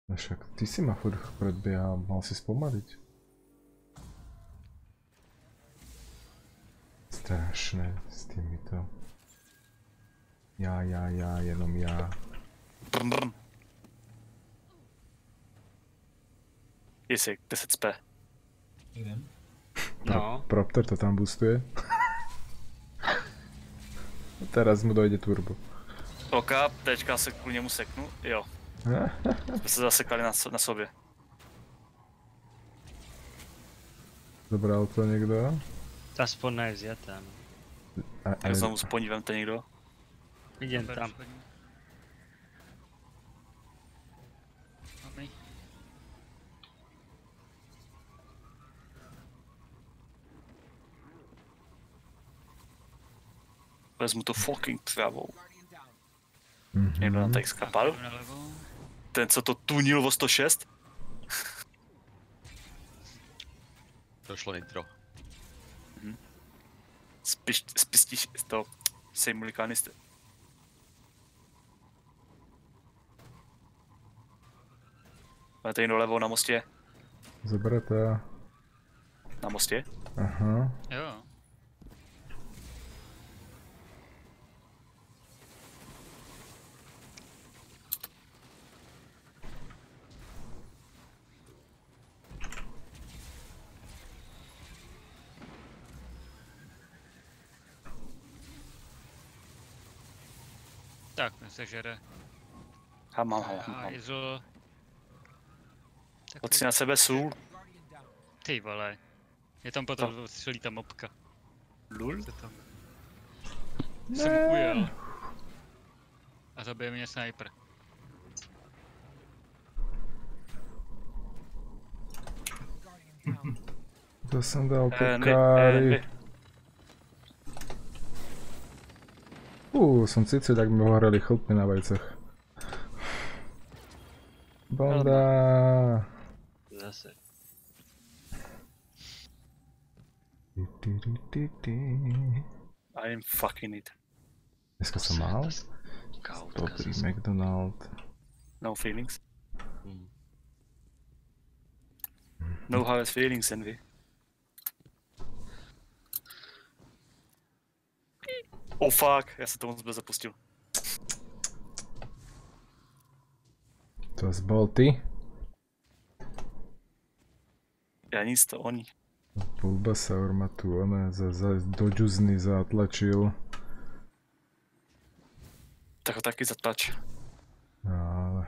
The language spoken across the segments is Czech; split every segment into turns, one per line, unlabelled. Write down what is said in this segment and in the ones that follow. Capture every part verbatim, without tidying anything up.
No však ty si ma furt predbiehal, mal si spomaliť. Strašné s týmito. Ja, ja, ja, jenom ja.
Brn, brn. Jestli, deset cp.
Idem.
No.
Propter to tam boostuje. Teraz mu dojde turbo.
OK, teďka se kvůli němu seknu, jo. Jsme se zasekali na, so, na sobě.
Zobral to někdo?
Ta spodna je vzjatá, no.
A,
Tak znovu sponí, vemte někdo.
Vidím tam.
Vezmu to fucking travou.
mm-hmm.
Někdo nám tady skapal. Ten, co to tunil o sto šest.
To šlo nitro.
Mhm. Spíš, spíš to simulikaniste. Ale tady dolevou na mostě.
Zabratá.
Na mostě?
Aha.
Jo. Tak, ten se žere.
Ha, mám ho,
A
mám.
Izol...
Hoď si na sebe sůl.
Ty vole. Je tam potom střelí ta mopka.
Lul?
Se tam... Jsem ujel. A zabije mě sniper.
To jsem dal
Envy,
pekáry.
envy.
Uuu, som cítil, jak mi horeli chlpy na vajcech. Bonda.
Zase.
I'm fucking it.
Dneska som mal? Dobrý McDonald.
No feelings.
Hmm.
No hard feelings, Envy. Oh fuck, já se to moc zapustil.
To zbol ty?
Já nic, to oni.
Bulbasaur ma tu ona za, za, do džuzny zatlačil.
Tak ho taky zatlač.
No, ale...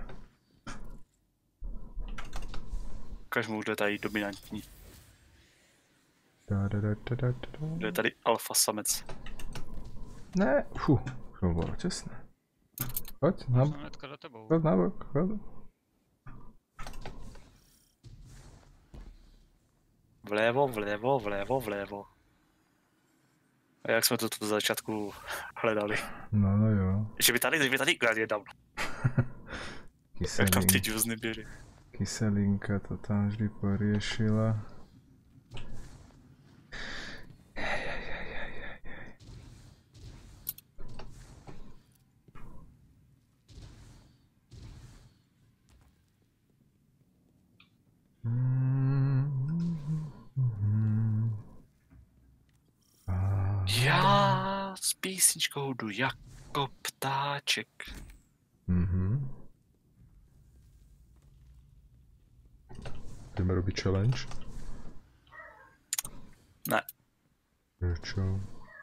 Ukaž mu, kdo je tady dominantní.
Da, da, da, da, da, da.
Kdo je tady alfa samec.
Ne, fuh, to bylo těsné. Pojď, na bok,
Hnedka za tebou.
pojď na bok, pojď.
Vlevo, vlevo, vlevo, vlevo. A jak jsme to tu v začátku hledali.
No, no jo.
Že by tady, že by tady Guardian down. Jak tam ty
Kyselin,
džuzny byly.
kyselinka to tam vždy poriešila.
Já s písničkou jdu jako ptáček.
Mhm. Jdeme robit challenge?
Ne.
Prečo?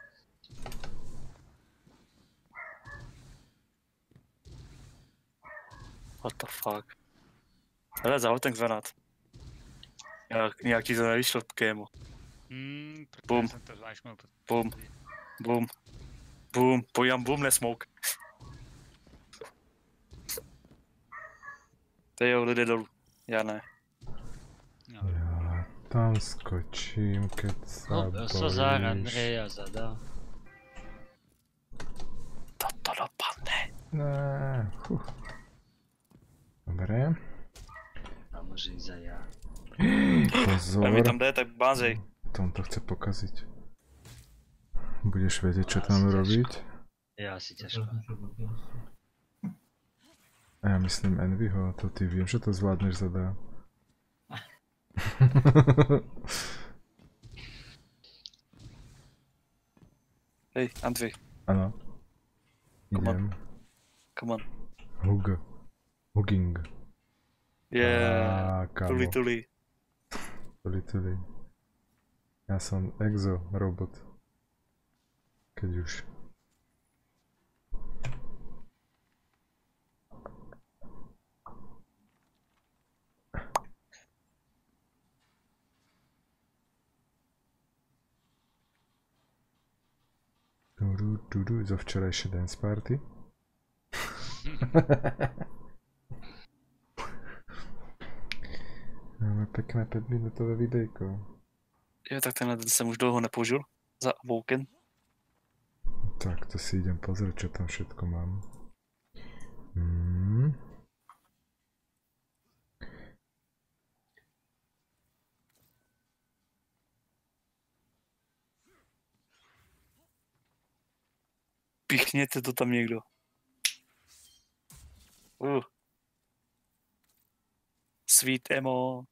What the fuck. Hele, zahod ten granát. Jak, nějak ti to nevyšlo k kému.
Hmm,
Bum.
jsem to zvlášť mohl.
Bum. Bum. Bum. Pojďám bum, nesmoke. To jo, jde dolů. Já ne.
No.
Já tam skočím, keď sa
No, Sazár,
bojíš.
Andrej a Zada.
Toto dopadne.
Ne, fuh. Dobre.
A může jít za já.
Pozor.
A mi tam jde, tak bázej.
Tom to chce pokaziť. Budeš vedieť, čo tam robiť?
Já si těžko.
A já myslím Envyho, to ty vím, že to zvládneš zadá.
Hej, Envy,
Ano.
Come on.
Idem.
come on.
Hug. Hugging.
Yeah,
Á, kámo.
tuli tuli.
Tuli, tuli. Ja som exo robot. Keď už. Tudu, tudu, zo včerajšie dance party. Máme pekné päťminútové videjko.
Jo, tak tenhle den jsem už dlouho nepoužil. Za Awoken.
Tak to si idem pozrieť, čo tam všetko mám. Hmm.
Pichněte to tam někdo. Uh. Sweet emo.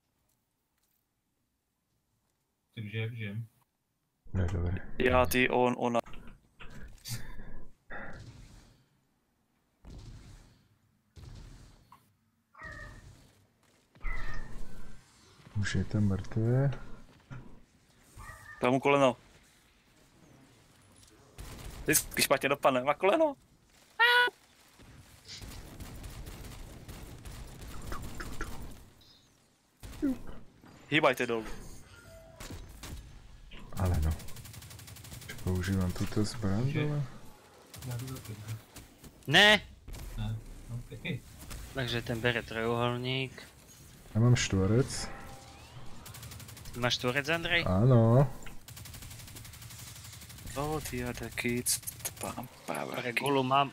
Takže žijem.
No dobre.
Já, ty, on, ona.
Už je tam mŕtve.
Dám mu koleno. Vždycky špatně dopadne. Má koleno. Hýbajte dolů.
Ale no. Používam túto zbraň dole.
Já jdu do tebe.
Ne!
Ne, no pěkný.
Takže ten bere trojuholník.
Ja mám štvorec.
Máš tvorec, Andrej?
Áno.
Oh, the other kids. Pam, pam,
Regulu mám.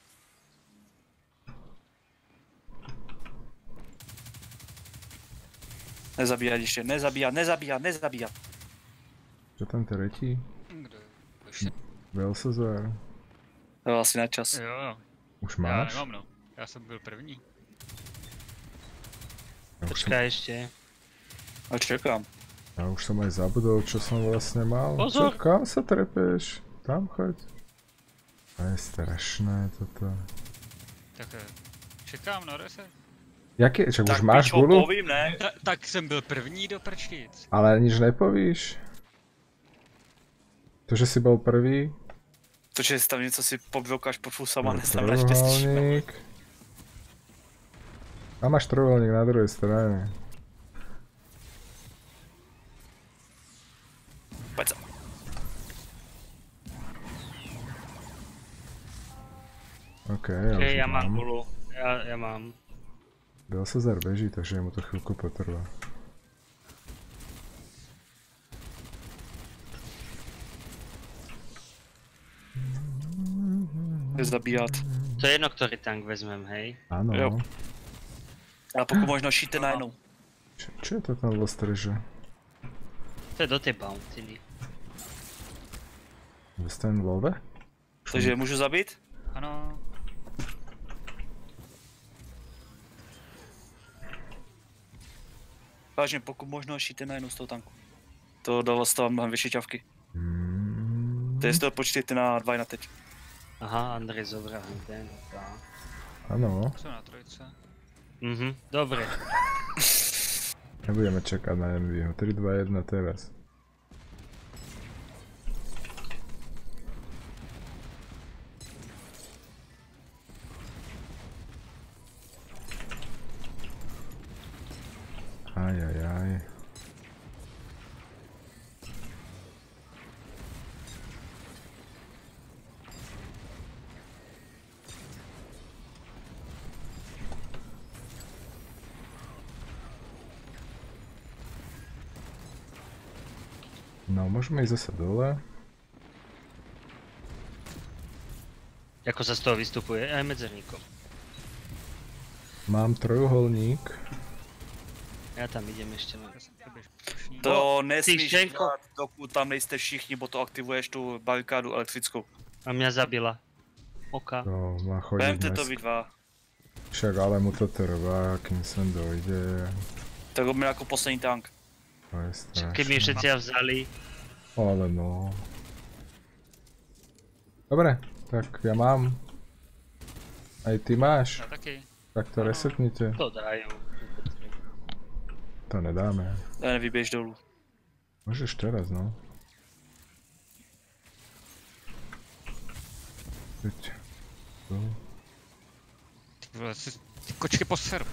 Nezabíjat ještě, nezabíjat, nezabíjat, nezabíjat.
Čo tam tretí?
Kdo je?
Belsazar.
To je asi na čas.
Jo, jo.
Už
Já
máš?
nemám, no. Já jsem byl první.
Ja už, som,
Počkaj ještě.
A čekám.
ja už som aj zabudol, čo som vlastne mal.
Pozor!
Čo, kam sa trepeš? Tam choď. To je strašné toto.
Tak eh, čekám na reset.
Jak je? Čak
Tak
už máš
pičo,
gulu?
povím, ne?
Ta, tak jsem byl první do prčic.
Ale nič nepovíš? To, že si bol prvý?
To, že si tam něco si poblokáš pod fusama, neznamená, že tě slyšíme.
Trojuholník. A máš trojuholník na druhej strane.
Pojď sem.
OK, ja
Okay,
už
já mám
mám.
gulu. Já, já mám.
Belsazar beží, takže mu to chvíľku potrvá.
Zabíjat.
To je jedno, který tank vezmem, hej.
Áno.
Jo. A pokud možno šíte najednou.
Čo, čo je to tam streže?
To je do té bounty.
Dostane love?
Takže můžu zabít?
Ano.
Vážně, pokud možno šíte najednou z toho tanku. To dalo z toho mnohem vyšší čavky.
Hmm.
To je z toho počítejte na dva na teď.
Aha, Andrej zobral ten. Tak.
Áno.
Co na trojce? Mhm, dobré.
Nebudeme čakať na Envyho. tri, dva, jedna teraz. Aj, aj, aj. No, môžeme ísť zase dole.
Jako se z toho vystupuje aj medzerníkom.
Mám trojuholník.
Já tam idem ještě na...
To nesmíš
Tyšenko.
dělat, dokud tam nejste všichni, bo to aktivuješ tu barikádu elektrickou.
A mě zabila. Oka.
To má chodiť
Vemte
na
to vy dva.
Však ale mu to trvá, kým sem dojde.
Tak ho měl jako poslední tank.
To je
Keby
strašné.
všetci ho vzali.
Ale no. Dobre, tak ja mám. Aj ty máš.
Já taky.
Tak to resetnite.
To dajú.
To nedáme.
Ne, vyběž dolů.
Môžeš teraz, no. Teď. Tu.
Ty vole, si, ty kočky poseru.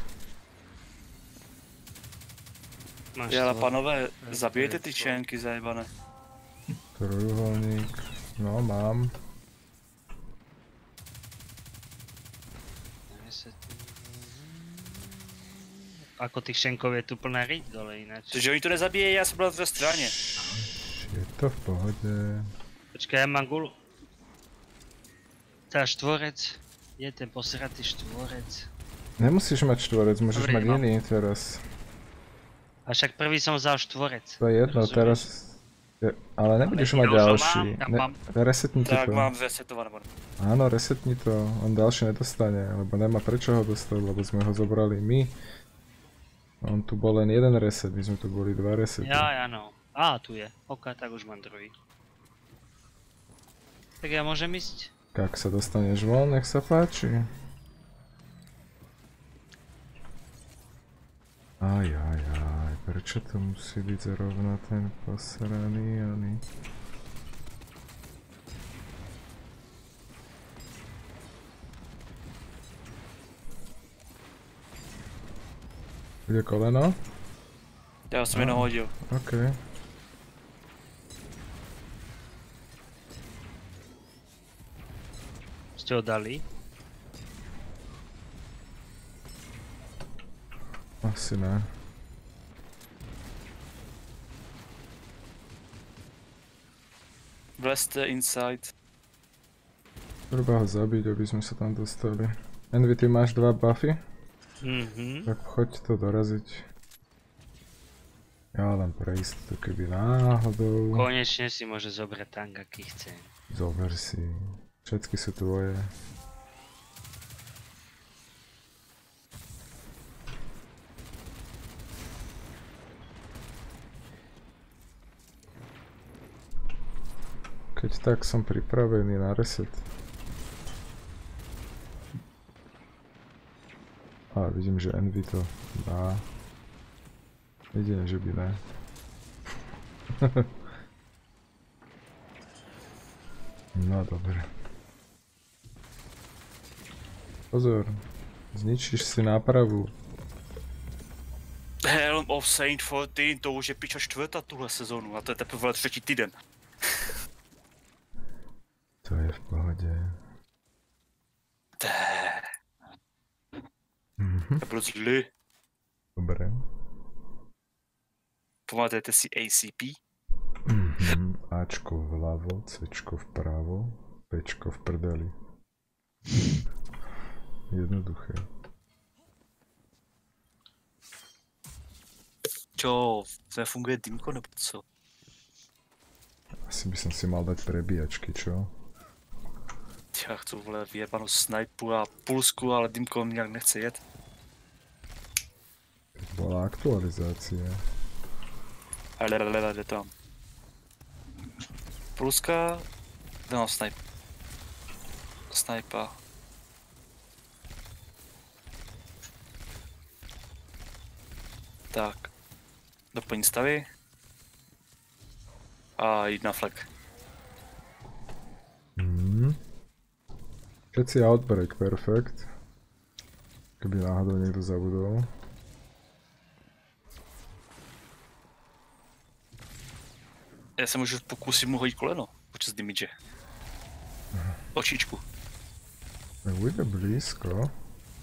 Máš
Jela,
to.
panové, zabijete ty čenky zajebané.
Trojuholník. No, mám.
Ako tých šenkov je tu plná riť dole ináč.
Protože oni to nezabíjejí, já jsem byl na té straně.
Je to v pohode.
Počkaj, ja mám gulu. Tá štvorec. Je ten posratý štvorec.
Nemusíš mať štvorec, môžeš
Dobre,
mať
mám.
iný teraz.
A však prvý som vzal štvorec.
To je jedno,
Rozumieš?
teraz... Je, ale nebudeš
Ale
mať
inou som
ďalší.
mám, ja
Ne,
mám.
resetni ti
Tak
to.
mám resetované.
Áno, resetni to. On ďalší nedostane, lebo nemá prečo ho dostať, lebo sme ho zobrali my. On tu bol len jeden reset, my sme tu boli dva resety.
Ja, ja no. Á, tu je. Ok, tak už mám druhý. Tak ja môžem ísť?
Ak sa dostaneš von, nech sa páči. Aj, aj, aj, prečo to musí byť zrovna ten posraný oný? Bude koleno?
Já jsem jenom hodil.
OK.
Ste ho dali?
Asi ne.
Vlezte inside.
Treba ho zabiť, aby sme sa tam dostali. Envy, ty máš dva buffy?
Mhm.
Tak choď to doraziť. Ja len pre istotu, keby náhodou.
Konečne si môže zobrať tank, aký chce.
Zober si. Všetky sú tvoje. Keď tak som pripravený na reset. Ale vidím, že Envy to dá. Jedine, že by ne. No dobre. Pozor, zničíš si nápravu.
Helm of Saint čtrnáct, to už je piča čtvrtá tuhle sezónu a to je teprve třetí týden.
To je v pohode. Mhm,
To bylo zlý.
dobre.
Pamatujete si A C P?
Mhm, Ačko vľavo, Cčko vpravo, Pčko v prdeli. Jednoduché.
Čo, nefunguje dýmko nebo co?
Asi by som si mal dať prebíjačky, čo?
Já chci vole vyjebanou snipu a pulsku, ale dýmko mi nějak nechce jet.
Keď bola aktualizácia.
Ale ale jde tam. Pulska, no snipe. Snipa. Tak. Doplň stavy. A jít na flag.
Mhm. Všetci outbreak, perfekt. Keby náhodou niekto zabudol.
Já se můžu pokusit mu hodit koleno počas damage. Očičku.
Tak bude blízko.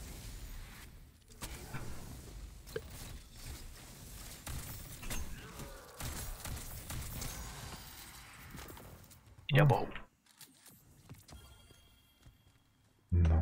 Já bohu.
No.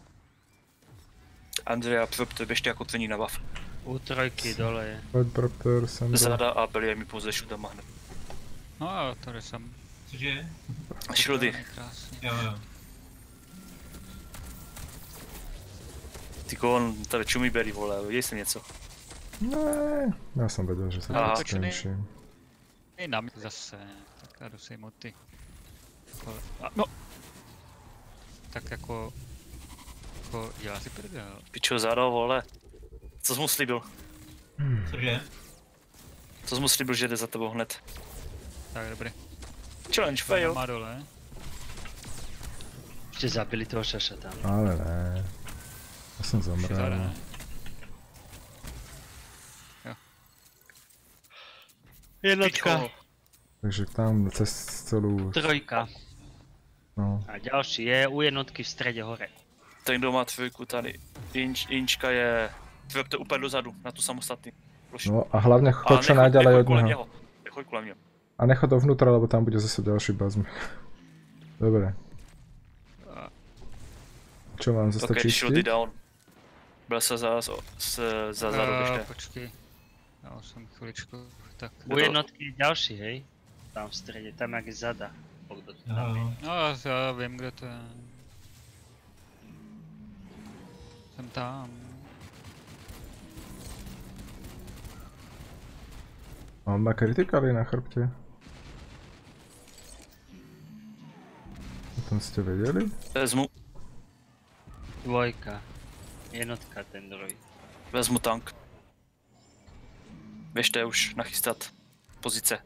Andrea, Propter, běžte jako tvení na buff.
U trojky dole je.
Poď Proctor, sem do.
Záda a Belly mi pouze šudama hned.
No jo, tady jsem.
Cože?
Shieldy.
Krásně.
Jo, jo.
Ty kon, tady čumí bery, vole, viděj si něco.
Ne, já jsem věděl, že se
Aha.
to skončí.
I na mě zase, tak já jdu si moty. A, no! Tak jako... Jako, dělá si prdel.
Pičo, zadal, vole. Co jsi mu slíbil?
Cože?
Co jsi mu slíbil, že jde za tebou hned?
Tak dobrý.
Challenge fail.
Má dole.
Ještě zabili toho šaša tam.
Ale ne. Já jsem
Zada,
zomrel.
ne?
Jednotka.
Pičo.
Takže tam cez celou...
Trojka.
No.
A ďalší je u jednotky v strede hore.
Ten, kdo má tvojku tady. Inč, inčka je... Tvojk to úplně dozadu, na tu samostatný. Plošinu.
No a hlavně chod čo najďalej
nechoď
od
kolem
něho.
něho. Nechoď kolem něho.
A nechod dovnútra, lebo tam bude zase ďalší bazm. Dobre. Čo mám zase
Ok, shieldy
čistiť?
down. Byl se za, za, za zadu
Uh,
ještě.
počkej. Já jsem chviličku, tak...
U jednotky je ďalší, hej? Tam v strede, tam jak je zada. Kdo to tam je?
Jo,
No já vím, kde to je. Jsem tam.
On má kritikali na chrbtě. O tom jste věděli?
Vezmu,
Dvojka. Jednotka ten druhý.
vezmu tank. Běžte už nachystat pozice.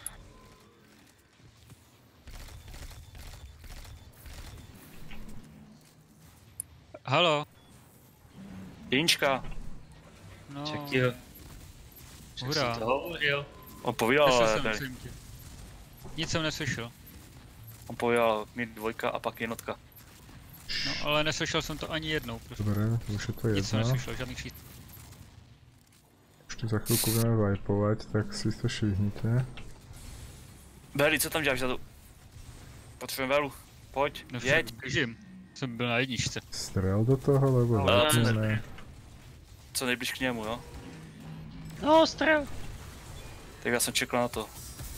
Halo.
Inčka,
No.
Čak jo. Čak
Hurá.
si to hovoril.
on povídal,
Neslyšel
ale
jsem,
tady.
prosím tě. Nic jsem neslyšel.
On povídal mít dvojka a pak jednotka.
No ale neslyšel jsem to ani jednou, prostě.
Dobré, už je to
Nic jsem
jedno.
neslyšel, žádný číslo.
Už to za chvilku budeme vajpovat, tak si to švihnite.
Beli, co tam děláš vzadu? Potřebujeme velu. Pojď,
No,
jeď.
běžím. Jsem byl na jedničce.
Strel do toho, lebo
Ale
zatím
ne.
ne.
Co nejblíž k němu, jo?
No, strel.
Tak já jsem čekal na to.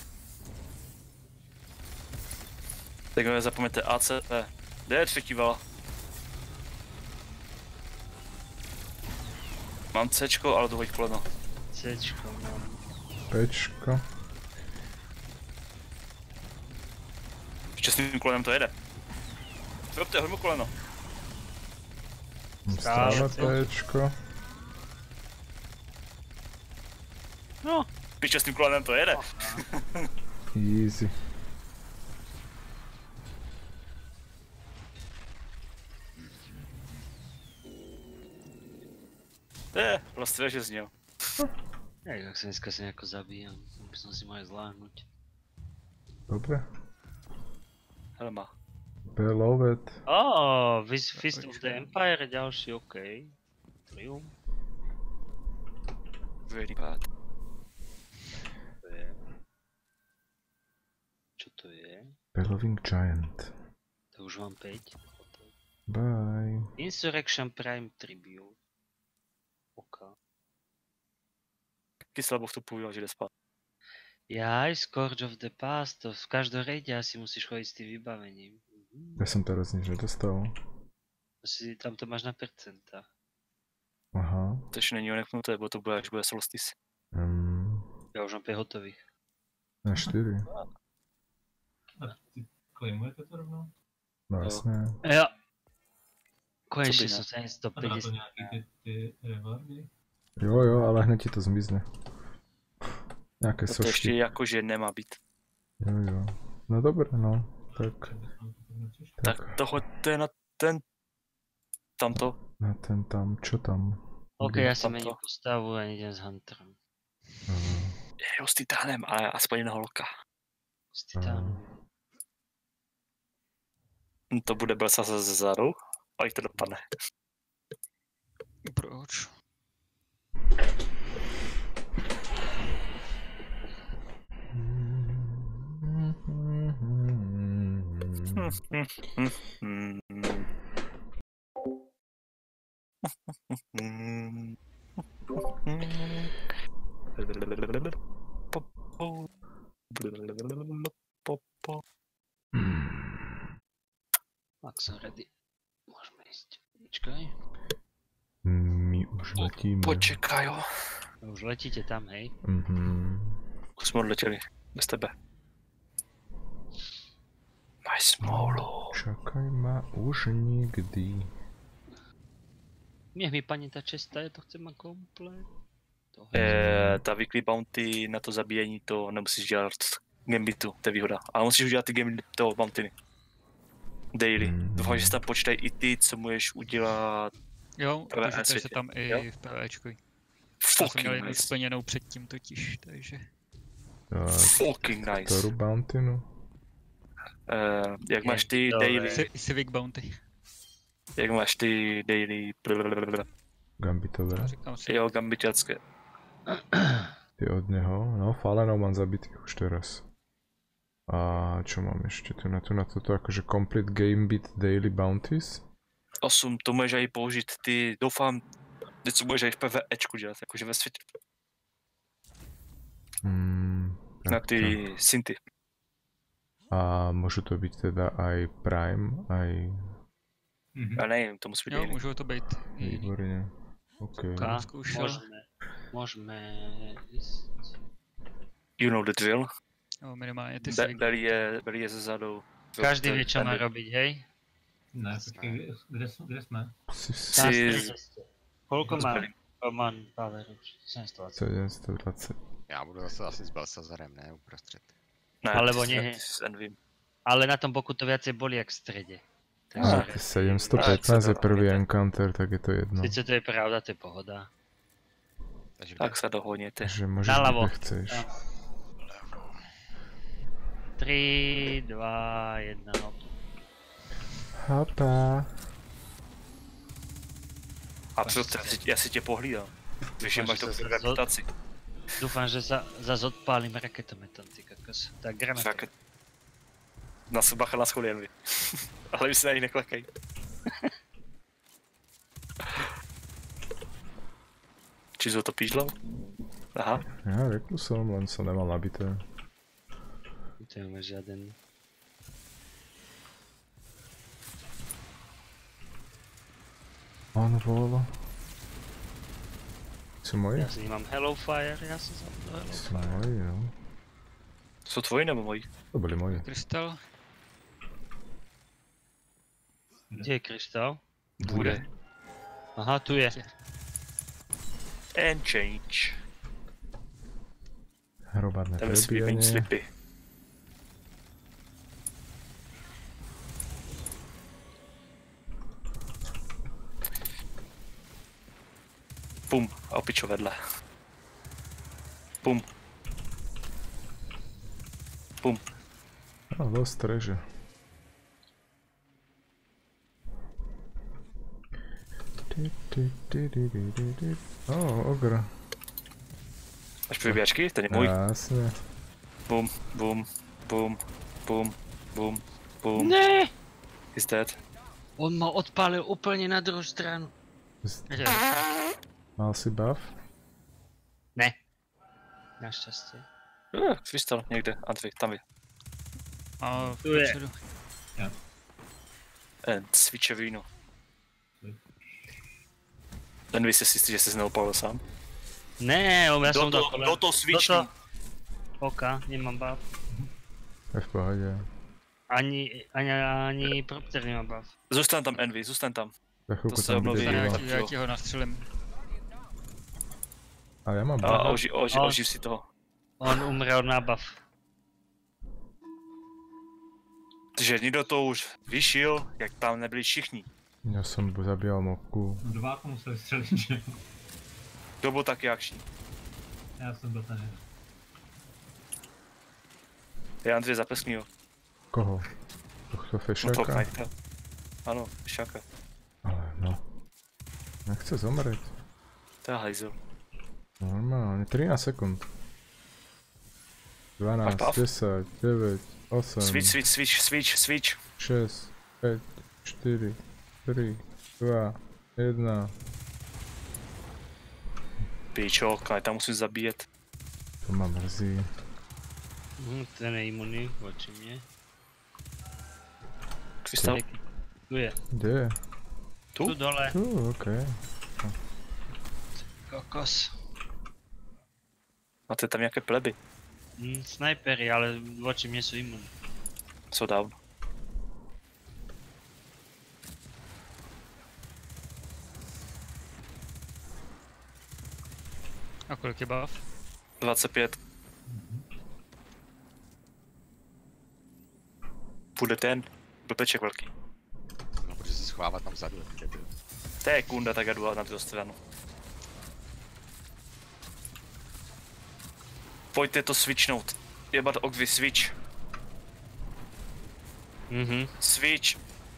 Tak nezapomeňte A C P. Kde je třetí vala? Mám Cčko, ale to hoď koleno.
Cčko mám.
Pečko.
Čestným kolenem to jede. Robte, hoď mu koleno.
Stále pečko.
No,
Čestným kolenem to jede.
Easy.
Je, vlastně že zněl.
jak, jak se dneska se nejako zabíjam. By som si mal zvládnuť.
Dobre.
Helma.
Belovet.
Oh, Fist of the Empire, ďalší, OK. Trium.
Really bad.
To je. Čo to je?
Bellowing Giant.
To už mám päť.
Bye.
Insurrection Prime Tribute. OK.
Kyselbov to povídal, že jde spát.
Jaj, Scourge of the Past, to v každom rejde asi musíš chodiť s tým vybavením. Mhm.
Ja som teraz nič nedostal.
Asi tam to máš na percenta.
Aha.
To ještě není oneknuté, bo to bude, až bude Solstice.
Um,
Ja už mám päť hotových.
na štyri.
A ty claimujete to rovnou?
No jasné.
Ja.
Co by
Konečne
ne?
som sa ani
A na to
stopäťdesiat.
nějaký ty, ty rewardy?
Jo, jo, ale hned ti to zmizne. Nějaké
To ještě
sošky.
jakože nemá být.
Jo, jo. No dobré, no. Tak,
Tak
tak.
to hoď, to je na ten... Tamto.
Na ten tam, čo tam?
OK, ja si
Tamto.
mením postavu a idem s Hunterom.
Uh,
Jo, s titánem, ale aspoň jednoho loka.
S titánom.
To bude Belsa ze zadu, a jak to dopadne.
Proč?
Ak som ready, môžeme ísť. Počkaj.
Už letíme.
Počekaj, jo.
Už letíte tam, hej?
Mhm.
Už jsme odletěli. Bez tebe. Maj smůlu.
Čakaj ma už nikdy.
Nech mi paní ta česta, já to chcem komplet. To
Eh, ta weekly bounty na to zabíjení, to nemusíš dělat gambitu, to je výhoda. Ale musíš udělat ty gambity, to bountiny. Daily.
Mhm.
Doufám, že se tam počítají i ty, co můžeš udělat.
Jo,
Prvé
počítají se
světě,
tam i
jo?
v PVčku. Já jsem měl
Fucking
jednu
nice.
splněnou předtím totiž, takže...
Jo,
Fucking nice.
Toru Bountinu.
Uh, jak
Je
máš ty
to,
daily,
eh.
Ci- Civic Bounty.
jak máš ty daily, blablabla.
Gambitové.
Říkám si,
Jo, gambiťacké.
Ty od neho. No, Falenov mám zabitých už teraz. A čo mám ešte tu na tu na toto akože complete gambit daily bounties?
osm, to můžeš i použít ty, doufám, něco můžeš i v PVEčku dělat, jakože ve světě.
Hmm,
Na
tak
ty
čo?
synty.
A môžu to byť teda aj Prime, aj
Mhm.
Já nevím, to musí být
jo,
daily.
můžou to být i
výborne. OK.
Ka,
zkoušel.
můžeme, můžeme ísť.
You know the drill.
Jo, minimálně ty
Be-
Civic
Belly je, Belly je zezadu.
Každý
To-
vie, čo má
ten-
robiť, hej?
Ne, počkej, kde, kde, jsme- kde jsme?
Si
Na
Si-
stredeste. Koľko má
Zbeli.
Roman Power? sedemstodvadsať.
sedemstodvadsať.
Já budu zase asi s Balsazarem, ne? Uprostřed.
Ne,
Alebo
ty s-
nie.
ty s Envym.
Ale na tom boku to viacej boli jak v strede.
A
Takže
ty sedemstopätnásť je
Tak sa
prvý
dá.
encounter, tak je to jedno.
sice to je pravda, to je pohoda.
Takže
Tak se dohodněte.
Takže môžeš,
Naľavo.
kde chceš.
No. tri, dva, jedna, no.
Hapa.
A co, já si, já si tě pohlídám. Víš, že
Dúfam,
máš
že
dobrou
sa-
reputaci.
Dúfam, že sa zase odpálim raketometom, ty kokos. Tak granát.
Tak, na bacha na schody, Envy. Ale vy se na ní neklekej. Či to pížlo? Aha.
Ja řekl som, len som nemal nabité.
To je žiaden.
On vol. Sú moji?
Ja si nemám Hellfire, ja som zabudol
Sú
Hellfire.
moji, no.
Jsou tvoji nebo moji?
To boli moji.
Krystal.
Kde je krystal?
Bude.
Aha, tu je.
And change.
Hromadné
Tam musí být méně
prebíjanie.
slipy. Pum, a opičo vedle. Pum. Pum.
A dosť reže. Ó, ogr.
Máš přibíjačky? Ten je můj.
Jasne.
Bum, bum, bum, bum, bum, bum.
Ne!
He's dead.
On ma odpálil úplne na druhú stranu.
Kde?
Mal si buff?
Ne. Našťastie.
Uh, krystal někde, Antvi, tam je.
A
Tu je.
vpředu.
And switche víno. Ten vy se si jistý, že jsi neopalil sám.
Ne, ja som
Do
dal
to,
kole.
do to switchnu.
Oka, nemám buff.
Je v pohode.
Ani, ani, ani Propter nemá buff.
Zůstan tam Envy, zůstan tam.
Za chvíľku
To sa
tam
obnoví.
bude
Já
býva.
ti, já ti ho nastřelím.
A ja mám
A
buff.
oži, oži,
A-
oživ si toho.
On umrel na buff.
Takže někdo to už vyšil, jak tam nebyli všichni.
Ja som zabíjal mobku.
No dva to museli střelit, že?
Kdo byl taky akční?
Já jsem byl ten jeden.
Je Andrej zapeskný ho.
Koho? Tohto
No to
fešáka?
knighta. Ano, šaka.
Ale no. Nechce zomrieť.
To je hajzel.
Normálne. trinásť sekúnd. dvanásť,
buff?
desať, deväť, osem,
Switch, switch, switch, switch, switch.
šesť, päť, štyri, tri, dva, jedna.
Pičo, knighta musím zabíjet.
To ma mrzí.
Hm, ten je imunný voči mne.
Krystal?
Tu je.
Kde je?
Tu?
Tu dole.
Tu, okej.
Kokos.
Máte tam nějaké pleby?
Hm, snajpery, ale voči mne sú imunní.
Jsou down.
A kolik je buff?
dvacet pět. Půjde ten blbeček velký.
No, protože se schovávat tam vzadu, jak debil.
To je kunda, tak já jdu na tu stranu. Pojďte to switchnout. Jebat Ogvy, switch.
Mhm.
Switch.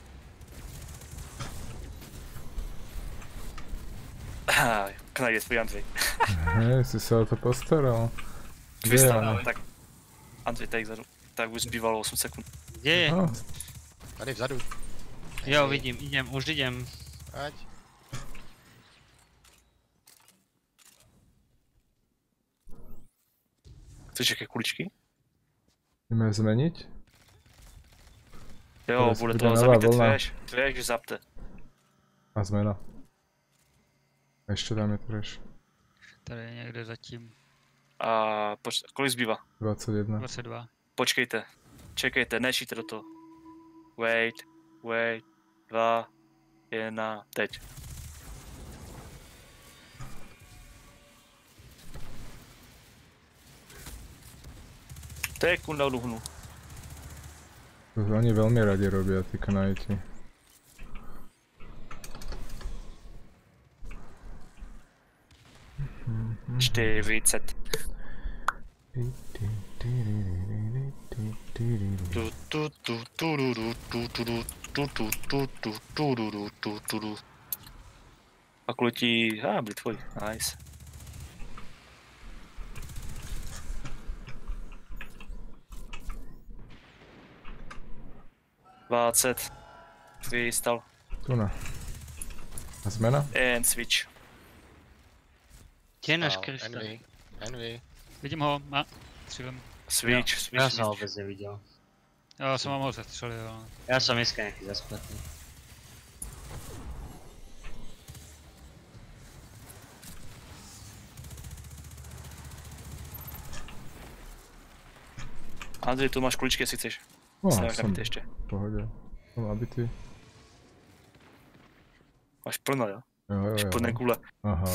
Ah, Knajde, tvůj Andřej.
Hej, jsi se o to postaral. Kde je
Krista,
ona?
tak. Andřej, tady vzadu. Tak už zbývalo osm sekund.
Kde je?
No,
Tady vzadu.
Jo, vidím, idem, už idem.
Ať.
Chceš jaké kuličky?
jdeme zmeniť?
Jo,
Teraz
bude
bude
to
nová
zabité
vlna.
trash. Trash zapte.
A zmena. Ešte dáme trash.
Tady je někde zatím
A poč- kolik zbývá?
dvacet jedna.
dvacet dva.
Počkejte. Čekejte, nešíte do toho. Wait, wait, dva, jedna, teď. To je kunda luhnu.
To oni veľmi radi robia, tí knajti.
čtyřicet. Tu, tu, tu, tu, du, du, tu, tu, du, tu, tu, tu, tu, tu, du, du, tu, tu, du. A klutí, a byli tvoji, nice. dvacet. Vystal.
Tu na. A zmena?
And switch.
Kde je náš
Stál.
Krista?
Envy. Envy.
Vidím ho, má. Střílím.
Switch,
Ja
switch,
som ho
switch.
vôbec nevidel.
Jo, jsem vám ho zastřelil, jo.
Ja som dneska nejaký zaspatný.
Andrej, tu máš kuličky, jestli chceš.
No,
Se nemáš
som
nabít ještě.
v pohode. Som nabitý.
Máš plno, jo?
Jo, jo,
Máš
jo.
plné kule.
Aha.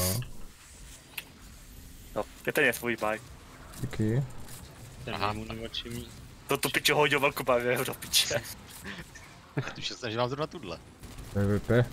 No, je ten je tvůj baj.
Díky.
Ten
Aha.
imunný voči mi.
To tu pičo hodil velkou baví, do piče.
Už se snažím zrovna tuhle.
P V P.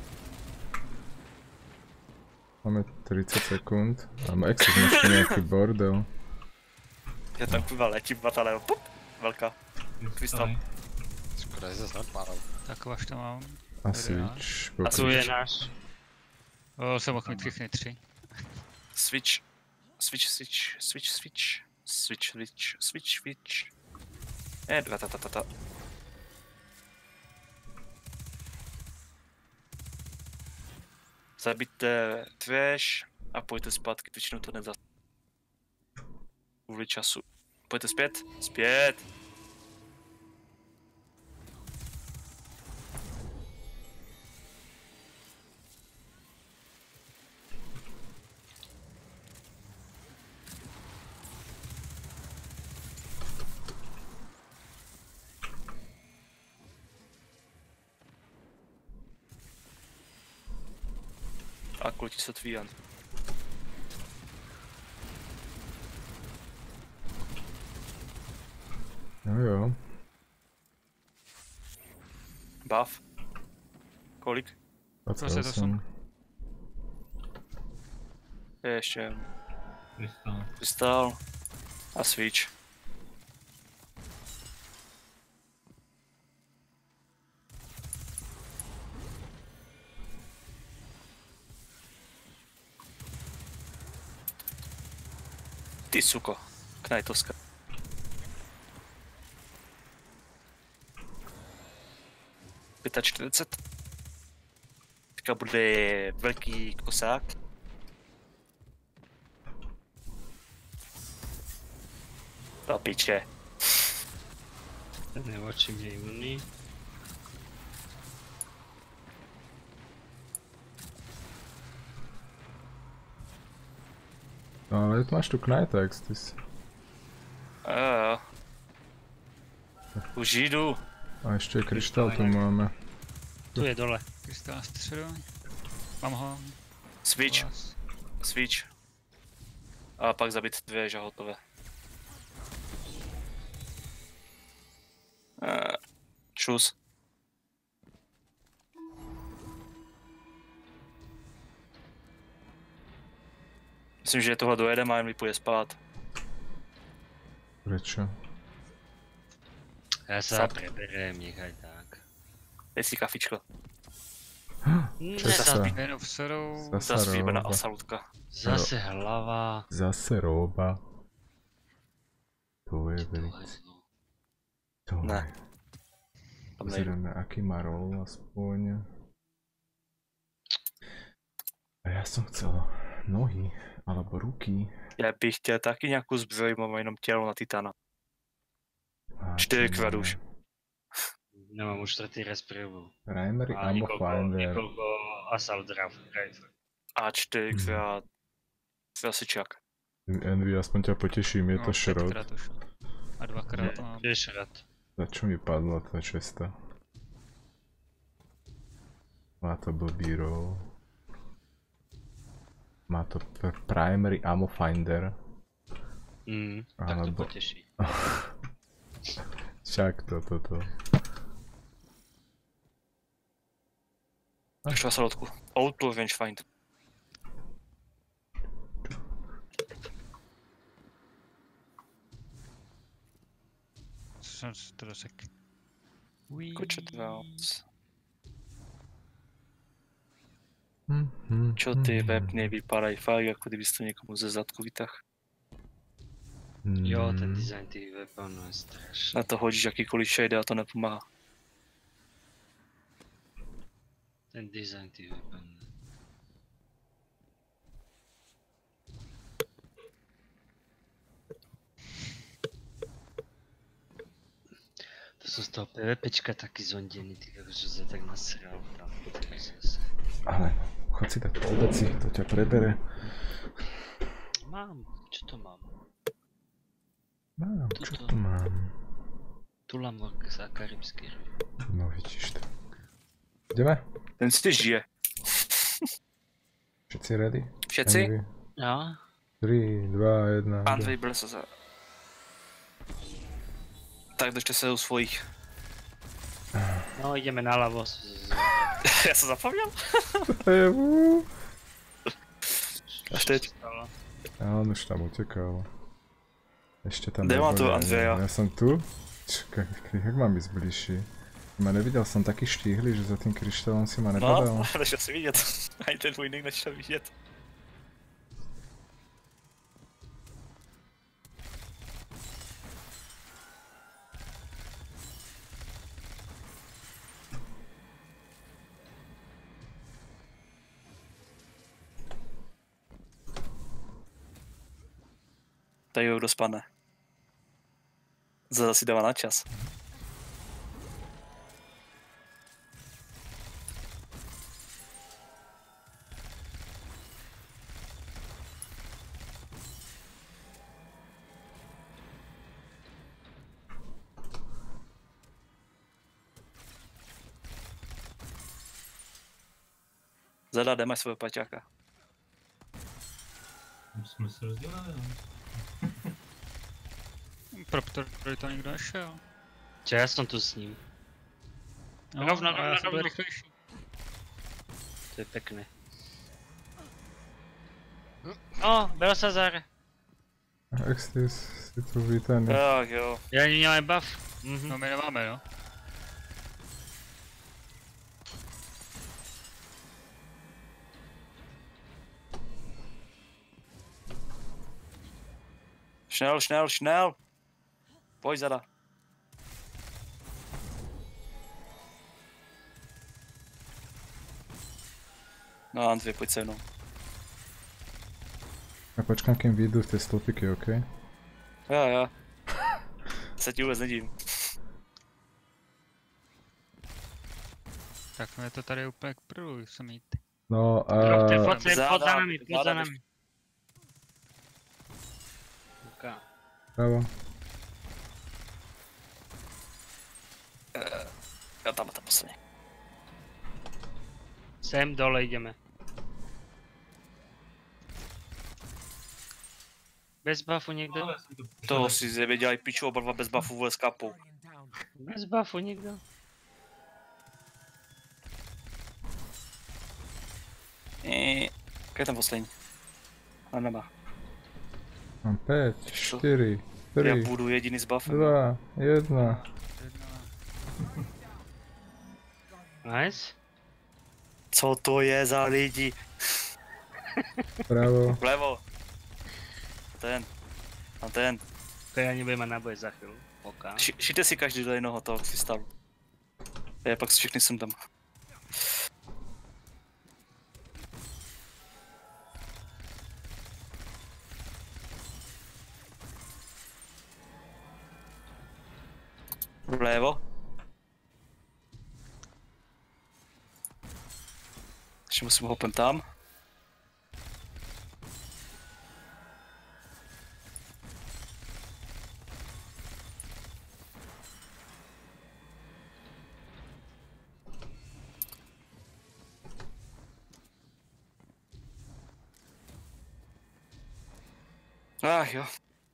Máme tridsať sekúnd. Máme exit ešte nejaký bordel.
Já tam kurva letím, batale, pop, velká. Krystal.
Škoda, že se snad párou.
Tak vaš to mám.
A
Jo.
switch.
A
Tu je náš.
O, jsem mohl mít všechny tři.
Switch, switch, switch, switch, switch, switch, switch, switch, switch. Eh, dva, ta, ta, ta, ta. Zabijte trash a pojďte zpátky, většinou to nezas. Kvůli času. Pojďte zpět, zpět. A kluci se tvíjan.
Jo, jo.
Buff. Kolik?
dvacet osm.
Je ještě
Krystal.
krystal a switch. Ty suko, knajtovská. čtyřicet pět. Teďka bude velký kosák. Do piče.
Ten je voči mne imunný.
No ale tu máš tu Knightax, ty si...
Jo, jo. Už jdu.
A ještě kryštál tu máme.
Tu je dole.
Krystál středu. Mám ho.
Switch,
Vás.
switch. A pak zabít dvě, že hotové. Uh, čus. Myslím, že tohle dojedeme a jen mi půjde spát.
Prečo?
Ja sa preberiem, nechaj tak.
Dej si kafičko.
Čo sa?
Jen v serou.
Zase
Zase vybená
roba.
asalutka.
Zase hlava.
Zase roba. To je velice.
Lezno.
To
Ne.
je.
Tam nejdu.
Pozrieme, aký má rol aspoň. A ja som chcel nohy, alebo ruky.
Já bych chtěl taky nějakou zbroj, mám jenom tělo na titana.
A
Čtyři
čo
kvad
máme?
už.
Nemám už tretí respirabu.
Primary
A
ammo
niekoľko,
finder.
niekoľko assault rifle.
A čtyři krát klasičák.
Envy, aspoň ťa poteším, je to šrot.
pětkrát už. A dvakrát mám.
Vieš rád.
Za čo mi padla tá česta? Má to blbý roll. Má to pr- primary ammo finder.
Mm, tak to
Alebo...
poteší.
Však to, toto.
Přišla asalutku. Auto rangefinder.
Co jsem si to dosek.
Kočet vás.
Hm, hm,
Čo ty
hm,
webny vypadají fakt, jako kdybys to někomu ze zadku vytah.
hm.
Jo, ten design tých weaponů je strašný.
Na to hodíš jakýkoliv shade a to nepomáhá.
Ten design tých weaponů. To som z toho PvPčka taký zondený, ty že sa tak nasral tam.
Ale chod si dať po obeci, to ťa prebere.
Mám, čo to mám?
Mám, čo
Tuto.
tu mám?
Tulamok za karibský roj.
No vidíš to. Ideme?
Ten si žije.
Všetci ready?
Všetci?
Envy?
Jo?
tri, dva, jedna.
Andrej byl se za... Tak držte se u svojich.
No ideme naľavo. z- z-
Já jsem zapomněl.
Evu.
Až teď.
čo sa stalo?
A on už tam utekal. Ešte tam
Kde má
neboli
tu
ani-
Andreja?
Ja som tu? Čakaj, jak mám ísť bližšie? Ma nevidel som taký štíhly, že za tým kryštálom si ma nepadal.
No, nešel si vidět. Ani ten můj nick nešel vidět. Tady kdo spadne. Zase si dává na čas. Zada, kde máš svého paťáka?
Jsme se rozdělali, no.
Pro který to nikdo nešel.
Čo, ja som tu s ním.
No,
Rovno,
a já
rovno,
jsem byl
rovno.
rychlejší.
To je pekné. O, Belsazar.
Extis, si tu vítaný.
Tak jo.
Ja ani nemáme buff. Mhm.
No my nemáme, no.
Schnell, schnell, schnell. Pojď Zada. No Andrej, pojď se mnou.
Ja počkám, kým vyjdú tie stĺpiky, okej?
Jo, jo. Se ti vůbec nedím.
Tak mě to tady úplně k průj, jsem jít.
No a...
Drobte, poď sem,
Záda,
poď za nami, poď za
záda
nami. OK.
Pravo.
Já tam tam posledně.
Sem dole ideme. Bez buffu niekto?
Ale som tu...
Toho si zjebe dělají piču, oba dva bez buffu vůbec skapou.
Bez buffu niekto?
Eee, kde je ten poslední? A nemá.
Mám pět, čtyři,
Já
tři,
budu jediný s buffem.
dva, jedna.
Nice.
Co to je za lidi?
Pravo.
Vlevo. Ten. A ten.
To ja nebudem mať náboje za chvíľu. OK.
Ši, šijte si každý do jednoho toho krystalu. Já pak všechny jsem tam. Vlevo. Ještě musím hopem tam. Ach jo.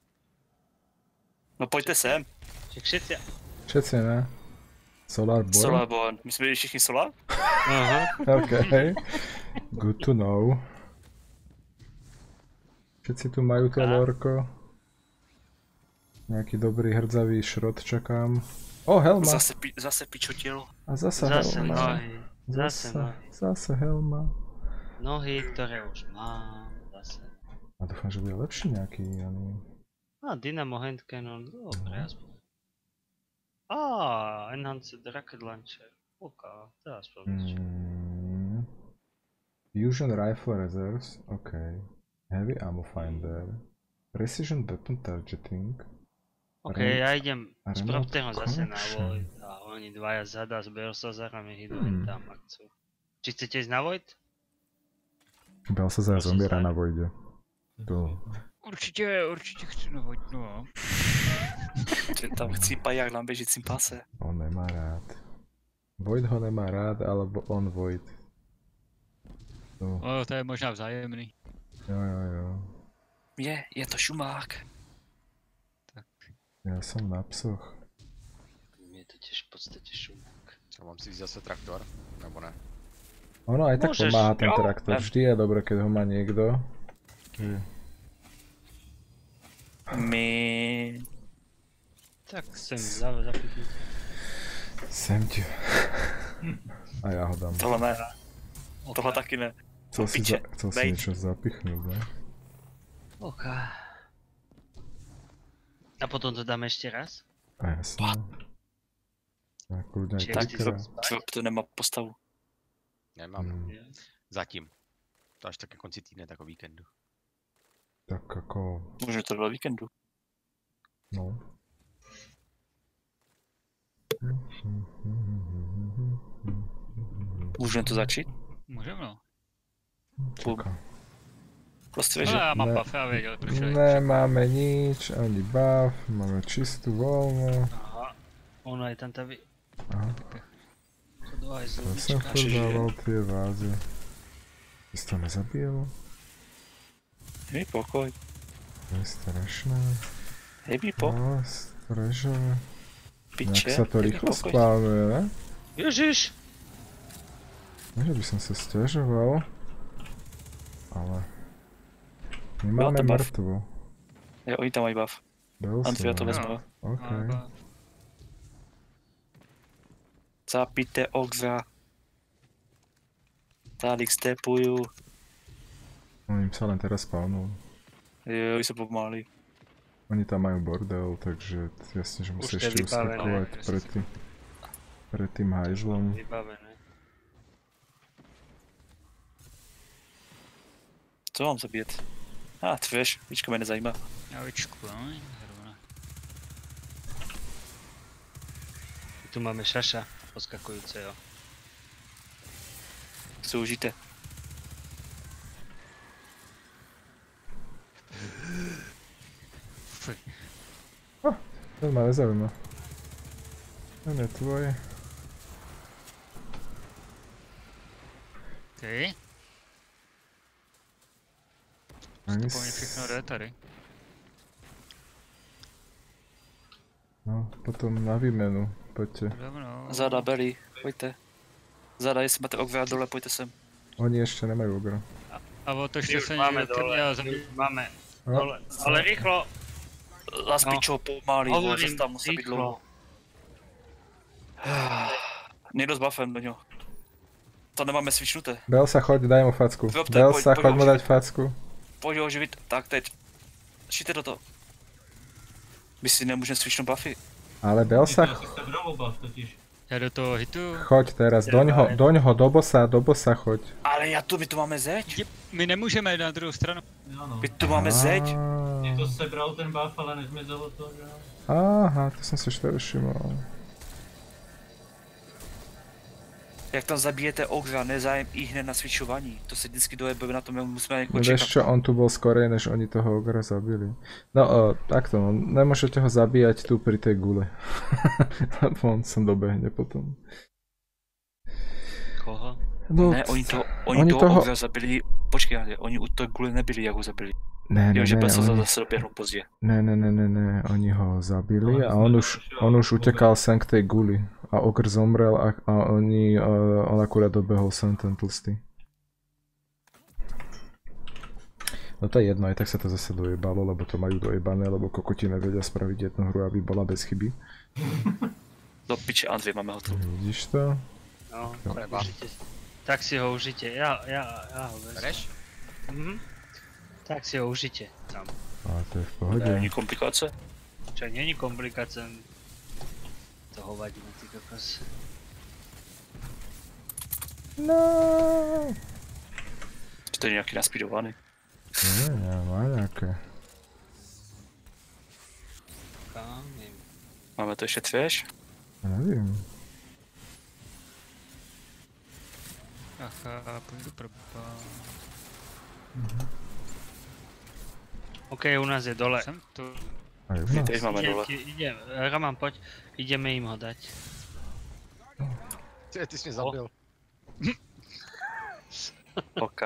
No pojďte sem.
Však všetci...
Všetci, ne? Solar Born?
Solar Born. My jsme byli všichni Solar?
Aha.
OK. Good to know. Všetci tu majú to lorko. Nejaký dobrý hrdzavý šrot čakám. O, helma!
Zase, pi, zase pičotělo.
A zase,
Zase
helma.
nohy. Zase
Zase,
nohy.
zase helma.
Nohy, ktoré už mám. Zase.
A dúfam, že bude lepší nejaký, ja neviem.
A Dynamo Hand Cannon. Dobre, aspoň. Á, Enhanced Rocket Launcher. OK, to je aspoň niečo.
Mm. Fusion Rifle Reserves, OK. Heavy Ammo Finder. Precision Weapon Targeting.
OK,
Remote-
ja idem s
remote
Propterom zase na
connection.
Void. A oni dvaja zada s Belsazarami idú
Hmm.
tam ak chcú. Či chcete ísť na Void?
Bel sa za
To sa
zombiera
zdá.
na Voide. To.
Určitě, určitě chci novoť, no.
Že tam chcípají jak na běžícím pase.
On nemá rád. Void ho nemá rád, alebo on Void. To.
No, to je možná vzájemný.
Jo, jo, jo.
Je, je to šumák.
Ja som na psoch.
Je to tiež v podstate šumák.
A mám si vzít zase traktor? Nebo ne?
Ono aj tak
Môžeš,
pomáha ten
jo.
traktor. Vždy je dobre, keď ho má niekto. Je.
My...
Tak sem za, zapíchnuť.
Sem ti. A ja ho dám.
Tohle ne. Tohle taky ne.
Chcel si,
piče,
za, chcel si
bejt.
niečo zapichnúť, ne?
OK. A potom to dáme ešte raz?
A jasne. Ja kľudne aj
Či
tak.
ešte
teda.
To, to nemá postavu.
Nemám.
Mm,
Zatím. To až tak ke konci týdne, tak o víkendu.
tak ako...
Může to do víkendu.
No.
Můžeme to začít?
Můžeme, no.
Čaká.
Prostě
Ale
víš, že...
já mám
Ne.
buff, já věděl, proč je.
Nemáme nič, ani buff, máme čistú voľnu.
Aha. Ono je tam tá vy...
Aha,
To dva aj
to som
zlobička.
furt dával tie vázy. Ty si to nezabíjalo?
Hej, pokoj.
To je strašné.
Hej, po.
No, strašné.
Piče.
Jak sa to
hej,
rýchlo
pokoj.
spáluje, ne?
Ježiš!
Nie, že by som sa sťažoval. Ale... My máme
to buff.
mŕtvu.
Jo, oni tam mají buff.
Byl
Antvia to
som.
vezme.
OK.
Zapíte Oxa. Tady stepuju.
Oni sa len teraz spavnul.
Jo, oni se pomalí.
Oni tam majú bordel, takže jasne, že musí
Už to je
ešte
vybavené.
uskakovať pred tým, pred tým hajzlom.
Vybavené.
Co mám zabít? A, ah, ty víš, víčko mě nezajímá.
Já vyčku, no, zrovna.
Tu máme šaša poskakujúceho.
Si užijte.
buffy.
To ma nezaujíma. Ten je tvoj.
Ty?
Ani
To po mně všechno jde tady.
No, potom na výmenu, poďte.
Dávno.
Záda, belly, pojďte. Záda, jestli máte ogvea dole, pojďte sem.
Oni ešte nemajú ogro.
A otočte
Už
se
máme
někde ke
dole,
mně a
už
zabij.
máme
No.
dole. Ale rýchlo,
Las
No.
pičo, pomalý, vole,
hovorím,
zase tam musí být
rýchlo.
dlouho. Někdo s buffem do něho. To nemáme svičnuté.
Belsa, choď, daj mu facku.
Drop to,
Belsa,
pojď,
choď
pojď
mu
ho
dať facku.
Pojď ho oživit, tak teď. Šíte do toho. My si nemůžeme svičnout buffy.
Ale Belsa,
Ty to asi sebral buff totiž.
Já do toho hitu.
choď teraz, doňho, doňho, do bossa, do bossa choď.
Ale já tu, my tu máme zeď.
Je- My nemůžeme na druhou stranu.
Jo no.
My tu máme zeď.
Ty to sebral ten buff, ale nezmizelo to, že jo?
Aha, to som si ešte všimol.
Jak tam zabijete ogvea, nezájem i hned na svičování. To se vždycky dojebe na tom, jak musíme
No
někoho
vieš
čekat.
čo, on tu bol skorej, než oni toho ogra zabili. No, o, takto, no, nemôžete ho zabíjať tu pri tej gule. Lebo on sem dobehne potom.
koho?
No,
Ne, oni, to, oni,
oni
toho,
toho-
ogvea zabili, počkej, Andrej, oni u toho gule nebyli, jak ho zabili.
ne, ne,
Jo, že
ne,
Belsa
oni,
zase doběhnou pozdě.
ne, ne, ne, ne, ne, oni ho zabili
Ale
a
sme
on
to
už,
došiel
on už
ogre.
utekal sem k tej guli. A ogr zomrel a, a oni, uh, on akurát dobehol sem ten tlstý. No to je jedno, aj tak sa to zase dojebalo, lebo to majú dojebané, lebo kokoti nevedia spraviť jednu hru, aby bola bez chyby.
Do piče, Andrej, máme ho tu.
Vidíš to?
No,
Jo.
tak užite. Tak si ho užite, ja, ja, ja ho vezmu.
Bereš?
Mhm. Tak si ho užite tam.
Ale to je v pohode.
Není komplikace?
Čo není komplikace. To hovadí na ty kokos.
No.
To je nějaký naspídovaný.
Nie, nie, má nejaké.
Kámim.
Máme to ještě tvěž?
Ja nevím.
Aha, půjdu pro bufa.
OK, u nás je dole.
Jsem tu.
Aj u
My
nás.
teď máme
Idem,
dole.
ti, idem, Roman, poď. Ideme im ho dať.
Ty, ty jsi mě zabil.
Ok.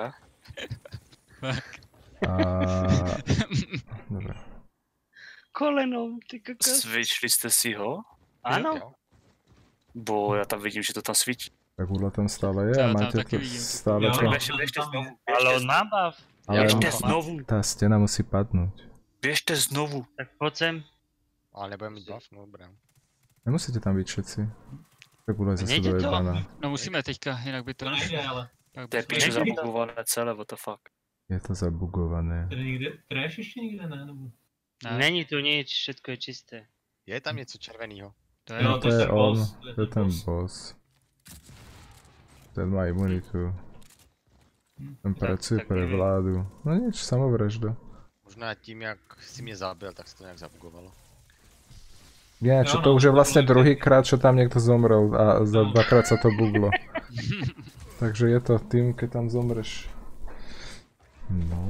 A... Dobre.
Kolenom, ty kokos.
Svičli jste si ho?
Áno?
Jo.
Bo já tam vidím, že to tam svítí.
Tak Udla tam stále je
To
a
ja tam
máte
taky
to
vidím.
stále
Jo,
to.
no.
Běžte, běžte
tam je.
znovu.
Ale on
Běžte,
má buff.
Ale
běžte znovu.
tá stena musí padnúť.
Běžte znovu.
Tak poď sem.
Ale nebudeme mít buff, no dobré.
Nemusíte tam byť všetci. Tak Udla je zase
Nejde to?
dojebaná.
No musíme teďka, jinak by to
To nejde, ale.
Tak
To je
bychom-
píče
Nejde to?
zabugované celé, what the fuck.
Je to zabugované.
Tady nikde, trash ještě nikde ne, nebo?
Ne,
Není tu nič, všetko je čisté.
Je tam něco červeného.
to je...
Jo,
To je
ten
on,
boss,
to je ten boss. Ten má imunitu. Ten pracuje
tak
pre
neviem.
vládu. No nič, samovražda.
Možná tím, jak si mě zabil, tak se to nějak zabugovalo.
Nie, čo
Jo,
to
no,
už je
to
vlastne
bolo
druhýkrát, čo tam niekto zomrel a za
No.
dvakrát sa to buglo. Takže je to tým, keď tam zomreš. No.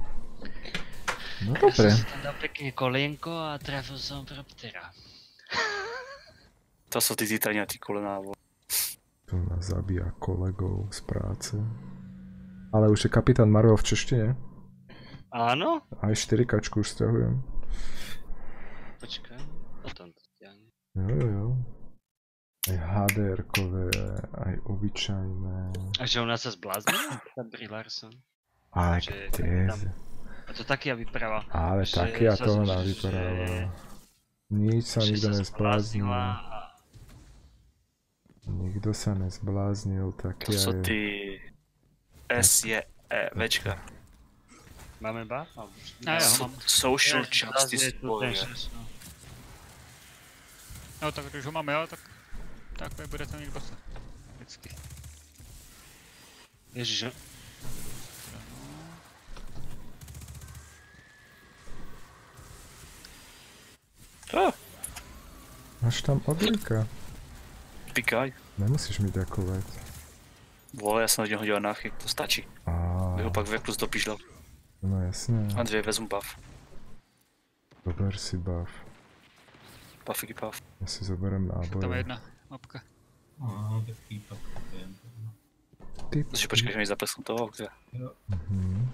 No
Ja
dobre.
som si tam dal pekne kolienko a trafil som Proptera.
To jsou ty titania, ty kolená, vole.
Tu nás zabíja kolegov z práce. Ale už je kapitán Marvel v češtine.
Áno?
Aj štyri-kačku už stiahujem.
Počkaj, potom to stiahne.
Jo, jo, jo. Aj há dé er-kové, aj obyčajné.
A že u nás sa zbláznil? Ten Brie Larson.
Ale
Že
kde?
tam- A to taky ja vypráva.
Ale
že
taky a
sa-
toho
že-
nám vypadáva. Nič sa
že
nikto
sa
nezbláznil.
zbláznila a
Nikto sa nezbláznil, tak
To
ja
jsou
je.
ty S, J, E, Včka.
máme buff? Alebo-
A jo, mám.
Social
Ja,
Justice
zase je tu ten
Warrior.
šes, no.
No tak když ho máme jo, tak... Tak vy budete mít bossa. Vždycky.
Ježiš, že-
Ah,
Máš tam odlíka.
pikaj.
Nemusíš mi ďakovať.
Vole, já jsem na něj hodil náchyk, to stačí.
Á,
Vy ho pak ve plus do pižla.
no jasne.
Andrej, vezmu buff.
Zober si buff.
Buffy buff.
Ja si zoberiem
Tam je
náboje.
jedna mapka.
No, tak týpa.
Typ.
Musíš počkej, že mi zaplesknu toho okna.
Mhm.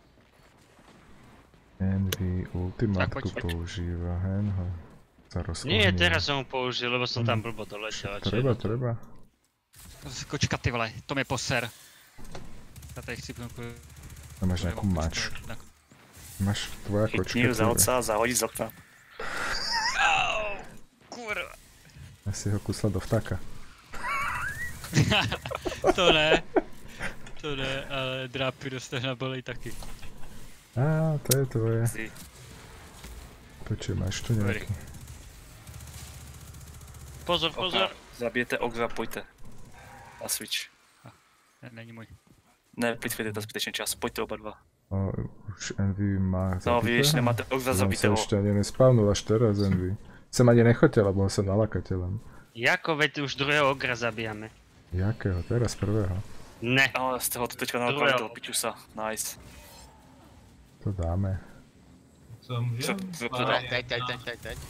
Envy ultimátku
poď, poď.
používa, henho. Sa rozchodní.
Nie, teraz som ho použil, lebo som tam blbo doletel. čo je
Treba,
to?
treba.
Zase kočka ty vole, to mě poser. Já tady chci půjdu.
A máš nejakú mač. Máš tvoja kočka.
Chytni ju za
tvoja.
oca a zahodí z okna.
Au, kurva.
Asi ho kusla do vtáka.
To ne. To ne, ale drápy do stehna bolej taky.
Á, to je tvoje.
Si.
Počuj, máš tu nejaký.
Pozor, pozor.
Zabijete okna, pojďte. Na switch.
Ne, není můj.
Ne, plitvejte to zbytečný čas, pojďte oba dva.
O, už Envy má zabité.
No víš, nemáte okna
On sa
zabitého.
ešte ani nespavnul až teraz Envy. Sem ani nechoďte, lebo som nalakateľem.
Jako, veď už druhého ogra zabijame.
Jakého? Teraz prvého.
Ne.
No, z toho to teďka nalakali toho pičusa. Nice.
To dáme.
Co můžem?
Co- co-
Ale-
Teď, teď, teď, teď, teď.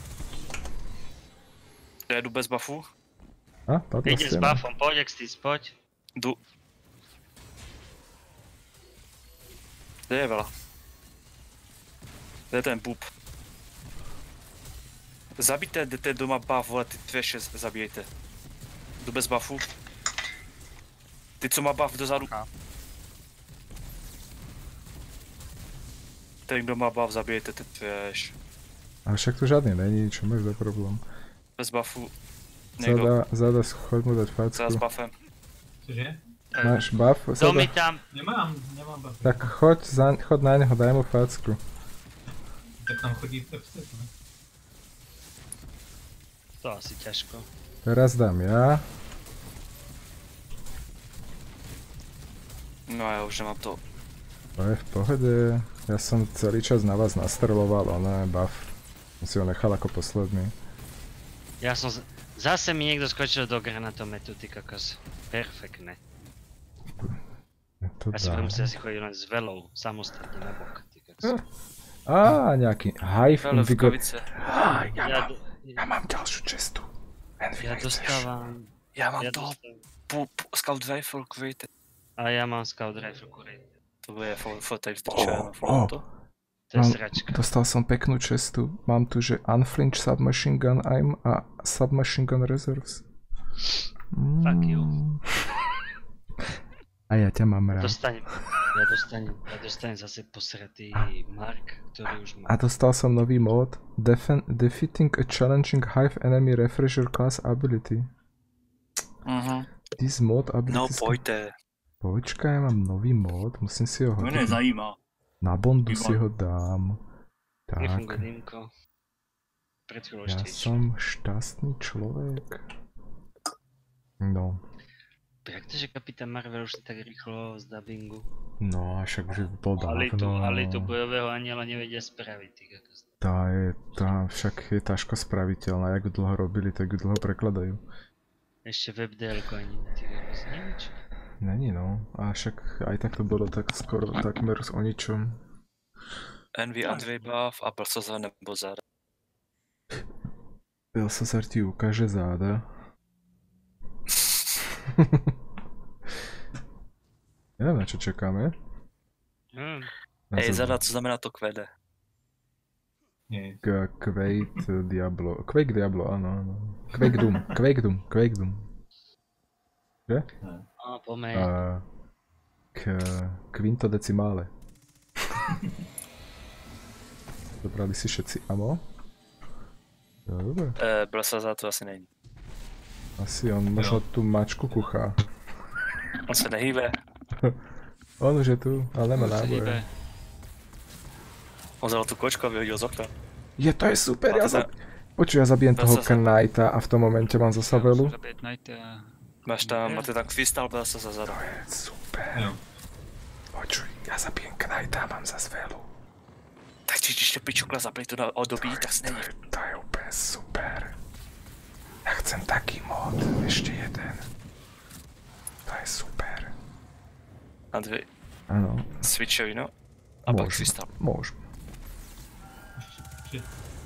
Já jdu bez buffu.
A, padla
Ide s
stena.
buffom, poď, Extis, poď.
Jdu. Kde je veľa? Kde je ten bub? Zabijte, jdete doma buff, vole, ty dvě šest zabijejte. Jdu bez buffu. Ty, co má buff dozadu.
Aha.
Ten, kdo má buff, zabijejte ty dvěž.
A však tu žádný není, čo máš za problém?
Bez buffu. Někdo.
Zada, zada, choď mu dať
Zada s
facku.
buffem.
Cože?
Máš buff?
To mi
Zada?
tam,
Nemám, nemám buffy.
Tak choď, za, choď na neho, daj mu facku.
Tak tam chodí v textech, ne?
to asi ťažko.
Teraz dám ja.
No já už nemám to.
To je v pohode. Ja som celý čas na vás nastrloval, ona buff. Som si ho nechal ako posledný.
Ja som, z- zase mi niekto skočil do granatometu, ty kokos. Perfektne.
Je to
Ja si budem
dá.
musieť asi chodiť len s velou, samostatne na bok, ty kokos.
Á, nejaký Hive
Ale v
Invigo...
kavice.
Á, ja,
Ja,
mám,
do-
ja mám ďalšiu cestu. Envy,
ja
nechceš?
dostávam,
Já mám
ja
toho
dostávam.
pu, pu, scout rifle, kvejte.
A ja mám scout rifle, kurej.
To je footage zničené,
oh.
to.
To je
Mám-
sračka.
Dostal som peknú cestu. Mám tu, že Unflinch Submachine Gun Aim a Submachine Gun Reserves. Mm.
Fuck you.
A ja ťa mám rád.
Dostanem, ja dostanem, ja dostanem zase posratý Mark, ktorý už má.
A dostal som nový mód. Defen- defeating a challenging Hive enemy refresher class ability.
Mhm.
This mod ability...
No
sk-
pojďte.
Počkaj, mám nový mod, musím si ho
To mě
hodit.
nezajímá.
Na bondu
Ivan.
si ho dám.
Nefunguje
Tak,
dýmko. Pred chvíľou
ja
ešte išlo.
som šťastný človek. No,
Jak to, že Kapitán Marvel už tak rýchlo z dubbingu?
no a však už bol
Ale tu,
dávno.
ale tu bojového aniela nevedia spraviť, ty kokos.
Tá je, tá však je ťažko spraviteľná, jak dlho robili, tak ju dlho prekladajú.
Ešte webdelko ani, ty kokos, neviem čo.
Není no, a však aj tak to bolo tak skoro takmer o ničom.
Envy a dvě buff a Belsazar nebo Zara.
Belsazar ti ukáže záda. Neviem, na čo čakáme.
Hm,
Na
Ej,
za-
Zara, co znamená to kvede?
Nic.
K- Quake Diablo. Quake Diablo, áno, áno. Quake Doom, Quake Doom, Quake Doom. Že?
no pomeň.
A k Quinto Decimale. Zobrali si všetci amo? Dobre.
Eh, Belsazar to asi není.
Asi on možno tú mačku kuchá.
On se nehýbe.
On už je tu, ale nemá
Už se
náboje.
hýbe.
On vzal tu kočku a vyhodil z okna.
Je, to je super,
A
ja
teda-
za... Počuj, ja zabijem toho
Belsazar.
Knighta a v tom momente mám zasa velu.
Zabít Knight a...
Máš tam, máte tam krystal Belsazar Zara.
To je super.
Jo.
Počuj, ja zabijem Knighta a mám zas velu.
Tak či když to pičukla zaplej to na období, tak
To
snej.
je, to je úplne super. Ja chcem taký mod, ešte jeden. To je super.
Na dvě
Áno,
switchovi, no. A pak
môžem,
krystal.
môžem.
Že-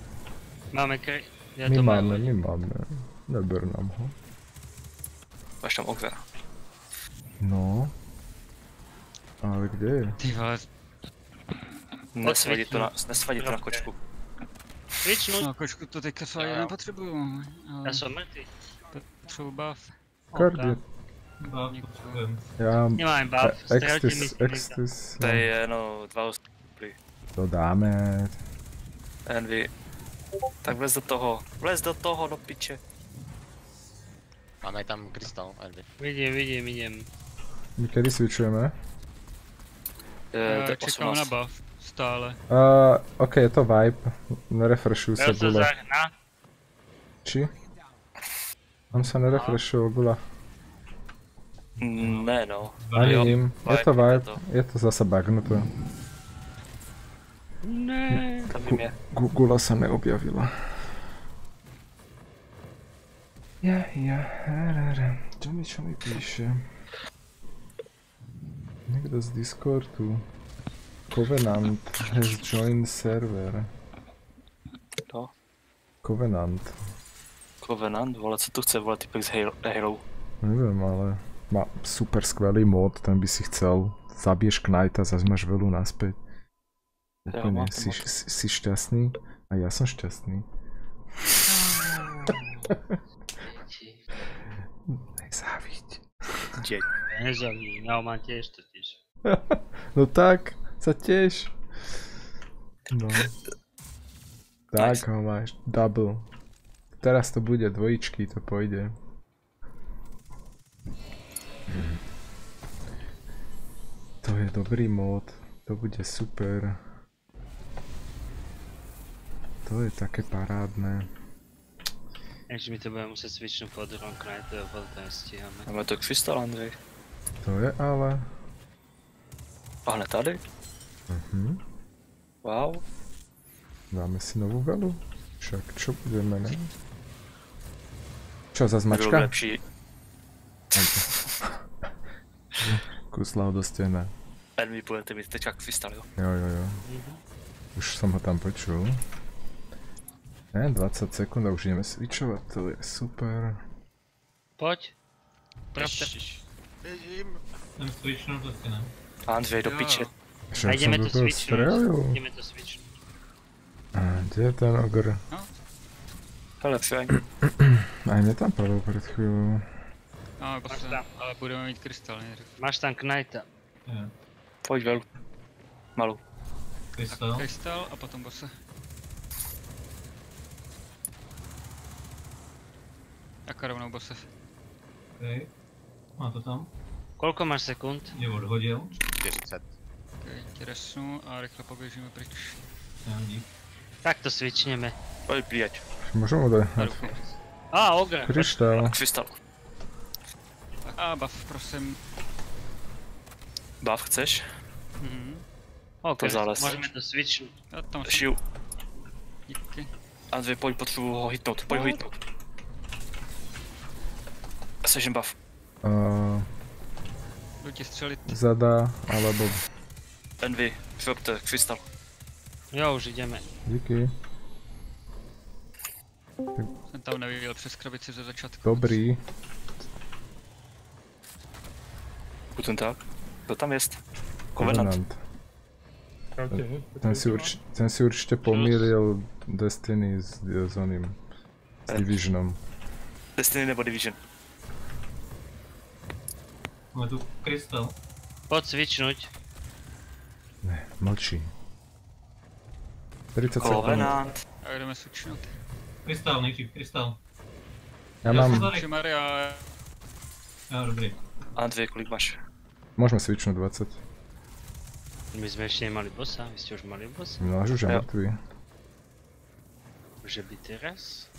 Máme kry... Ja
My
to
máme,
majú.
my máme. Neber nám ho.
Máš tam Ogvera.
No. Ale kde je?
Ty vole,
Nesvadí to na, nesvadí to na
Dobře.
kočku.
Switchnúť.
no kočku to teďka fakt
Jo.
nepotřebuju, ale
Ja som mŕtvy.
potřebuju buff.
Kardie.
Báb, potřebujem.
Já...
Nemám buff, strelite mi
Extis,
si nikto.
Extis.
To je no dva ostry.
To dáme.
Envy. Tak vlez do toho. Vlez do toho, do piče.
Máme tam krystal, Envy.
Vidím, vidím, idem.
My kedy switchujeme?
Je, to je
Čekám na
osmnáct.
buff, stále.
Uh, ok, je to vibe. Nerefreshujú sa
Ja sa
gule.
zahná.
Či? On sa nerefreshujú gula.
Mm, Ne no.
Ani
Jo,
im. Je
vibe,
to vibe.
je to.
Je to zase bugnuté.
Ne.
Tam jim je.
Gu- Gula sa neobjavila. Ja, ja, rara. Čo mi, čo mi píše? Niekto z Discordu. Covenant has joined server.
No.
Covenant.
Covenant, vole, co tu chce, vole, typek z Halo. Halo.
Neviem, ale má super skvelý mod, ten by si chcel. Zabiješ Knighta, zase máš velu naspäť.
Ja,
Úplne,
mám ten
si,
mod.
si, si šťastný? A ja som šťastný. Nezáviď.
Deň.
Nezaví, ja ho mám tiež totiž.
No tak, sa tiež. No. Tak ho máš, double. Teraz to bude dvojičky, to pôjde. To je dobrý mod, to bude super. To je také parádne.
Takže mi to bude musieť switchnúť po druhom Knightu a potom nestíhame.
Máme to krystal, Andrej.
To je ale...
A hned tady?
Mhm.
Wow.
Dáme si novú velu. Však čo budeme, ne? Čo, za
Bylo by
zmačka?
lepší.
Kuslav do stěna.
Envy budete mít teďka krystal, jo.
Jo, jo, jo. Už jsem ho tam počul. Ne, dvacet sekund a už ideme switchovat, to je super.
Poď.
Ježiš. Bežím.
Jsem switchnul, to si ne.
Andrej, do
Jo.
piče.
Však
A ideme
som
to
do toho
switchnúť.
strelil.
Ideme to switchnúť.
A kde je ten ogr?
Hele, přijď.
Aj mě tam padl před chvíľou.
No,
Máš
posledný,
tam.
ale budeme mít krystal nejdřív.
Máš tam Knighta.
Jo.
Pojď velu. Malou.
Krystal.
Krystal a potom bose. Jaká rovnou bose.
Okay. Má to tam.
Koľko máš sekund?
Je odhodil.
čtyřicet.
Okay, tě resnu a rychle poběžíme pryč.
Jo, dík.
Tak to switchneme.
Pojď, přijď.
Môžem mu dať
Na ruku.
Á, Ogre.
kryštál.
Krystal.
A buff, prosím.
Buff chceš?
Mhm.
OK,
To zález.
môžeme to switchnúť.
Já tam jsem.
Šiu.
Díky.
Andrej, pojď, potřebuji ho hitnout. Pojď ho hitnout. Sežem buff.
Uh,
Jdu ti střelit.
zada, alebo...
Envy, přijďte, krystal.
Jo, už ideme.
Díky.
Jsem tam neviděl přes krabici ze začátku.
Dobrý.
Guten Tag. Kdo tam jest? Covenant.
Ten si, urč, ten si určite pomýlil Destiny s, s oným. S Divisionom.
Destiny nebo Division.
Máme tu krystal.
Poď switchnúť.
Ne, mlčí. tridsať sekúnd.
Covenant.
A jdeme sučnout.
Krystal nejdřív, krystal.
Ja
Já jsem
mám...
tady.
Maria,
Jo, dobrý.
Andrej, kolik máš?
Môžeme switchnúť dvadsať.
My sme ešte nemali bossa, vy ste už mali bossa.
Náš už je
Jo.
mŕtvý.
Že by teraz?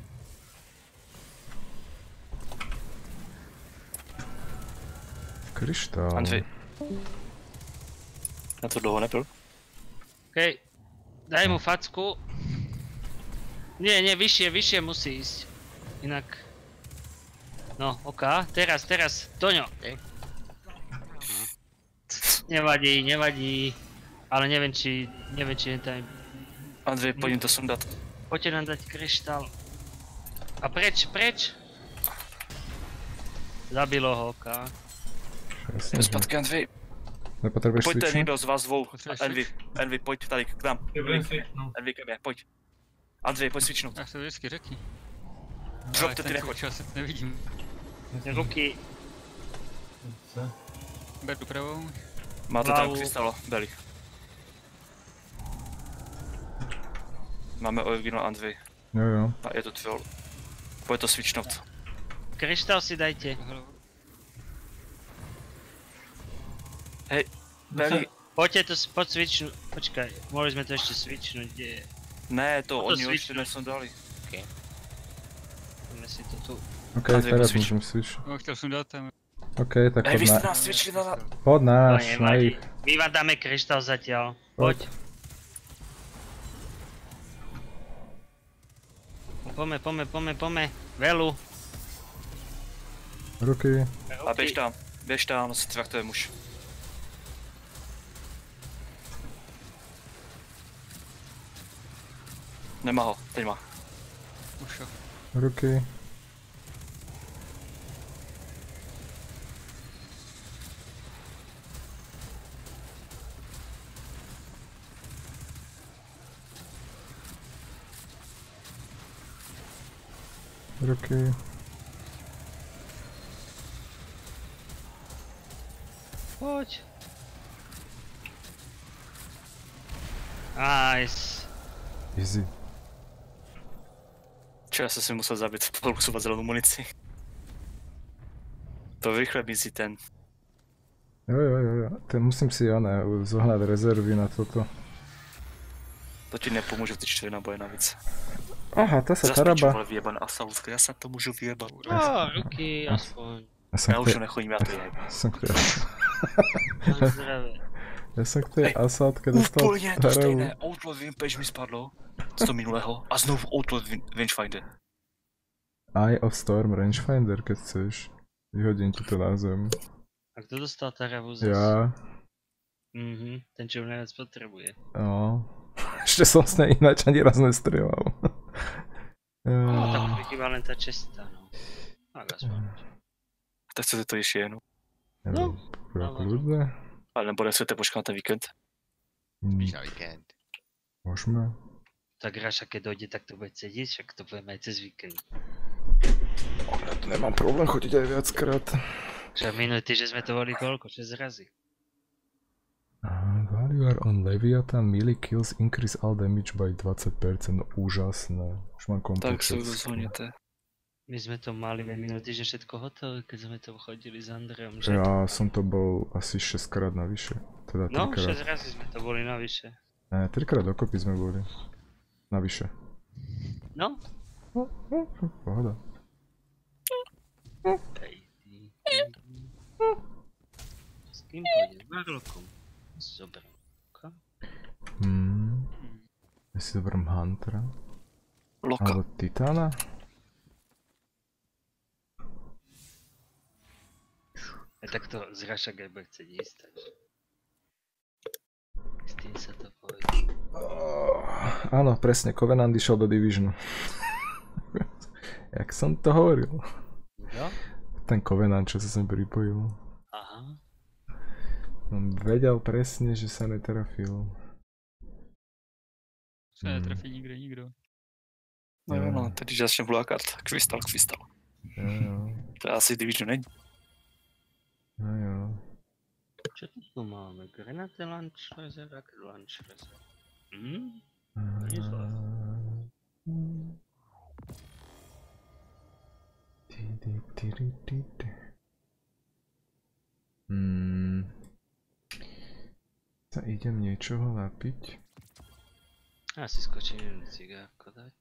Kryštál.
Andrej. Na to dlouho nebyl.
OK. Daj mu facku. Nie, nie, vyššie, vyššie musí ísť. Inak... No, OK, teraz, teraz, Toňo.
OK.
Nevadí, nevadí. Ale neviem, či... Neviem, či je tam...
Andrej, pojď jim to sundat.
poďte nám dať kryštál. A preč, preč! Zabilo ho, oká.
Jasne,
Jdu
že
zpátky Andvej.
nepotrebuješ
Pojďte
switchu?
někdo z vás dvou.
Potřebuješ
Envy, Envy, pojď tady k nám.
Ja budem switchnúť.
Envy ke mně, pojď. Andvej, pojď switchnout.
Tak to vždycky řekni.
Drop,
Ale
to ty
ten
nechoď.
switch já se nevidím.
Ruky.
Co?
Beru pravou.
Máte tam
Hlavu.
krystalo, Belly. Máme original Andvej.
Jo, jo.
A je to tvoj. Pojď to switchnout.
Kryštál si dajte.
Hej, Belly.
Poďte to, s- poď switchnúť. Počkaj, mohli sme to ešte switchnúť, kde je.
Ne, to
To
oni už
switchnu.
nesem dali.
Dáme si to tu.
OK,
Andrej,
teraz
switch.
môžem switch.
No, chtěl jsem dát tam.
OK, tak
Hej,
pod,
vy jste
na,
nás switchli na...
pod
To
náš, na
nevadí.
ich.
My vám dáme kryštál zatiaľ. Poď. Pome, pome, pome, pome. Velu.
Ruky.
A běž tam, běž tam, s traktorem už. Nemá ho, teď má.
Už jo.
Ruky. Ruky.
Poď. Nice.
Easy.
Čo, ja som si musel zabiť poluxovať zelenú munici. To rýchle mizí ten.
Jo, jo, jo, jo. Ten musím si, oné, zohnať rezervy na toto.
To ti nepomôže ty čtyři naboje navíc.
Aha, tá sa
Zas piču,
taraba.
vole, vyjebané asautka, ja sa to môžu vyjebať.
Á, ruky, aspoň.
Ja som
Ja
k
už ho
tej...
nechodím, ja to jebám.
Som k tej...
Na zdravé.
Ja som k tej
Hej,
asáltke dostal
Úplne to
starú.
stejné, Outlaw Rampage mi spadlo z toho minulého a znovu Outlaw Rangefinder.
Eye of Storm Rangefinder, keď chceš. Vyhodím ti to na zem.
A kto dostal taravu zase?
Ja.
Mhm, ten čo ju najviac potrebuje.
No. Ešte som s nej ináč ani raz nestrieľal.
No,
Ja.
tak mi chýba len tá česta, no. Tak aspoň.
Tak chcete to ešte jednu.
No.
Ja, kľudne.
Ale nebo nechcete počkať na ten víkend?
Mm,
Víš na víkend.
Môžeme.
Tak Raša, keď dojde, tak to bude sedieť, však to budeme aj cez víkend.
Ja tu nemám problém chodiť aj viackrát.
Však minulý týždeň sme to boli koľko? šesť razy.
Uh, While you are on Leviathan, melee kills increase all damage by dvadsať percent. No, úžasné. Už mám komplet
Tak sa
všetko.
rozhodnete.
My sme to mali aj minulý týždeň všetko hotové, keď sme to chodili s Andrejom. Že...
Ja som to bol asi šesť krát navyše. Teda
No,
tri krát.
šesť razy sme to boli navyše.
Ne, tri krát dokopy sme boli. Navyše.
No?
No, no, pohoda.
Hej, ty, ty. S kým pôjdem? S Barlokom. Zoberiem. Loka.
Hmm. Ja si zoberiem Huntera.
Loka.
Alebo Titána.
A tak to z Rašak aj bude chcieť ísť, takže... S tým sa to povie.
Oh, áno, presne, Covenant išiel do Divisionu. Jak som to hovoril.
Jo?
Ten Covenant, čo sa sem pripojil.
Aha.
On vedel presne, že sa netrafil.
Se
Hmm.
netrefí nikde nikdo.
No jo, no, teď začne vlákat. Krystal, krystal.
Jo, jo.
To asi Division není.
No jo.
Čo tu tu máme? Grenade Launcher, Rocket Launcher. Hm? nie zlé.
Hmm. Sa idem niečoho napiť.
Ja si skočím jeden cigárko dať.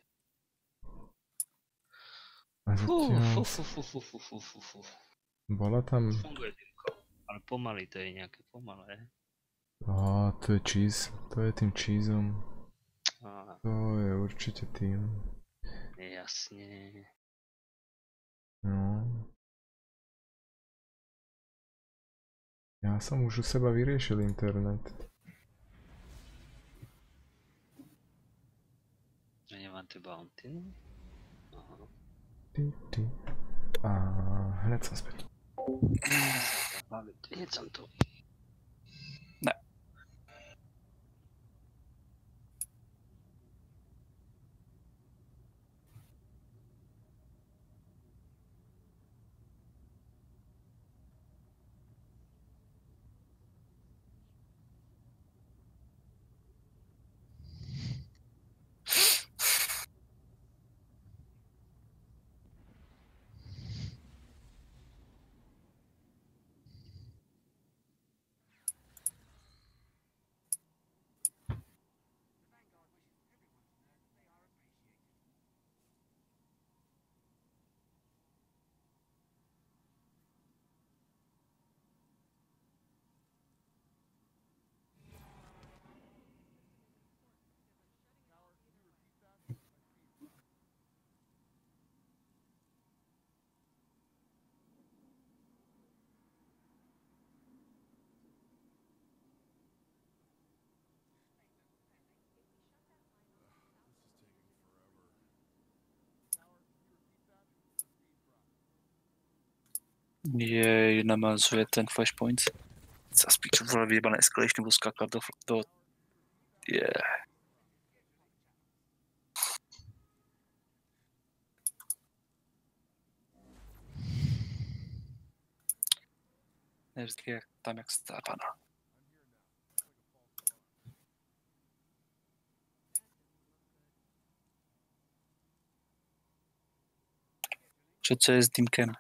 A
Fú,
zatiaľ
fú, fú, fú, fú, fú, fú, fú, fú.
bola tam...
Funguje dýmko. Ale pomaly to je nejaké pomalé.
Á, to je cheese. To je tým cheeseom.
Á,
To je určite tým.
jasne.
No. Ja som už u seba vyriešil internet.
Ja Máte bounty? Aha.
Ty, ty. A hned som späť.
Hneď som tu.
Ne. Jej, namazuje ten flashpoint. Zas piču, vole, vyjebané escalation, budu skákat do... do... Yeah. Nevždycky jak tam jak stápana. Čo co je s dýmkem?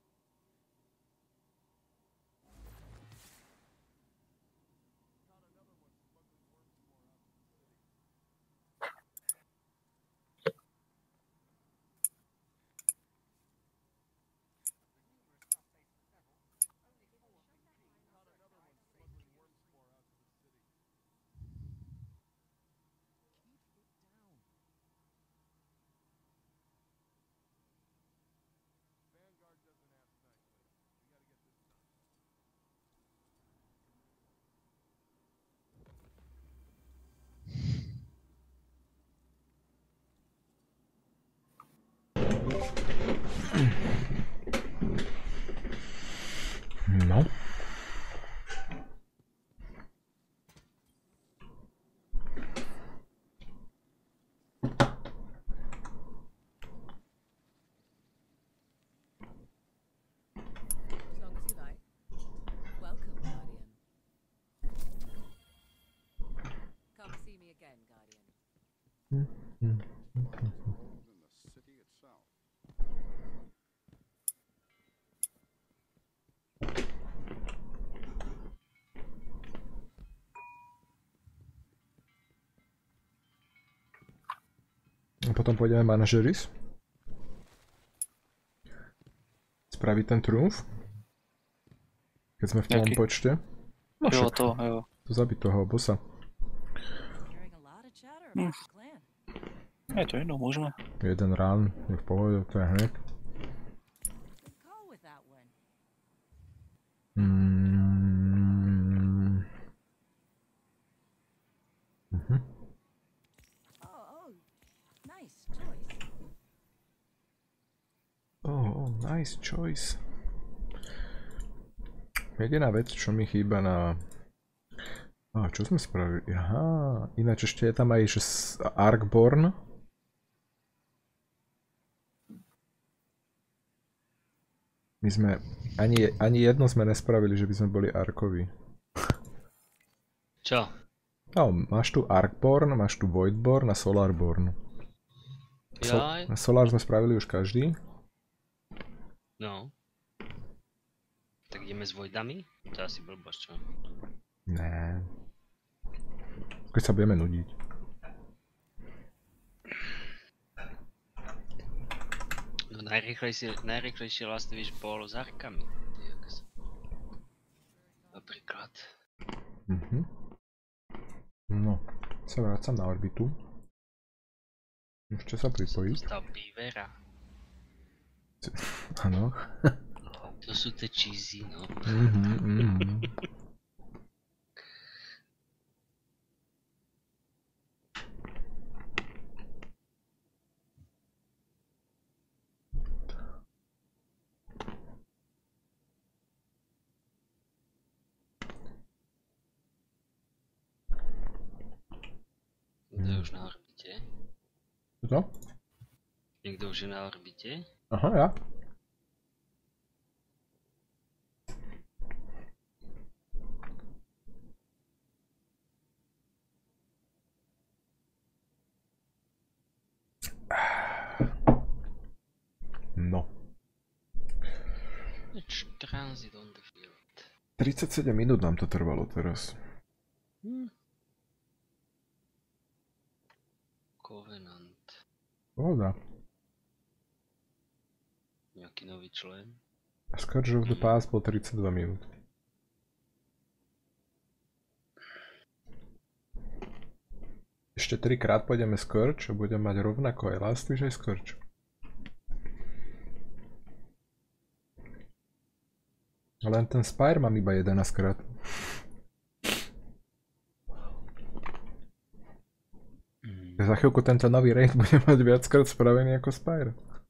No.
As long as you like. Welcome, Guardian. Come see me again, Guardian.
in the city itself.
A potom pôjdeme manažeris. Spraviť ten trumf. Keď sme v tom
Jaký?
počte. No
Jo,
však,
to, jo.
to zabiť toho bossa.
Hearing a lot of chatter about the clan.
Je to jedno, môžeme.
Jeden rán, je v pohode, to je hneď.
Good call with that one.
Mm. Mhm.
Oh, oh, nice choice.
Oh, oh, nice choice. Jediná vec, čo mi chýba na... A čo sme spravili? Aha, ináč ešte je tam aj že s- Arkborn. My sme, ani, ani jedno sme nespravili, že by sme boli Arkovi.
Čo?
No, máš tu Arkborn, máš tu Voidborn a Solarborn. So,
Jaj?
na Solar sme spravili už každý.
No. Tak ideme s Voidami? To je asi blbosť, čo?
Ne. Keď sa budeme nudiť.
No najrýchlejšie, najrýchlejšie vlastne víš bol s arkami. Ty, napríklad.
Mhm. No, sa vrácam na orbitu. Ešte sa pripojiť.
Stav Beavera.
Áno.
To sú tie cheesy, no.
Mhm, mhm.
už na orbite.
Čo?
Niekto už je na orbite.
Aha, ja. No.
It's transit on the field.
tridsaťsedem minút nám to trvalo teraz.
Hm. Covenant.
Pohoda.
Nejaký nový člen.
Scourge of the Past bol tridsaťdva minút. Ešte trikrát pôjdeme Scourge a budeme mať rovnako aj Last Wish aj Scourge. Len ten Spire mám iba jedenásť krát. Za chvíľku tento nový raid bude mať viackrát spravený ako Spire.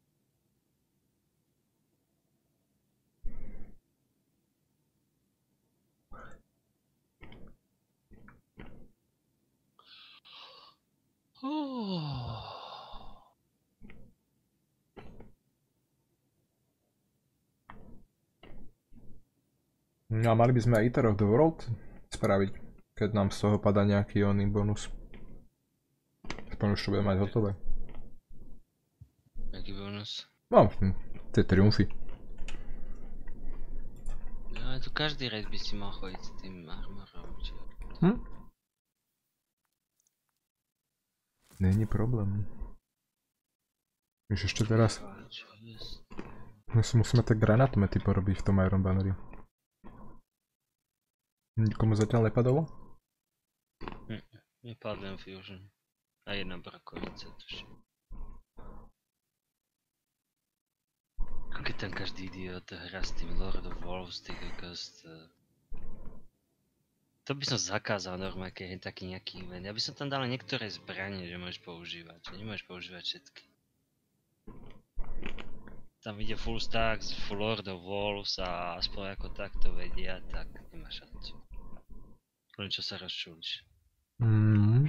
No a mali by sme aj Eater of the World spraviť, keď nám z toho padá nejaký oný bonus. Aspoň už to bude mať hotové.
Jaký bonus?
No, tie triumfy.
No ale tu každý raid by si mal chodiť s tým armorom, či...
Hm? Není problém. Víš, ešte teraz... My si musíme tak granátmety porobiť v tom Iron Banneri. Nikomu zatiaľ nepadalo?
Hm, nepadłem Fusion. A jedna brakovica tuším. Keď tam každý idiot hrá s tým Lord of Wolves, ty kokos, to... To by som zakázal normálne, keď je taký nejaký event. Ja by som tam dal niektoré zbranie, že môžeš používať, že nemôžeš používať všetky. Tam ide full stack z Lord of Wolves a aspoň ako takto vedia, tak nemá šancu. Len čo sa rozčúliš.
Mm.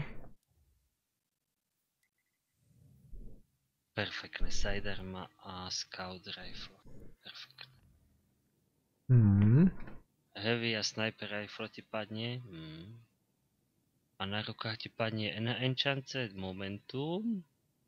Perfektné sidearma a scout rifle. Perfektné.
Mm.
Heavy a sniper rifle ti padne. Mm. A na rukách ti padne en enchanted momentum.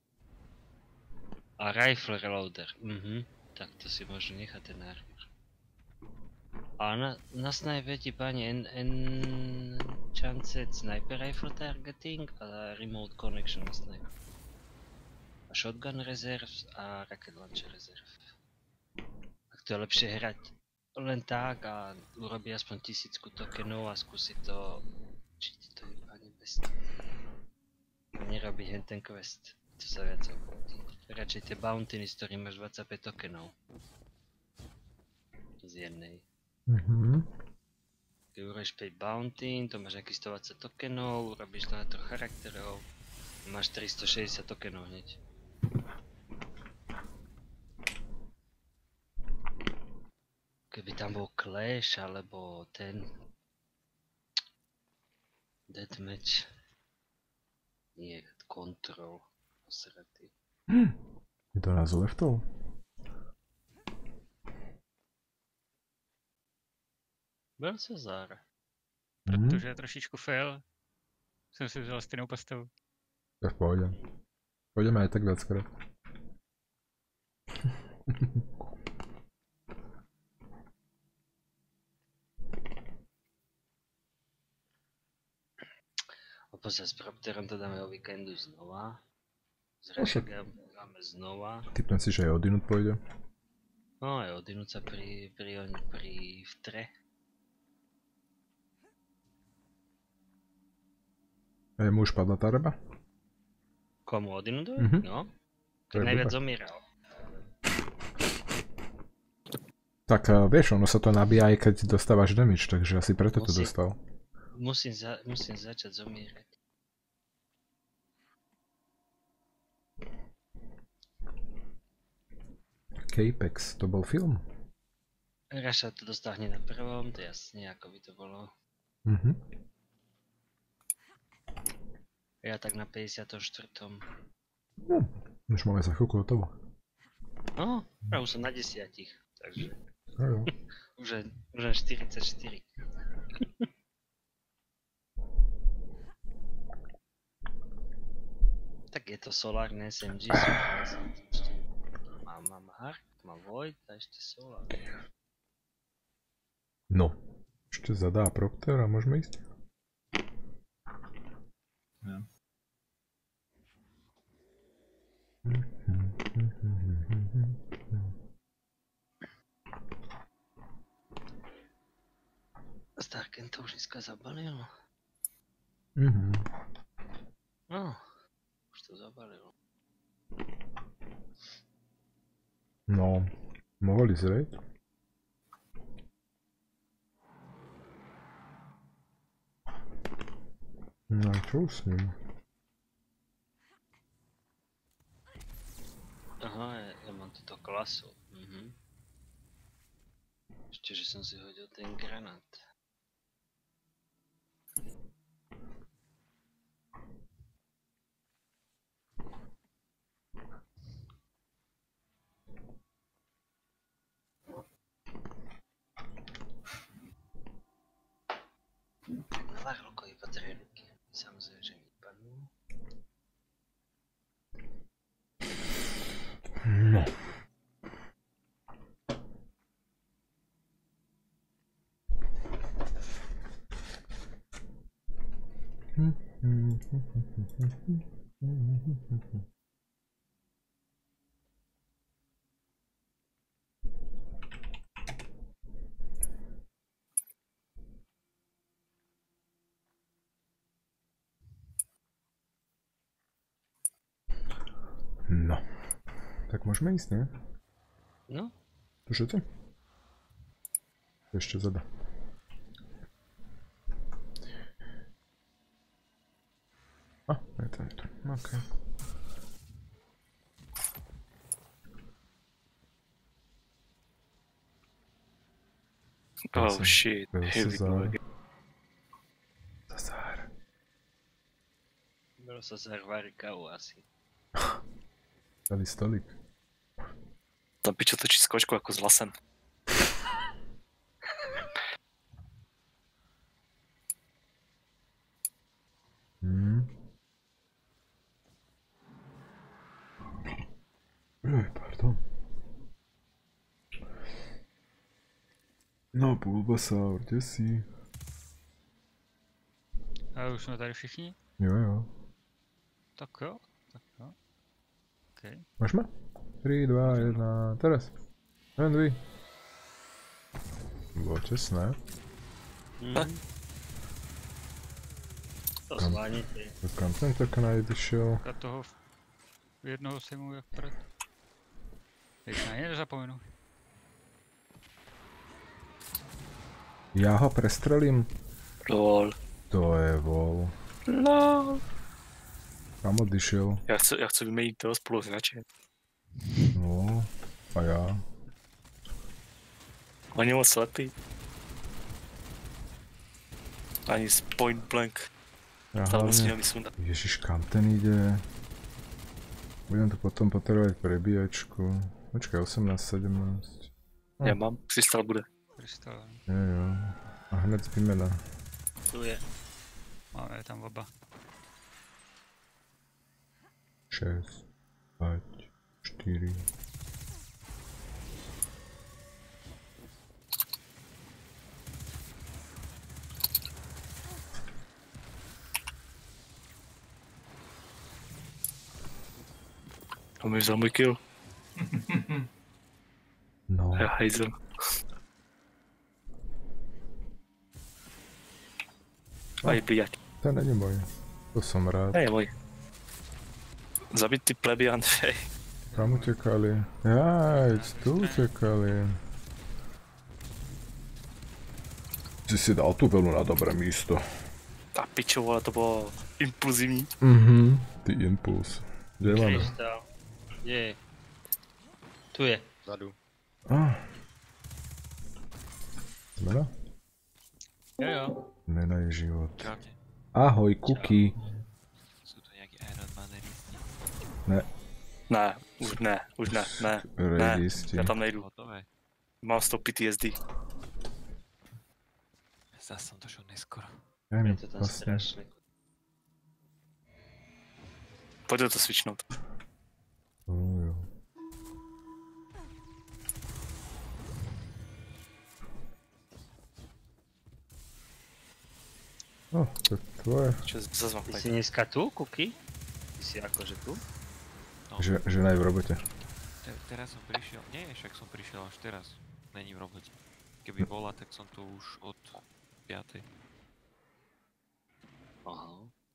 A rifle reloader. Mhm. Tak to si môžu nechať ten armor. A na, na snipe ti padne en, enchanted sniper rifle targeting a remote connection na sniper. A shotgun reserves a rocket launcher reserve. Tak to je lepšie hrať len tak a urobiť aspoň tisícku tokenov a skúsiť to, či ti to vypadne bez toho. Nerobiť hen ten quest, to sa viac oplatí. Radšej tie bountyny, z ktorých máš dvadsaťpäť tokenov. Z jednej.
Mhm.
Keď urobíš päť bounty, to máš nejakých stodvadsať tokenov, urobíš to na troch charakterov, máš tristošesťdesiat tokenov hneď. Keby tam bol Clash alebo ten Deathmatch, nie, Control, osratý.
Hm. Je to nás leftov?
Byl Cezar.
Mhm.
Protože trošičku fail. Jsem si vzal stejnou postavu.
To je v pohode. Pôjdeme aj tak viackrát.
Pozor, s Propterom to dáme o víkendu znova. S
Však.
Rashagam dáme znova.
Typnem si, že aj Odinut pôjde.
No aj odinúť sa pri, pri, pri, pri vtre.
A jemu už padla tá reba?
Komu odinúť?
Mhm.
No.
To
Keď
je
najviac
blbé.
zomieral.
Tak uh, vieš, ono sa to nabíja aj keď dostávaš damage, takže asi preto to
Musí.
dostal.
Musím, za, musím začať zomierať.
Capex, to bol film?
Raša to dostal hneď na prvom, to je jasne ako by to bolo.
Mhm.
Ja tak na päťdesiatom štvrtom
Hm, už máme za chvíľku hotovo.
No, ja už som na desiatich, takže
No jo.
už je, už je štyridsaťštyri. Tak je to solárne es em gé, mám, mám Hark, mám Void a ešte Solar.
No. Ešte zadá Procter a môžeme ísť?
Ja.
Starken to už dneska zabalil.
Mhm.
No, už to zabalil.
No, mohli zrieť. No a čo s ním?
Aha, ja, ja mám túto klasu. Mhm. Ešte, že som si hodil ten granát. Na Varloko iba tri ruky. Samozrejme, že mi padnú.
No. No. Tak môžeme ísť, nie?
No,
To všetci? Ešte zada. A, je to, je to. OK.
Oh shit,
Byl
here we go
Cezar.
again.
Cezar.
bolo sa zarvári kávu asi.
Dali stolik.
Tam pičo točí skočku ako s lasem.
Hmm. Oj, pardon. No, Bulbasaur, kde si?
A už jsme tady všichni?
Jo, jo.
Tak jo, tak jo. OK.
Môžeme? tri, dva, jedna, teraz. Len dví. Bolo čestné.
Mhm. To
Kam?
zvládnete.
Tak kam ten tak najdyšiel?
A toho v- jednoho sejmu jak před. Teď na ně nezapomenu.
Ja ho prestrelím?
Lol.
To je vol.
Lol.
Kam odišiel?
Já chci, já chci vyměnit toho spoluhráče.
No, a ja.
On je moc slepý. Ani z point blank.
Ja
Tam musí
hlavne...
měli sundat.
Ježiš, kam ten ide? Budem tu potom potrebovať prebíjačku. Počkaj, osemnásť, sedemnásť. Hm.
Já mám, krystal bude.
Krystal.
Jo, jo. A hned výmena.
Tu je.
Máme je tam oba.
šesť, päť, štyri.
On mi vzal můj kill.
No.
Já hejzel. Aj blíjať.
To není môj. To som rád.
Ne, je můj. Zabít ty pleby, Andrej.
Kam utekali? Jaj, tu utekali. Si si dal tú velu na dobré místo.
A pičo, ale to bylo impulzivní.
Mhm. Ty impuls. Kde máme?
Krystal. Kde je? Tu je.
Vzadu.
Ah. Zmena?
Jo jo.
Zmena je život. Ahoj, Kuky. Ne.
Ne, už ne, už ne, ne, ne,
Radisti.
já tam nejdu.
Hotové.
Mám z toho P T S D.
Zase som došiel neskoro.
Daj mi
Je to tam
vlastne.
strašné.
Pojďte to switchnout.
Oh, jo. No, to je tvoje.
Čo, zase vám
Ty si
pojďte.
dneska tu, Kuky? Ty si akože tu?
Že, žena je v robote.
Te, teraz som prišiel, nie, však som prišiel až teraz. Není v robote. Keby bola, tak som tu už od piatej.
Aha.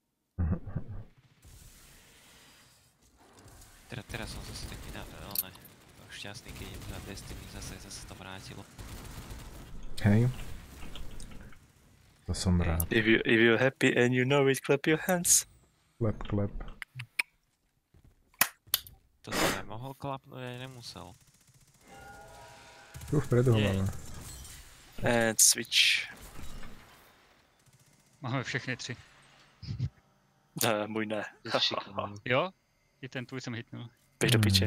Teda, teraz som zase taký na, one, šťastný, keď idem za Destiny, zase, zase to vrátilo.
Hej. To som
Hej.
rád.
If, you, if you're happy and you know it, clap your hands.
Klep, klep.
To som aj mohol klapnúť, aj nemusel.
Tu vpredu ho
Nie.
máme.
And switch.
Máme všechny tři.
Uh, můj ne.
Ty jsi šikovný.
Jo? I ten tvůj jsem hitnul.
Běž do piče.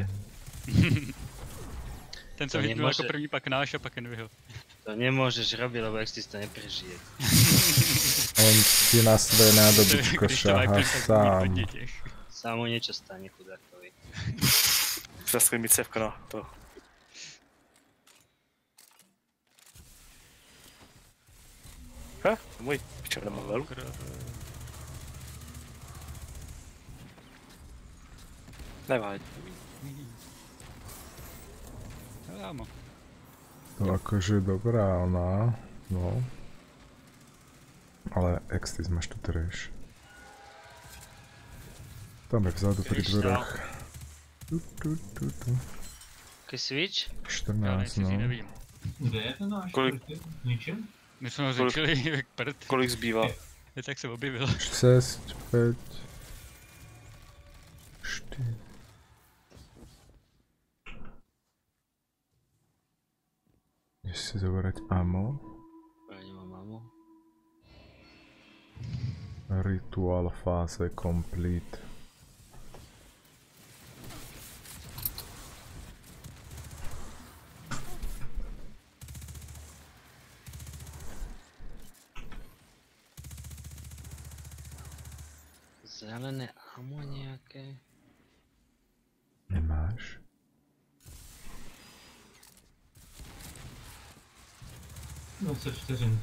Ten
To
jsem hitnul
nemůže-
jako první, pak náš a pak Envyho.
To nemôžeš robiť, lebo jak si to neprežije.
On si na své nádobičko
Když to
šáha
vypneš, tak bude
sám.
hodně těž.
Samo niečo stane chudákovi.
Zase mi cevka na to. Ha? Můj. Piče, nemám velu. Nevadí.
Ámo.
To akože dobrá ona. No. Ale Extis máš tu trash. Tam je vzadu pri
Trash,
dverách. Tu, tu, tu, tu.
Taký switch?
Já
štrnásť,
nejsi
no.
nevím.
Kde je ten náš?
Kolik-
Ničem?
My jsme ho
Kolik-
zvětšili jak prd.
Kolik zbývá?
Je tak se objevil.
šesť, päť, štyri. Ideš si zobrať ammo.
Ja nemám mamu.
Ritual fáze complete.
Zelené amo nejaké.
Nemáš?
dvacet vteřin.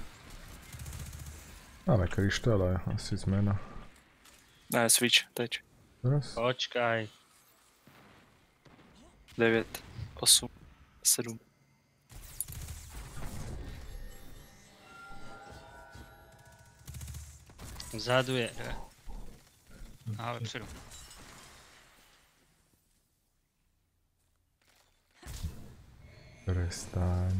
Máme kryštále, asi zmena.
Ne, switch, teď.
Teraz?
Počkaj.
devět, osm, sedm.
Vzadu je.
Aha, vepředu.
Prestaň.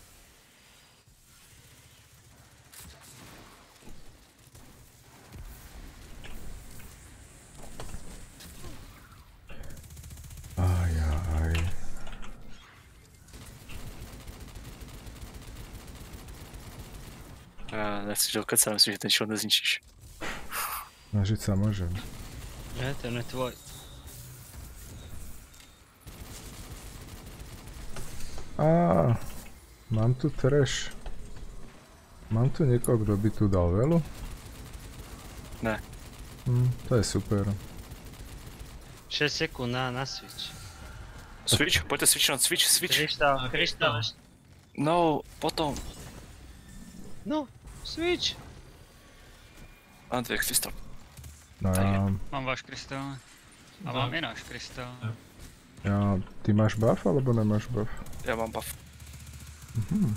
Aj, aj.
Já nechci do keca, myslím, že ten shield nezničíš.
Snažiť sa môžem.
Ne, ten je tvoj.
Á, mám tu trash. Mám tu niekoho, kto by tu dal velu?
Ne.
Hm, to je super.
šesť sekúnd na, na switch.
Switch, pojďte switchnout, switch, switch.
Kryštál, kryštál.
No, potom.
No, switch.
Mám dvě krystal.
No ja,
Mám váš krystal. A mám i náš krystal.
ja, ty máš buff alebo nemáš buff?
Já mám buff.
Mhm.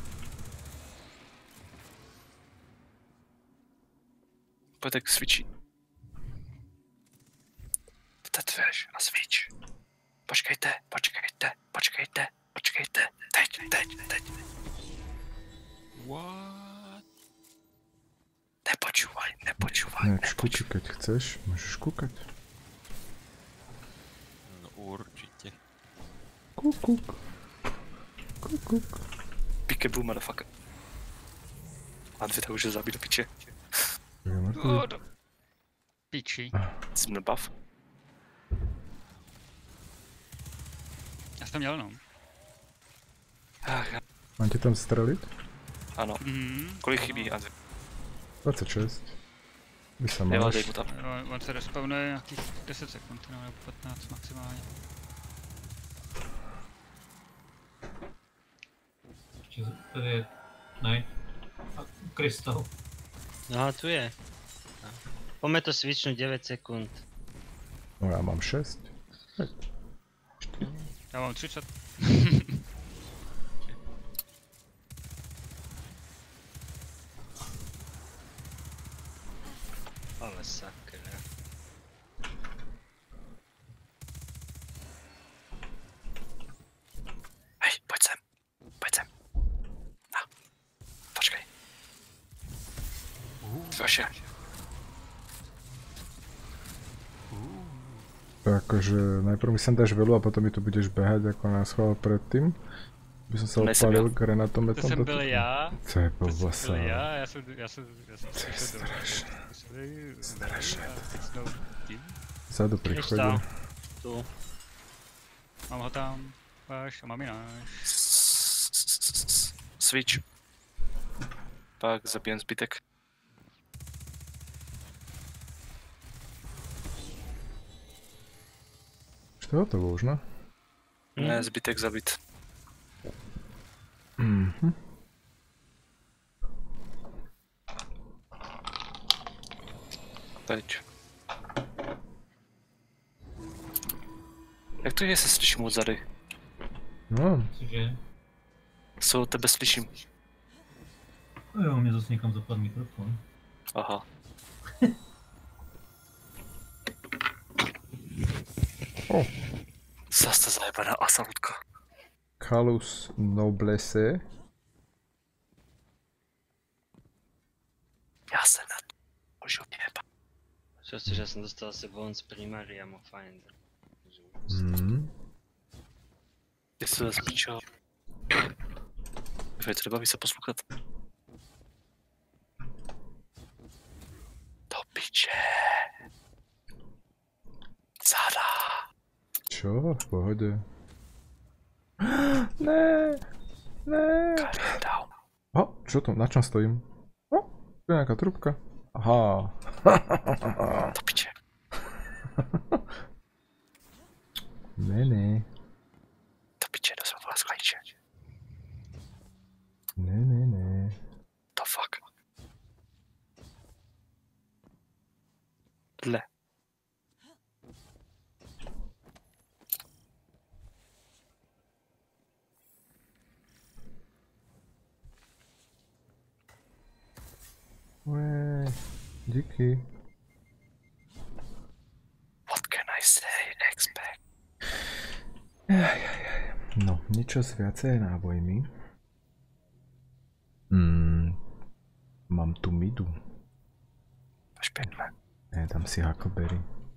Pojďte k switchi. Tetveš a switch. Počkejte, počkejte, počkejte, počkejte. Teď, teď, teď.
What?
Nepočúvaj, nepočúvaj,
Neč kúči,
nepočúvaj.
keď chceš, môžeš kúkať.
No určite.
Kúk, kúk. Kúk, kúk.
Peekaboo, motherfucker. A dvě tak už je zabít do piče.
Je mŕtvý.
O, do... Piči.
Jsem na buff.
jsem měl, no.
Ach,
Mám tě tam střelit?
ano.
Mhm.
Kolik chybí, Andrej?
dvacet šest. Vy se
Jo,
máš.
dej mu tam.
On, on se respawnuje nějakých deset sekund, no, nebo patnáct maximálně.
Ještě tady je... Ne. A krystal.
No, tu je. No. Pojďme to switchnout devět sekund.
No já mám šest.
Já mám třicet.
Ale sakra.
Hej, pojď sem. Pojď sem. No. Počkej. Vaše.
Akože najprv mi sem dáš velu a potom mi tu budeš behať ako na schvál predtým. By som sa
Nejsem
odpálil
já.
granatometom.
To jsem
do
byl
toho.
já.
To je
To jsem
blbosa.
byl já, já jsem, já jsem, já jsem
To je
přišel do...
strašné. Strašné.
A teď znovu tím.
Vzadu pri chode.
Krystal. Tu.
Mám ho tam. Váš a mám i náš.
Switch. Pak zabijem zbytek.
Čo je to už, no?
Ne, zbytek zabit.
Mhm.
Teď. Jak to je, se slyším odzady?
No,
Cože?
Se od tebe slyším.
No jo, mě zase někam zapadl mikrofon.
Aha.
Oh.
Zas ta zajebaná asalutka.
Calus Noblesse.
Já se na to můžu věbat.
Čo chceš, ja som dostal asi von z Primaria mo Finder.
Mhm.
Ty se zase pičo. Víte, nebaví se poslouchat. Do piče. Zada.
Čo? V pohode. Ne, ne.
Calm down.
O, čo to? Na čom stojím? O, tu je nejaká trubka. Aha.
Do piče.
Ne, ne.
Do piče, do svého skladiče.
Ne, ne, ne.
The fuck. Dle.
Ué, díky.
What can I say? Expect.
No, niečo s viacej nábojmi. Mm, mám tu midu.
Až pěkné.
Ne, tam si Huckleberry.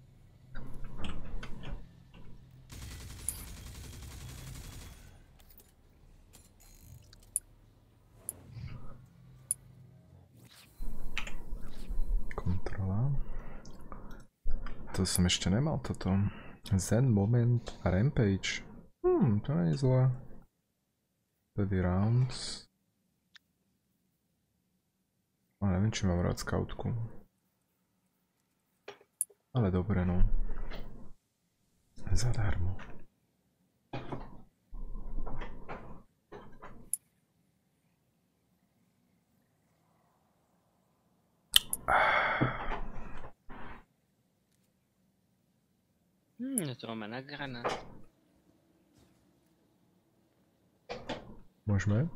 Kontrola. To som ešte nemal toto. Zen, Moment a Rampage. Hmm, to nie je zlé. Tedy Rounds. Ale neviem, či mám rád scoutku. Ale dobre, no. Zadarmo.
Hmm, to máme na granát.
Môžeme?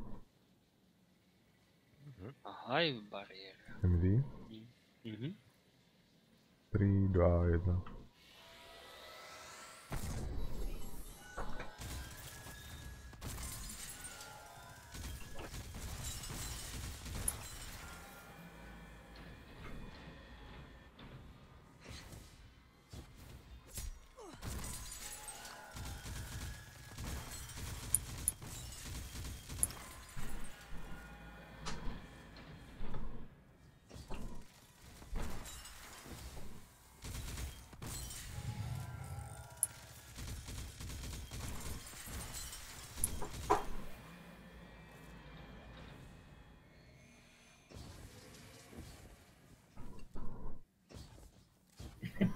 Aha, je bariéra.
em vé.
Mhm.
tri, dva, jedna.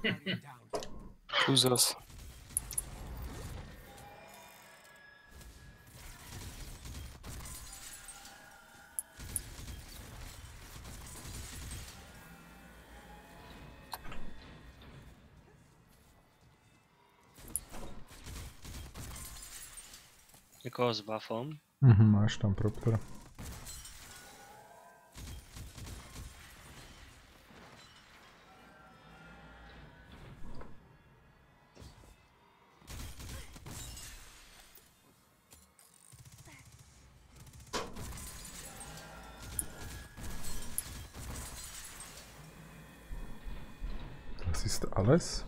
Tu zas.
Někoho s buffom.
Mhm, máš tam proptor. Asist Ales?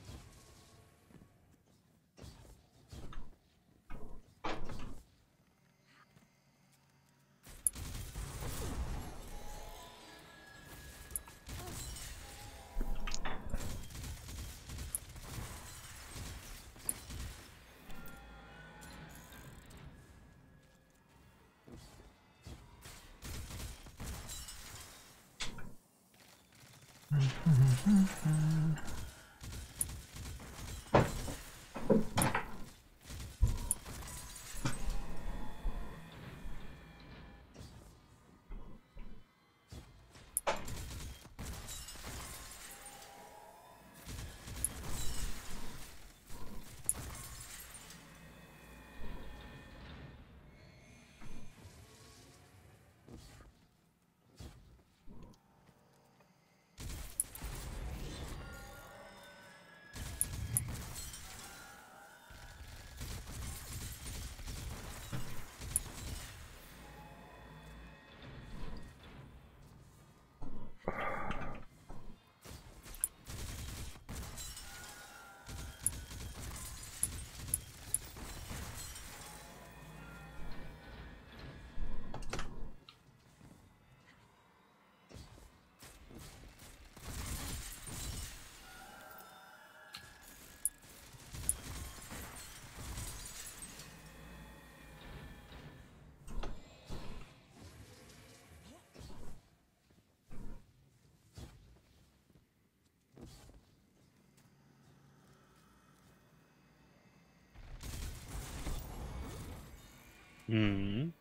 Hmm.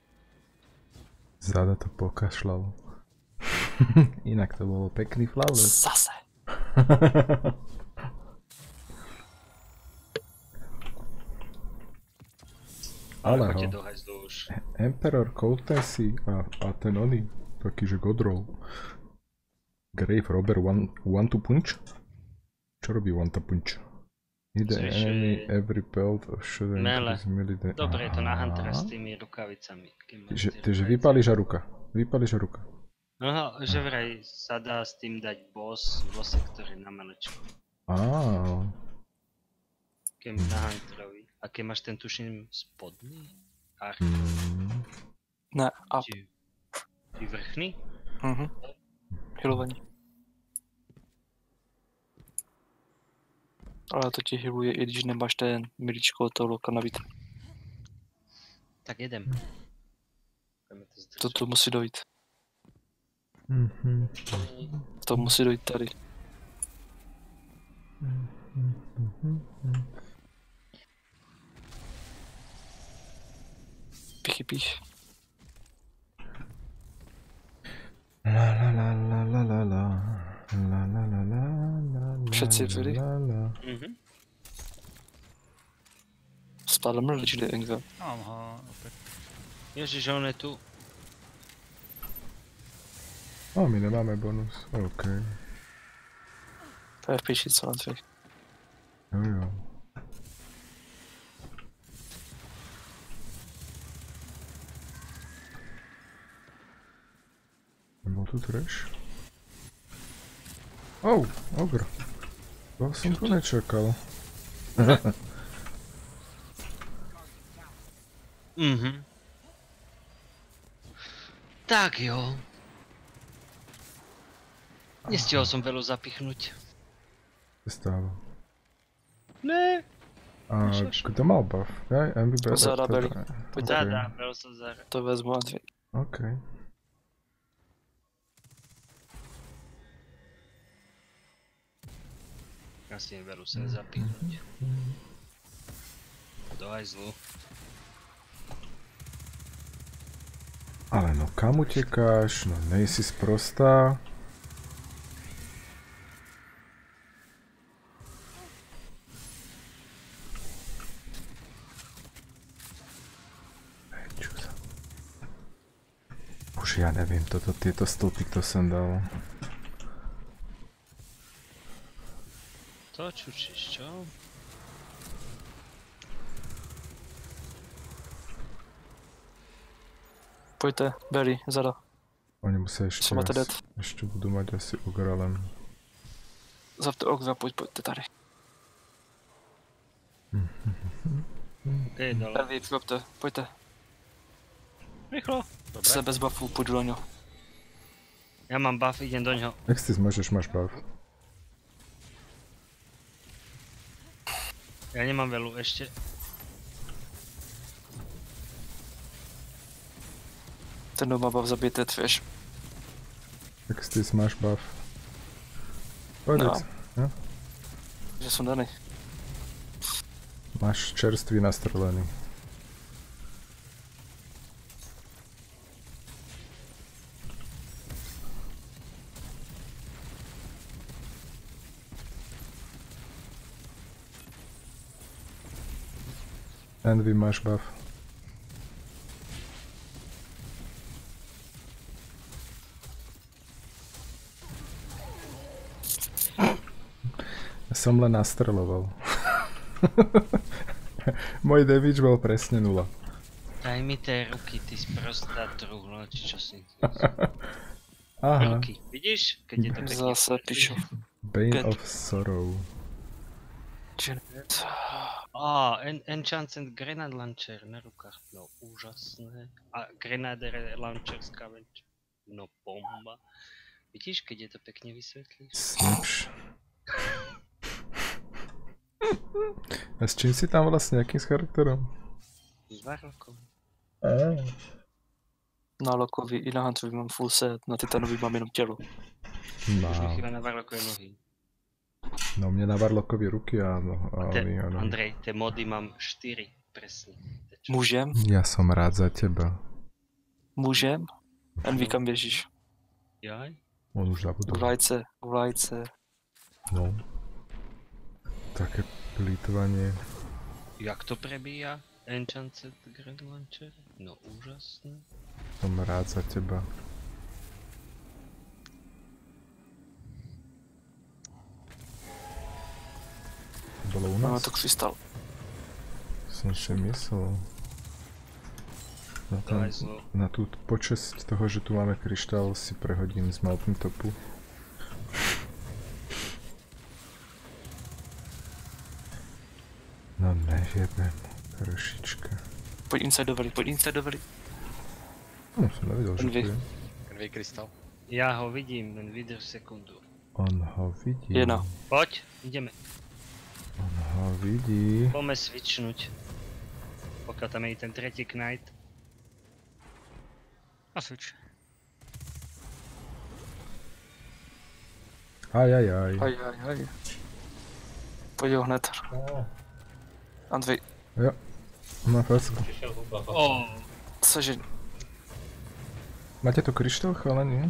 Zada to pokašľalo. Inak to bolo pekný flawless.
Zase.
Ale
Poďte
ho,
do hajzlu už.
Emperor Courtesy a, a ten oný, taký že godroll. Grave Robber one, one to punch? Čo robí one to punch? Hit the
Zvyšuje-
enemy every belt of shot and
Mele.
increase melee da-
Dobre, je to na
Aha.
Huntera s tými rukavicami. keď máš
Že,
tie
takže
rukavice.
vypališ a ruka. Vypališ a ruka.
No, že vraj sa dá s tým dať boss vo sektore na malečku.
Á,
Keď na Hunterovi. A keď máš ten tuším spodný? Arch,
mm,
Ne, a...
či, či vrchný?
Mhm. Healovaní. Ale to ti healuje, i když nemáš ten milíčko od toho loka nabít.
Tak jedem. Budeme to zdržet.
To, to musí dojít.
mhm,
To musí dojít tady.
mhm.
Pichy pich.
La la la la la la la. La la la la la la.
Všetci byli?
la, la.
Mhm.
Spadl mrlič, jde Engel.
Mám ho opět.
Ježiš, on je tu.
A my nemáme bonus, OK.
To je v pěšice na dvě.
Jo jo. Nebol tu trash? Oh, ogr. To som tu nečakal.
Mhm. Tak jo. Nestihol som veľa zapichnúť.
Stáva.
Ne.
A kto mal buff? Ja, M B B.
Zara Belly. Pojď
Dá,
Ok.
dá, bral som za...
To vezmu na dvě.
OK.
Krásne veru sa zapínuť. Do hajzlu.
Ale no kam utekáš? No nejsi sprostá. Už ja neviem, toto, tieto stĺpy, kto som dal.
To čučíš, čo?
Pojďte, Barry, zada.
Oni musia ešte,
Som máte
asi,
dead.
ešte budú mať asi ogralem.
Zavte okna, pojď, pojďte tady.
Okej, dole.
Barry, přikopte, pojďte.
Rýchlo. Dobre.
Se bez buffu, půjdu do něho.
Ja mám buff, idem do ňoho.
Extis, môžeš, máš bav.
Ja nemám veľu ešte.
Ten doma bav zabijte tvěž.
Extis, máš bav. Poď,
No.
Ex- ja?
Že jsem daný.
Máš čerstvý nastrelený. Envy, máš bav. Ja som len nastreloval. Môj damage bol presne nula.
Daj mi tie ruky, ty sprostá truhla, či čo si.
Aha,
Ruky, vidíš? Keď je to pekne.
Zase pičo.
Bane
Good.
of Sorrow.
Janet.
Á, en Enchanted Grenade Launcher na rukách, no úžasné. A Grenade Launcher Scavenger, no bomba. Vidíš, keď je to pekne vysvetlíš?
Snipš. A s čím si tam vlastne, akým s charakterom?
S Varlokom.
Na Lokovi i na Huntovi mám full set, na Titanovi mám jenom tělo.
No,
Už mi chýba na Varlokové nohy.
no mne na Varlockovi ruky a, no, a
Te,
oni, ano.
Andrej, tie mody mám štyri, presne. Te čo?
Můžem?
Ja som rád za teba.
Můžem? Envy, kam běžíš?
Jaj?
On už
U
zabudol.
lajce, u lajce.
No. Také plýtvanie.
Jak to prebíja? Enchanted Grenade Launcher? No úžasné.
Som rád za teba. To bolo u
Máme
nás?
to krystal.
Som si myslel. Na,
To
ten,
aj zlo.
na tú počesť toho, že tu máme kryštál, si prehodím z Mountain Topu. No nevieme, trošička.
Pojď inside do veli, pojď inside do veli.
No, som nevedel, že tu
Envy.
je.
Envy krystal.
Ja ho vidím, len vydrž sekundu.
On ho vidí.
Jedna.
Poď, ideme.
On ho vidí.
Poďme switchnúť. Pokiaľ tam je ten tretí knight.
A switch.
Aj, aj, aj.
Aj, aj, aj. Pojď ho hned. Andrej,
Jo. Má facku.
Prišiel húba.
Ó,
sežeň.
Máte tu kryštál, chalani?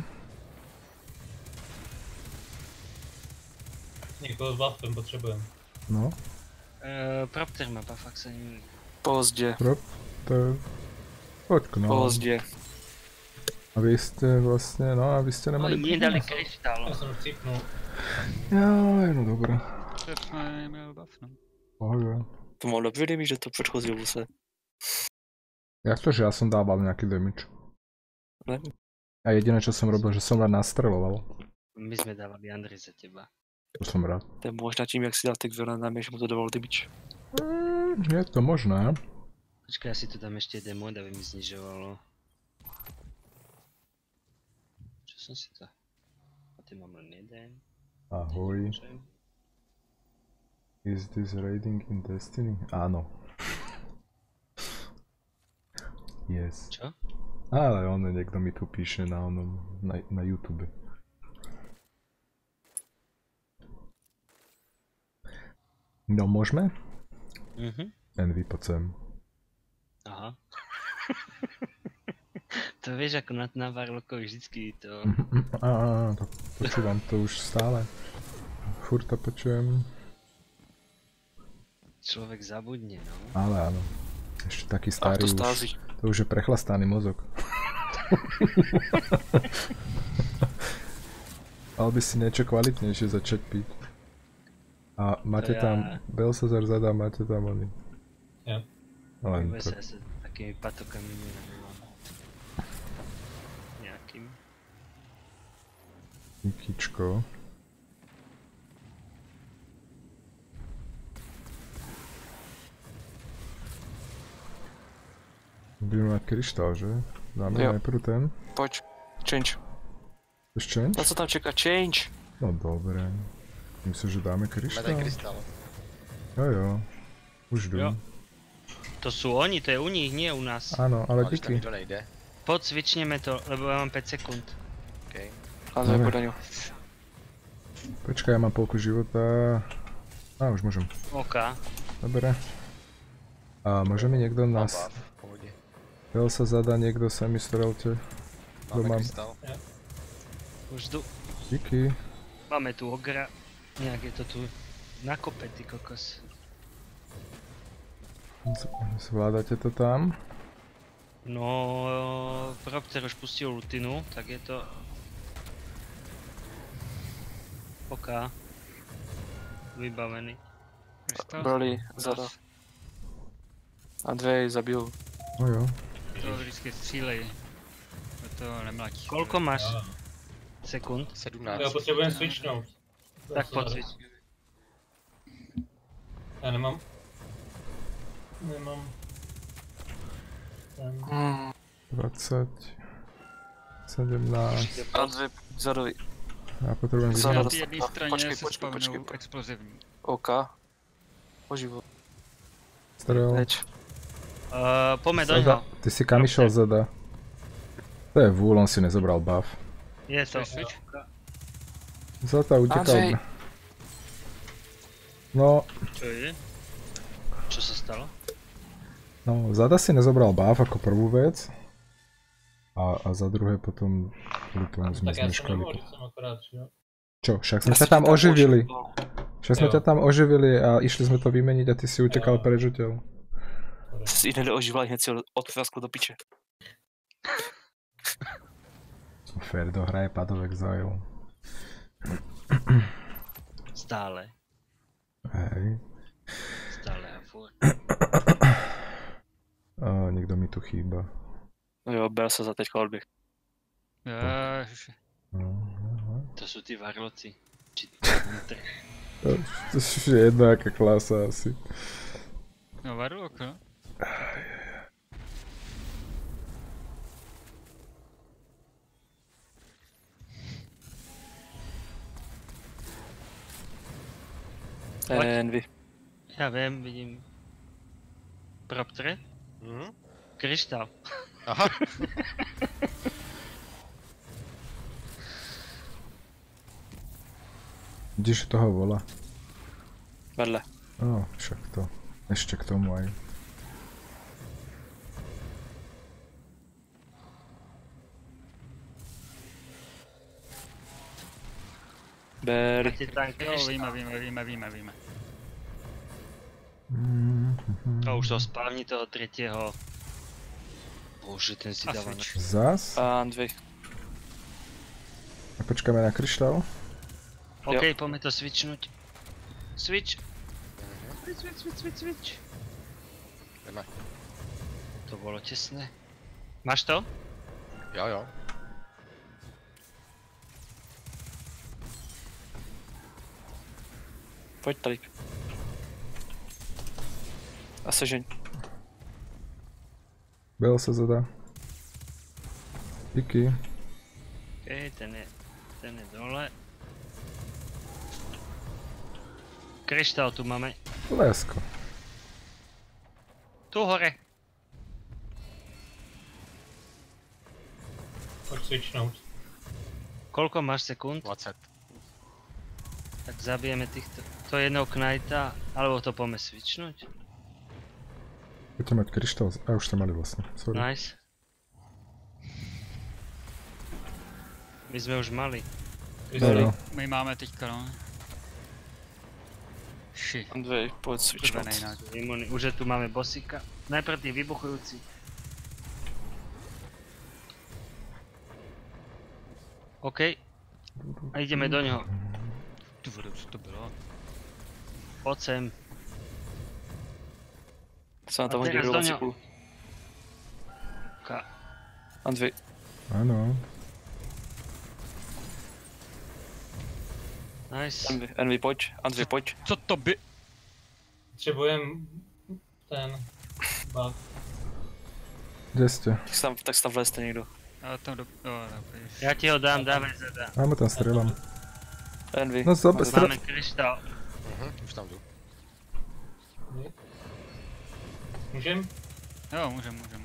Niekoho s buffem potrebujem.
No.
e, Propter má buff, ak sa nemýlim.
Pozdě,
Prop, to je... Poď k nám.
pozdě.
A vy ste vlastne, no a vy ste nemali...
Oni nedali kryštál.
Ja som už cipnul.
Jaj, no dobré.
To jsme měl buff, no.
Pohoda.
To mohlo být, že to předchozí se.
Jak to, že ja som dával nejaký damage?
Nevím.
A jediné, čo som robil, že som len nastreloval.
My sme dávali Andrej za teba.
To som rád.
To je možná tím, jak si dal ty granát, že mu to dával damage.
Mm, je to možné.
Počkaj, ja si tu dám ešte jeden mod, aby mi znižovalo. Čo som si to... A ty mám len jeden.
Ahoj.
Nemôžem.
Is this raiding in Destiny? Áno. Yes.
Čo?
Ale on, niekto mi tu píše na onom, na, na YouTube. No môžeme?
Mhm.
Envy, poď sem.
Aha. To vieš, ako na, na Warlockovi vždycky to...
Á, á, á, to počúvam to už stále. Furt to počujem.
Človek zabudne, no.
Ale áno. Ešte taký starý už.
Autostázy.
To už je prechlastaný mozog. Mal by si niečo kvalitnejšie začať piť. A máte
To ja-
tam Belsazar zadá, máte tam oni.
Jo.
Len
Bude
to.
sa s takými patokami nenavývam. Nejakým.
Nikičko. Budeme mať kryštál, že? Dáme
Jo.
najprv ten.
Poď, change.
Chceš change?
Na co tam čeká? Change.
No dobre. Myslím, že dáme
Máme
kryštál.
ten krystál.
Jo jo. Už jdu.
Jo. To sú oni, to je u nich, nie u nás.
Áno, ale
Ale když tam
díky.
nikdo nejde.
Poď, cvičneme to, lebo ja mám päť sekúnd.
Okay.
A
Dobre.
to je ňu.
Počkaj, ja mám polku života. Á, už môžem.
OK.
Dobre. A môže mi niekto
Mám
nás...
buff, v pohodě.
Veľ sa zadá niekto, sa mi strelte.
Máme
mám?
krystál.
Už jdu.
Díky.
Máme tu ogra. Nejak je to tu nakope, ty kokos.
Z- Zvládate to tam?
No, Propter už pustil rutinu, tak je to... OK. Vybavený.
Krystal?
Brali zada. Andrej zabil.
No jo.
To vždycky střílej. Do toho nemlaď.
Koľko máš
Jo.
sekund?
sedmnáct.
Já potřebujem switchnout.
Tak pocvič.
Já nemám. Nemám. Ten.
Hmm.
dvadsať. sedemnásť.
Andrej zadovi.
Ja potrebujem
Zada
vyhrať.
Na té jedné straně
Počkej,
se
počkej, počkej,
spavnou
počkej.
explozivní.
OK. O život.
Strel.
Heď.
Uh, poďme do
Zada.
ňoho.
Ty si kam išiel Zada? To je vúl, on si nezobral buff.
Je to.
Switch.
Zada utekal.
Andrej.
No,
Čo je? Čo sa stalo?
no, Zada si nezobral buff ako prvú vec. A, a za druhé potom kvôli tomu sme
Tak já jsem
zmeškali.
nemohl, že jsem akorát, jo.
Čo, však sme
Ja
ťa
som
tam
ti
oživili.
oživil.
Však sme
Jo.
ťa tam oživili a išli sme to vymeniť a ty si utekal
Jo.
preč odtiaľ.
Si hned ožíval, hned si od frasku do piče.
Ferdo hraje Path of Exile.
Stále.
Hej.
Stále a furt.
A niekto mi tu chýba.
No jo, ber sa za teďka odběh.
Ježiši.
No, no,
To sú tí varloci. Či Hunter.
no. To je jedna aká klasa asi.
No Warlock, no.
Poď.
Envy.
Ja viem, vidím. Proptre?
Mhm.
Kryštál.
Aha.
Vidíš, toho vola.
Vedle.
No, však to. Ešte k tomu aj.
Ber.
Máte tam
Jo,
kryštál.
víme, víme, víme, víme, víme.
A už to spávni toho tretieho. Bože, ten si
A
dáva na...
switch.
Zas?
A Andrej.
A počkáme na kryštál?
OK, poďme to switchnúť. Switch. Switch, switch, switch, switch, switch.
Jdeme.
To bolo tesné. Máš to?
Jo, jo.
Pojď tady. A sežeň.
Bel sa zadá. Díky.
OK, ten je... Ten je dole. Kryštál tu máme.
Lesko.
Tu hore.
Pojď switchnout.
Koľko máš sekúnd?
dvacet.
Tak zabijeme týchto, to jednou Knighta, alebo to poďme switchnúť.
Budete mať kryštál, a už ste mali vlastne, sorry.
Nice. My sme už mali.
Jo,
My máme teďka, no. Ši.
Andrej, poď switchovat.
Červený inak.
Imuny. Už je tu máme bossika. Najprv tí vybuchujúci. OK. A ideme do neho.
Ty vole, co to bylo?
Poď sem.
Se na
A
to hodí
teraz do
rovací
něho.
kulu.
Ka.
Andrej,
áno.
Nice.
Envy, Envy, pojď, Andrej, pojď.
Co to by...
Potřebujem ten bug.
Kde ste?
Tak se tam, tak se tam vlezte někdo.
A tam do... Jo, dobrý.
Ja ti ho dám, dávaj zada.
Áno, tam strieľam.
Envy.
No zob, strel...
Máme kryštál.
Mhm, už tam jdu.
Můžem?
Jo, můžem, můžem.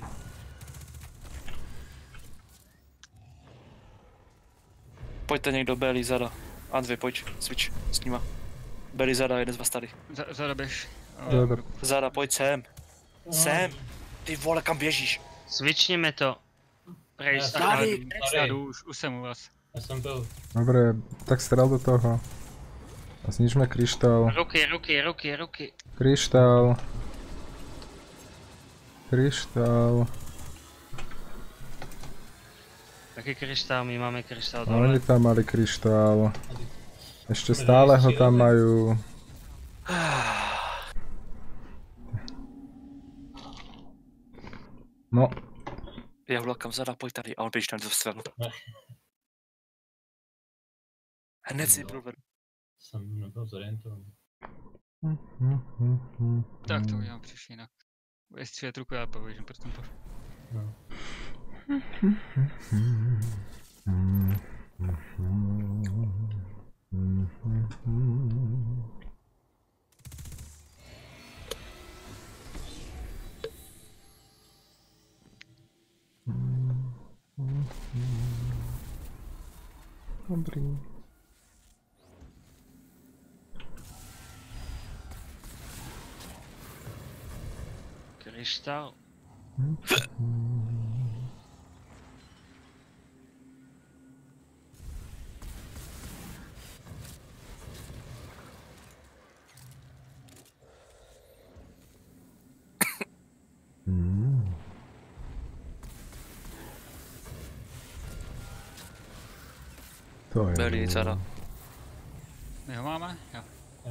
Pojďte někdo, Belly, Zada. Andrej, pojď, switch s nima. Belly, Zada, jeden z vás tady.
Za, zadabeš.
Dobre.
Zada, pojď sem. Sem. Ty vole, kam běžíš?
Switchneme to. Prejsť.
Já
ale-
jsem-
Já
Tady,
jdu, už, už jsem u vás.
já jsem byl.
Dobre, tak strel do toho. A znižme kryštál.
Ruky, ruky, ruky, ruky.
Kryštál. Kryštál.
Taký kryštál, my máme kryštál
A oni
dole.
tam mali kryštál. Ešte stále ho tam majú. No,
Já vlakám, Zada, pojď tady. A on běží tam do stranu. Hned si provedu.
Jsem nebyl zorientovaný.
Tak to udělám příště jinak. Bude střílet ruku, já poběžím prstem po.
No.
Dobrý.
Kryštál.
Mm. To je...
Belly, Zada.
My ho máme? Jo.
Jo.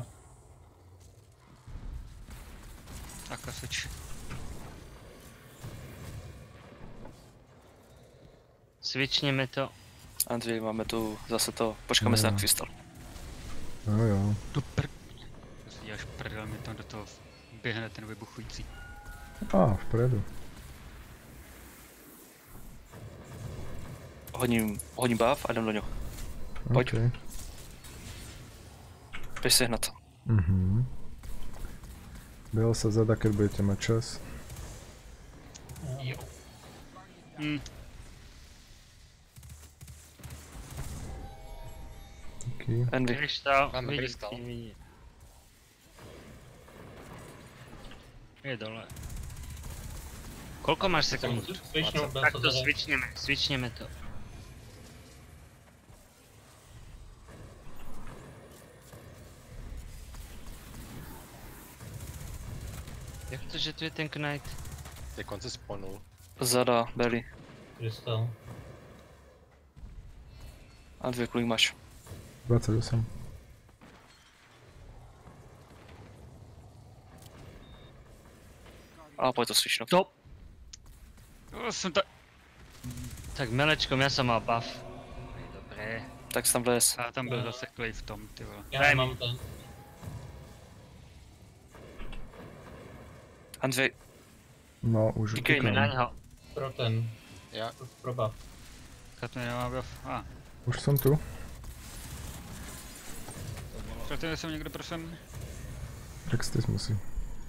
Tak a switch.
Switchneme to.
Andrej, máme tu zase to. Počkáme se na krystal.
Jo jo.
Tu pr... To si děláš prdel, mi tam do toho běhne ten vybuchující.
Á, vpredu.
Hodím, hodím buff a jdem do něho. Pojď.
Okay.
Běž si hned.
Mhm. Běl sa zada, keď budete mať čas.
Jo.
Hm,
Okay.
Envy.
Kryštál.
Máme
vidí,
kryštál.
vidí. Je dole. Koľko máš sekund?
Switchnout, byl
Tak
to
to
zade.
switchneme, switchneme to. Jak to, že tu je ten Knight?
Teď konce spawnul.
Zada, Belly.
Krystal.
Andrej, kolik máš?
dvadsaťosem.
A pojď to switchnout.
Top!
jo, jsem ta...
Tak melečkom, ja som mal buff. Dobre.
Tak se tam vlez.
A tam byl zase klej v tom, ty vole.
Já
Daj mi.
mám ten.
Andrej,
No, už
Díkej,
Ideme na
utekám.
ňo.
Pro ten.
Já.
Pro, pro buff.
Katmi nemá buff. A,
Už som tu.
protože jsem někdo prosím.
Extis musí.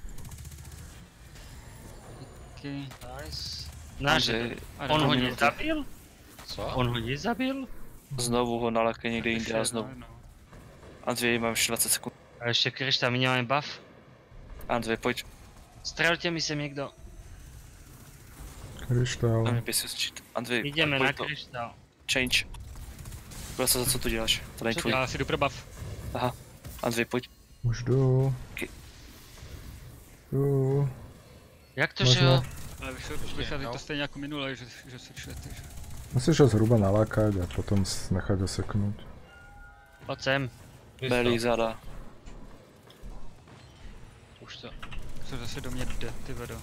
Okay.
Nice. Náš,
Andrej,
A
on ho
minutu.
nezabil?
Co?
On ho nezabil?
znovu ho nalekne někde jinde a znovu.
No,
Andrej, mám ještě dvacet sekund.
A ještě Kryšta, my nemáme buff.
Andrej, pojď.
Strelte mi sem někdo.
Kryštál.
Na mě běsí zčít. Andrej,
Jdeme
pojď
na
to.
kryštál.
Change. Bude se za co tu děláš? To není tvůj.
Já si jdu pro buff.
Aha. Andrej, pojď.
Už jdu.
Okay.
Jdu.
Jak to,
Možná.
že jo?
Ale vychází to stejně jako minule, že, že se čujete, že...
Musíš ho zhruba nalákať a potom s- nechať oseknúť.
Pojď sem.
Belly, záda.
Už to.
Co zase do mě jde, ty vedo.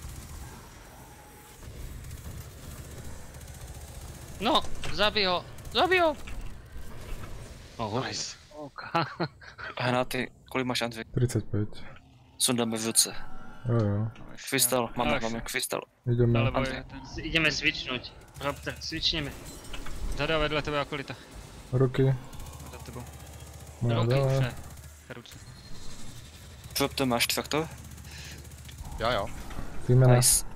No, zabij ho. Zabij ho. Oh,
Nice.
OK.
Hráty, kolik máš Andrej?
tridsaťpäť.
Sundáme v ruce.
Jo jo.
No, ještě
Krystal,
nějak-
máme,
Až,
máme krystal.
Ideme.
Nalevo
Andrej.
je ten.
Ideme switchnúť. Propter, switchneme.
Zada vedle tebe akolita.
Ruky.
Za tebou.
Moja
Ruky,
dole.
Ne, ruce.
Drop to máš čtvrtou?
Jo, jo.
Výmena.
Nice.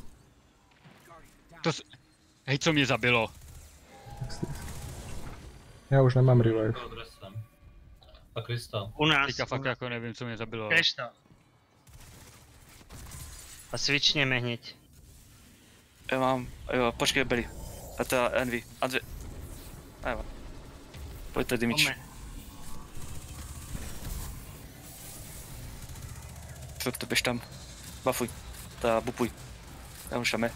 To s... Hej, co mě zabilo?
Ja už nemám revive.
A Krystal.
U nás.
Teďka fakt jako nevím, co mě zabilo.
Kryštál. A switchneme hneď.
Já mám, jo, počkej, Belly. A to je Envy. Andrej. A jo. Pojď tady míč.
Pome.
Drop to, běž tam. Buffuj. Ta bupuj. Já už tam je.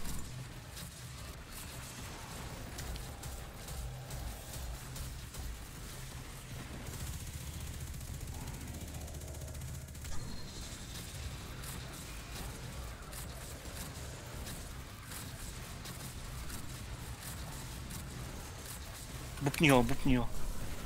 Bupni ho, bupni ho.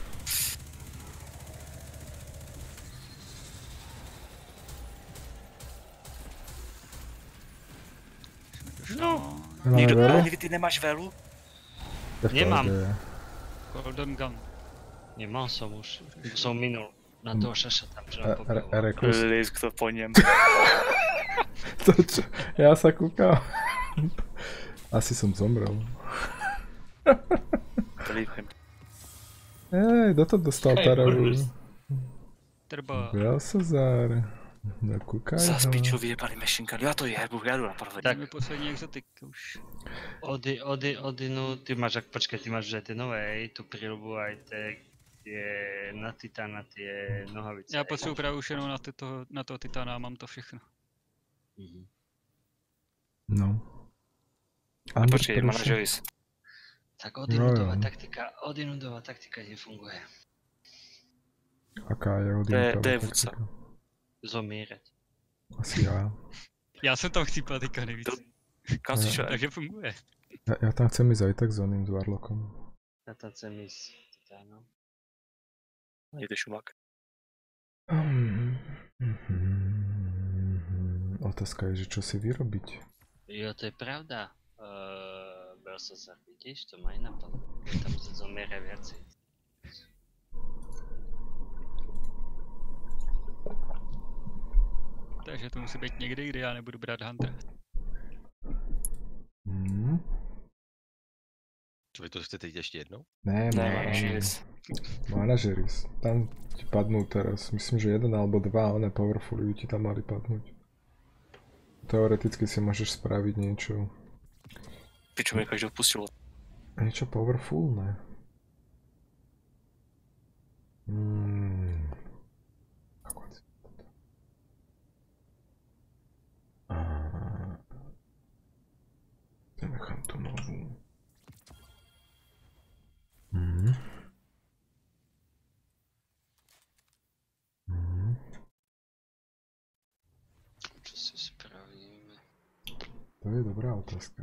No.
Nemáme
Nikdo,
velu?
Envy, ty nemáš velu?
Je v
Nemám.
pohode.
Golden Gun.
Nemal som už. Som minul. Na toho šaša tam, čo
E-
nám
e-
pobil.
Erekus.
Lisk to po něm.
To čo? Ja sa kúkam. Asi som zomrel.
Believe him.
Ej, kto to dostal
Hej,
Taravu?
Bruce.
Trba.
Belsazar. No kúkaj
Zas
ho.
piču vyjebaný machine gun. Já to jebu, já jdu na provedení.
Tak.
Tak. Mi poslední exotik už.
Ody, Ody, Odinu, ty máš, ak, počkej, ty máš už aj tie nové, hej, tú prilbu, aj tie, tie na titána, tie nohavice.
Já
hej.
potřebuji právě už jenom na, tyto, na toho titána a mám to všechno.
Mhm.
No.
A
Under
počkej,
pressure.
manažeris.
Tak Odinudová
jo.
taktika, Odinudová taktika nefunguje.
Aká je
To je-
Odinka?
to je vůdce.
Zomírať.
Asi já.
Já jsem tam chcípal teďka nejvíc.
To- Kam si šel?
Takže funguje.
Ja, ja tam chcem ísť aj tak s oným, s Warlockom.
Ja tam chcem ísť titánom.
Je to šumak.
Otázka je, že čo si vyrobiť.
Jo, to je pravda. Uh, Belsazar, vidíš, to mají napadlo. Tam zomiera viacej.
Takže to musí být někdy, kdy já nebudu brát Hunter.
Hmm.
Čo vy to chcete jít ještě jednou?
Ne,
Ne,
ne,
manažeris.
Manažeris. Tam ti padnú teraz. Myslím, že jeden alebo dva one powerfuly ti tam mali padnúť. Teoreticky si môžeš spraviť niečo.
Piču mě každou pustilo.
Niečo powerful, ne? Hmm. Ako si toto? Ah. Zanechám tu novú. Mhm. Mhm.
Čo si spravíme?
To je dobrá otázka.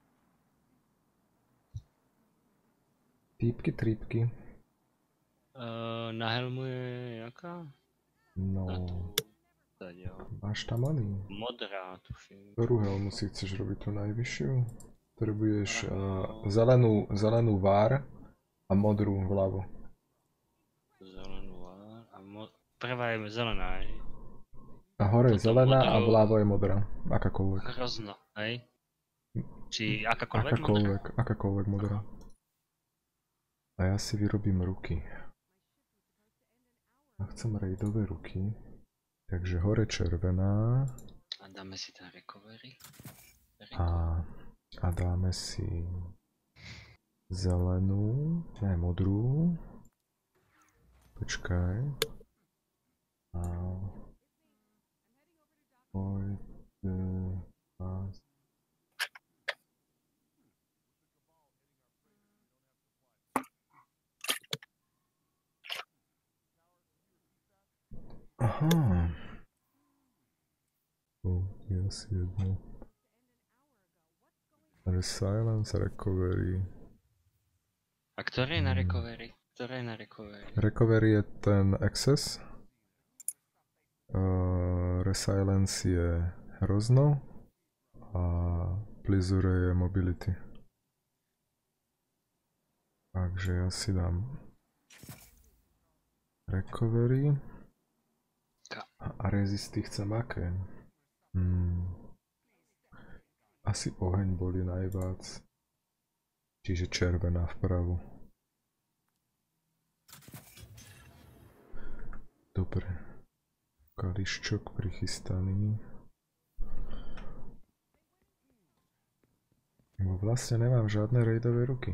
Týpky, trípky.
Uh, na helmu je jaká?
No,
Tady jo.
máš tam oný.
Modrá, tuším.
Ktorú helmu si chceš robiť tú najvyššiu? Potrebuješ uh, zelenú, zelenú vár a modrú vľavo.
Zelenú a mo... Prvá je zelená, hej?
A hore je
Potom
zelená a
modrú.
vľavo je modrá. Akákoľvek.
Hrozno, hej? Či akákoľvek, modrá?
Akákoľvek, akákoľvek modrá. A ja si vyrobím ruky. A chcem raidové ruky. Takže hore červená.
A dáme si ten recovery.
A, a dáme si zelenú, ne modrú. Počkaj. A... Oj, a... Aha. Tu je asi jedno. Silence, recovery.
A ktoré je na recovery? Ktoré je na recovery?
Recovery je ten access. Uh, Resilience je hrozno. A Pleasure je mobility. Takže ja si dám recovery. A resisty chcem aké? Hmm. Asi oheň boli najviac. Čiže červená vpravo. Dobre. Kališčok prichystaný. Bo vlastne nemám žiadne raidové ruky.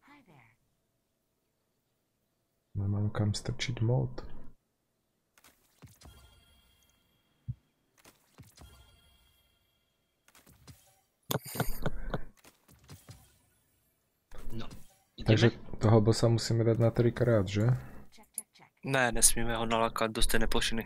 Nemám kam strčiť mod.
No,
takže toho bossa musíme dať na trikrát, že?
Ne, nesmíme ho nalákat do stejné plošiny.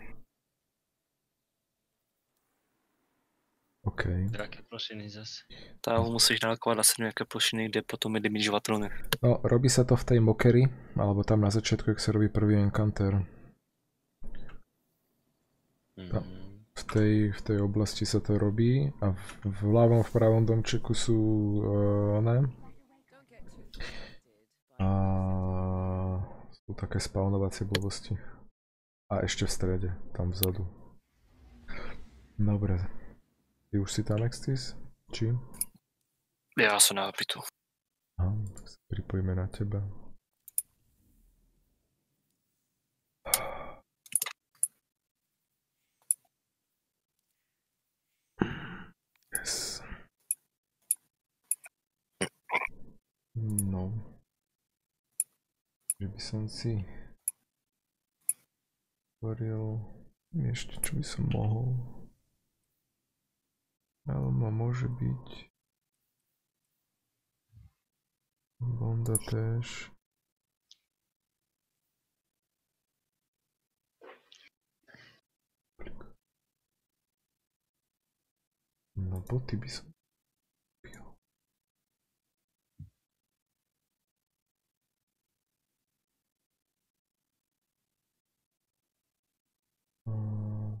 OK.
Do jaké plošiny zas?
Tak ho musíš nalákovat asi nějaké plošiny, kde potom je dimižovatelný.
No, robí sa to v tej mokery, alebo tam na začiatku, jak sa robí prvý encounter. Tam, v, tej, v tej oblasti sa to robí a v, v ľavom, v pravom domčeku sú uh, ne? A sú také spawnovacie blbosti. A ešte v strede, tam vzadu. Dobre. Ty už si tam, Extis? Či?
Já jsem na pitu.
Aha, tak sa pripojíme na teba. Yes. No. Že by som si otvoril ešte, čo by som mohol. Elma môže byť. Bonda též. No boty by som kúpil. Uh,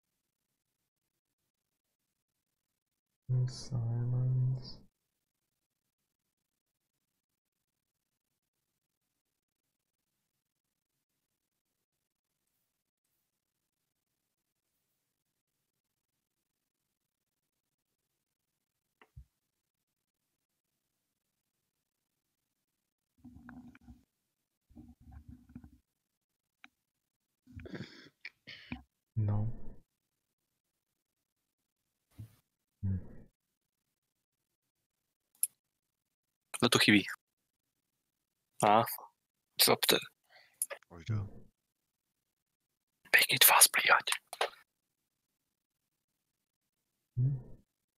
silence. No. Hm.
Kdo to chybí? A, zapte.
Pojďte.
Make it fast, blíjať.
Hm.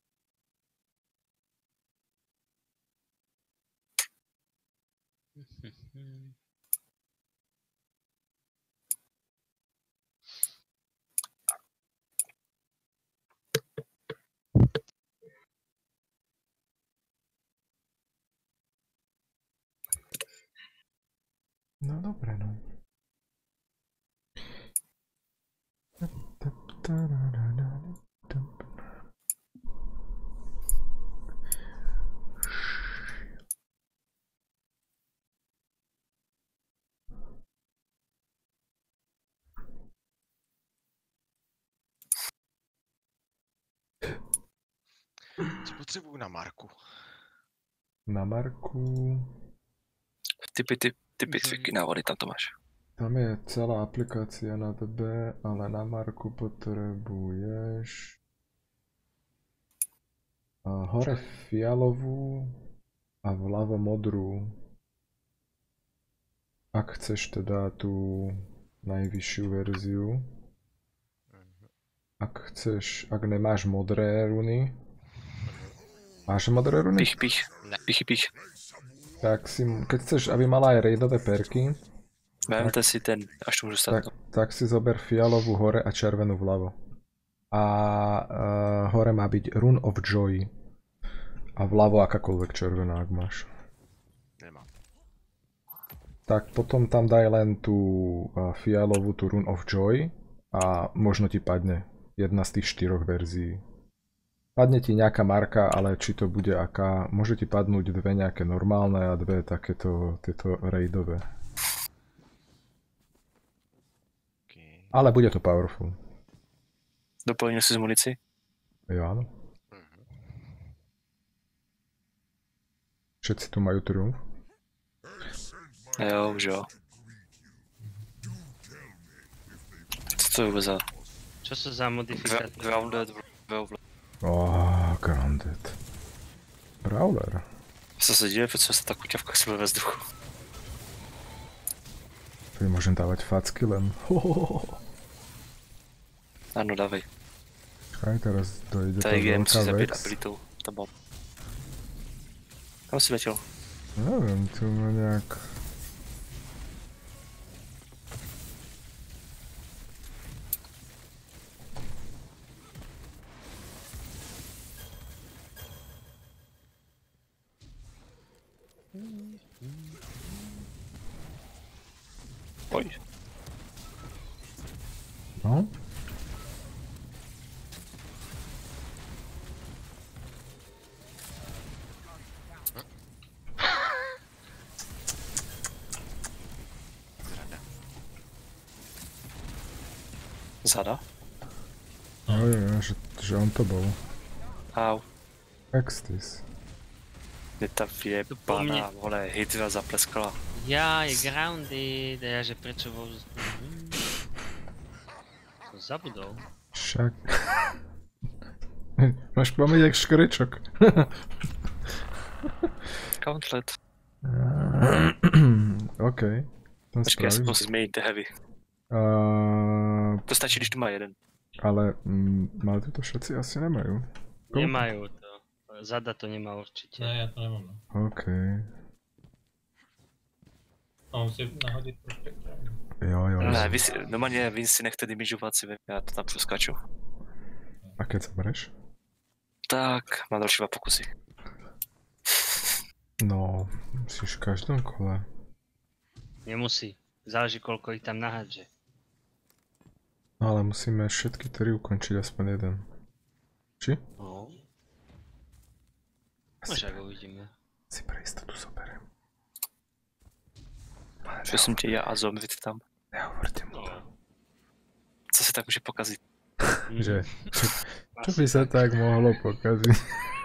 No dobre, no.
Co potřebuju na Marku?
Na Marku...
Typy, typ, typy cviky návody, tam to máš.
Tam je celá aplikácia na D B, ale na marku potrebuješ a hore fialovú a vľavo modrú. Ak chceš teda tú najvyššiu verziu. Ak chceš, ak nemáš modré runy. Máš modré runy?
Pich, pich. Pichy, pich.
Tak si, keď chceš, aby mala aj raidové perky,
Vemte si ten, až to môžu stať.
tak, tak si zober fialovú hore a červenú vľavo. A uh, hore má byť Rune of Joy. A vľavo akákoľvek červená, ak máš.
Nemám.
Tak potom tam daj len tú uh, fialovú, tú Rune of Joy a možno ti padne jedna z tých štyroch verzií. Padne ti nejaká marka, ale či to bude aká, môže ti padnúť dve nejaké normálne a dve takéto tieto raidové.
Okay.
Ale bude to powerful.
Doplnil si z munici?
Jo, áno. Všetci tu majú triumf.
Jo, už jo. Co to je vůbec za...
Čo sú za modifikátory?
Grounded, Grounded.
Oh, grounded. Brawler.
Co se děje, protože se ta kuťavka si bude ve vzduchu.
Tu môžem dávať facky len.
Ano, dávej.
Aj teraz dojde tá
Tady game
veľká
musí zabít
vex.
abilitou. Ta bomb. Kam si letěl?
Neviem, tu má nejak...
Pojď.
No?
Zada?
Jo, jo, jo, že, že on to bol.
Au.
Extis.
Je ta vyjebaná, vole, hydra zapleskala.
Ja, je grounded, a ja že prečo vo vzduchu? To zabudol.
Však... Máš pamäť jak škrečok.
Gauntlet.
OK. To
Počkej, já si
spravíš.
musím změnit heavy.
Uh,
To stačí, když tu má jeden.
ale mm, ale to všetci asi nemajú.
Nemajú to. Zada to nemá určite.
Ne, ja to nemám. No.
OK.
A musím nahodiť prospektor.
Jo, jo.
Ne, vy si, normálně vy si nechte dimižovat si, já to tam přeskaču.
A keď zomreš?
Tak, mám další dva pokusy.
No, musíš v každom kole.
Nemusí. Záleží koľko ich tam nahádže.
No, ale musíme všetky tri ukončiť aspoň jeden. Či?
No.
Asi,
Možná ho uvidíme.
si pre istotu zoberiem.
Že jsem tě já a zombie tam.
Nehovorte mu to.
No.
Co se tak může pokazit?
Že, čo, čo by sa tak mohlo pokaziť?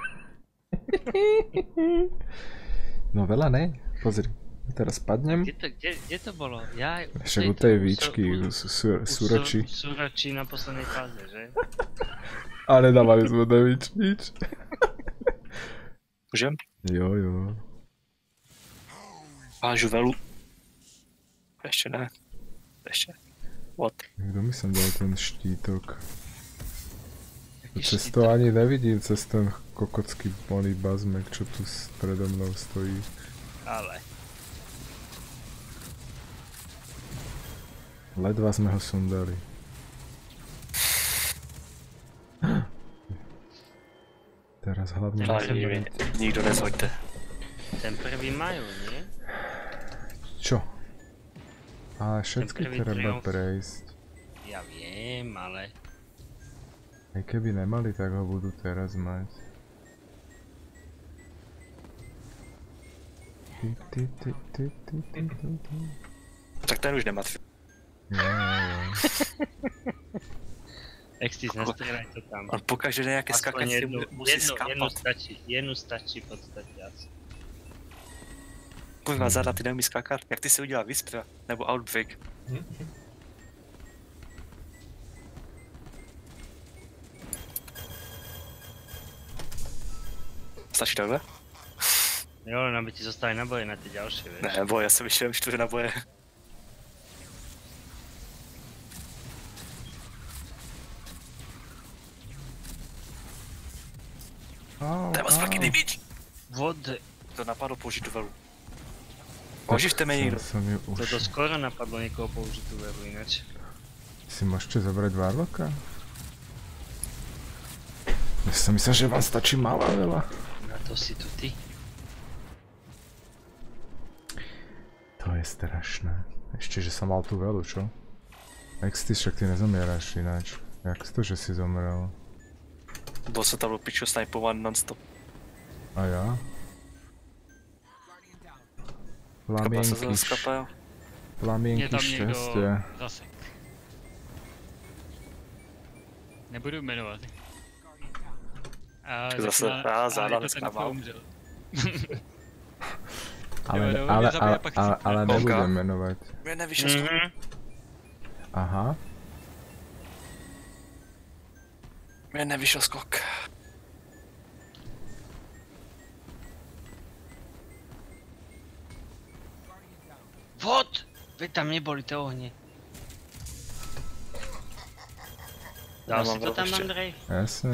No veľa ne, pozri. Teraz padnem.
Kde to, kde, kde to bolo? Ja,
Však u tej výčky, u Suroči.
Suroči na poslednej fáze, že?
A nedávali sme damage nič.
Můžem?
Jo, jo.
Hážu velu. Ještě ne. Ještě. What?
Kto mi sem dal ten štítok?
Jaký
Cez
štítok?
to ani nevidím, cez ten kokocký malý bazmek, čo tu s- predo mnou stojí.
Ale.
Ledva sme ho sundali. Teraz hlavne...
Ale
musíme-
nikdo nezhoďte.
Ten prvý majú, nie?
Čo? Ale všetky
prvý
treba
triumf.
prejsť.
Ja viem, ale...
Aj keby nemali, tak ho budú teraz mať. Ty, ty, ty, ty, ty, ty, ty, ty.
Tak ten už nemá tf...
Jo, jo, jo.
Extis, nastrieľaj to tam.
On pokaže nejaké
Aspoň
skakacie
jednu,
mu- musí
jednu, jednu
skápať.
stačí, jednu stačí v podstate asi.
Kurva, Zada, ty neumí skákat. Jak ty si udělal Whisper nebo Outbreak? Stačí takhle?
Jo, len aby ti zostali naboje na ty ďalšie, vieš.
Ne, boj, já jsem vyšel čtyři naboje.
Au,
To je moc
au.
fucking damage.
Vod,
To napadlo použít tu velu. Oživte mě někdo.
Som, som ju už...
toto skoro napadlo niekoho použiť tú veru ináč.
Si môžete zobrať Warlocka? Ja som myslel, že vám stačí malá veľa.
Na to si tu ty.
To je strašné. Ešte, že som mal tú velu, čo? Jak ty však ty nezomieraš ináč. Jak to, že si zomrel?
Byl se tam do piču snipovaný non-stop.
A ja?
Kapel se
Plamienky,
zase skapel.
Je
plamienky
tam někdo
šťastia.
zase. Nebudu jmenovat. A
Zase,
začíná-
a záda
je to
dneska
ten, kdo
mám.
umřel.
Ale,
Jo, jo,
ale,
mě zabije,
ale,
pak
ale,
chci-
ale
Olga.
nebudem menovať.
Mě nevyšel skok.
Mhm.
Aha.
Mě nevyšel skok.
Vod! Veď tam neboli tie ohne. Dal
Ja
si
mám
to
veľa
tam,
ešte.
Andrej?
Jasne.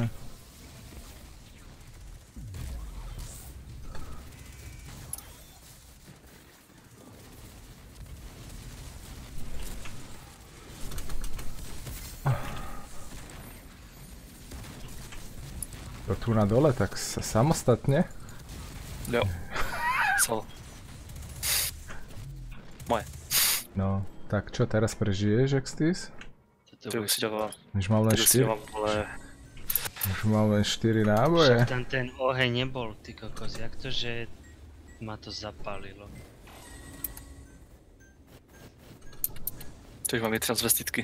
To tu na dole, tak sa samostatne?
Jo. Solo. Moje.
No, tak čo, teraz prežiješ, Extis?
Toto
Ty
bude
už si ďakoval.
Už mám len
Ty si
štyri,
mám, vole.
už mám len štyri náboje.
Však tam ten oheň nebol, ty kokos, jak to, že ma to zapálilo.
Teď mám i transvestitky.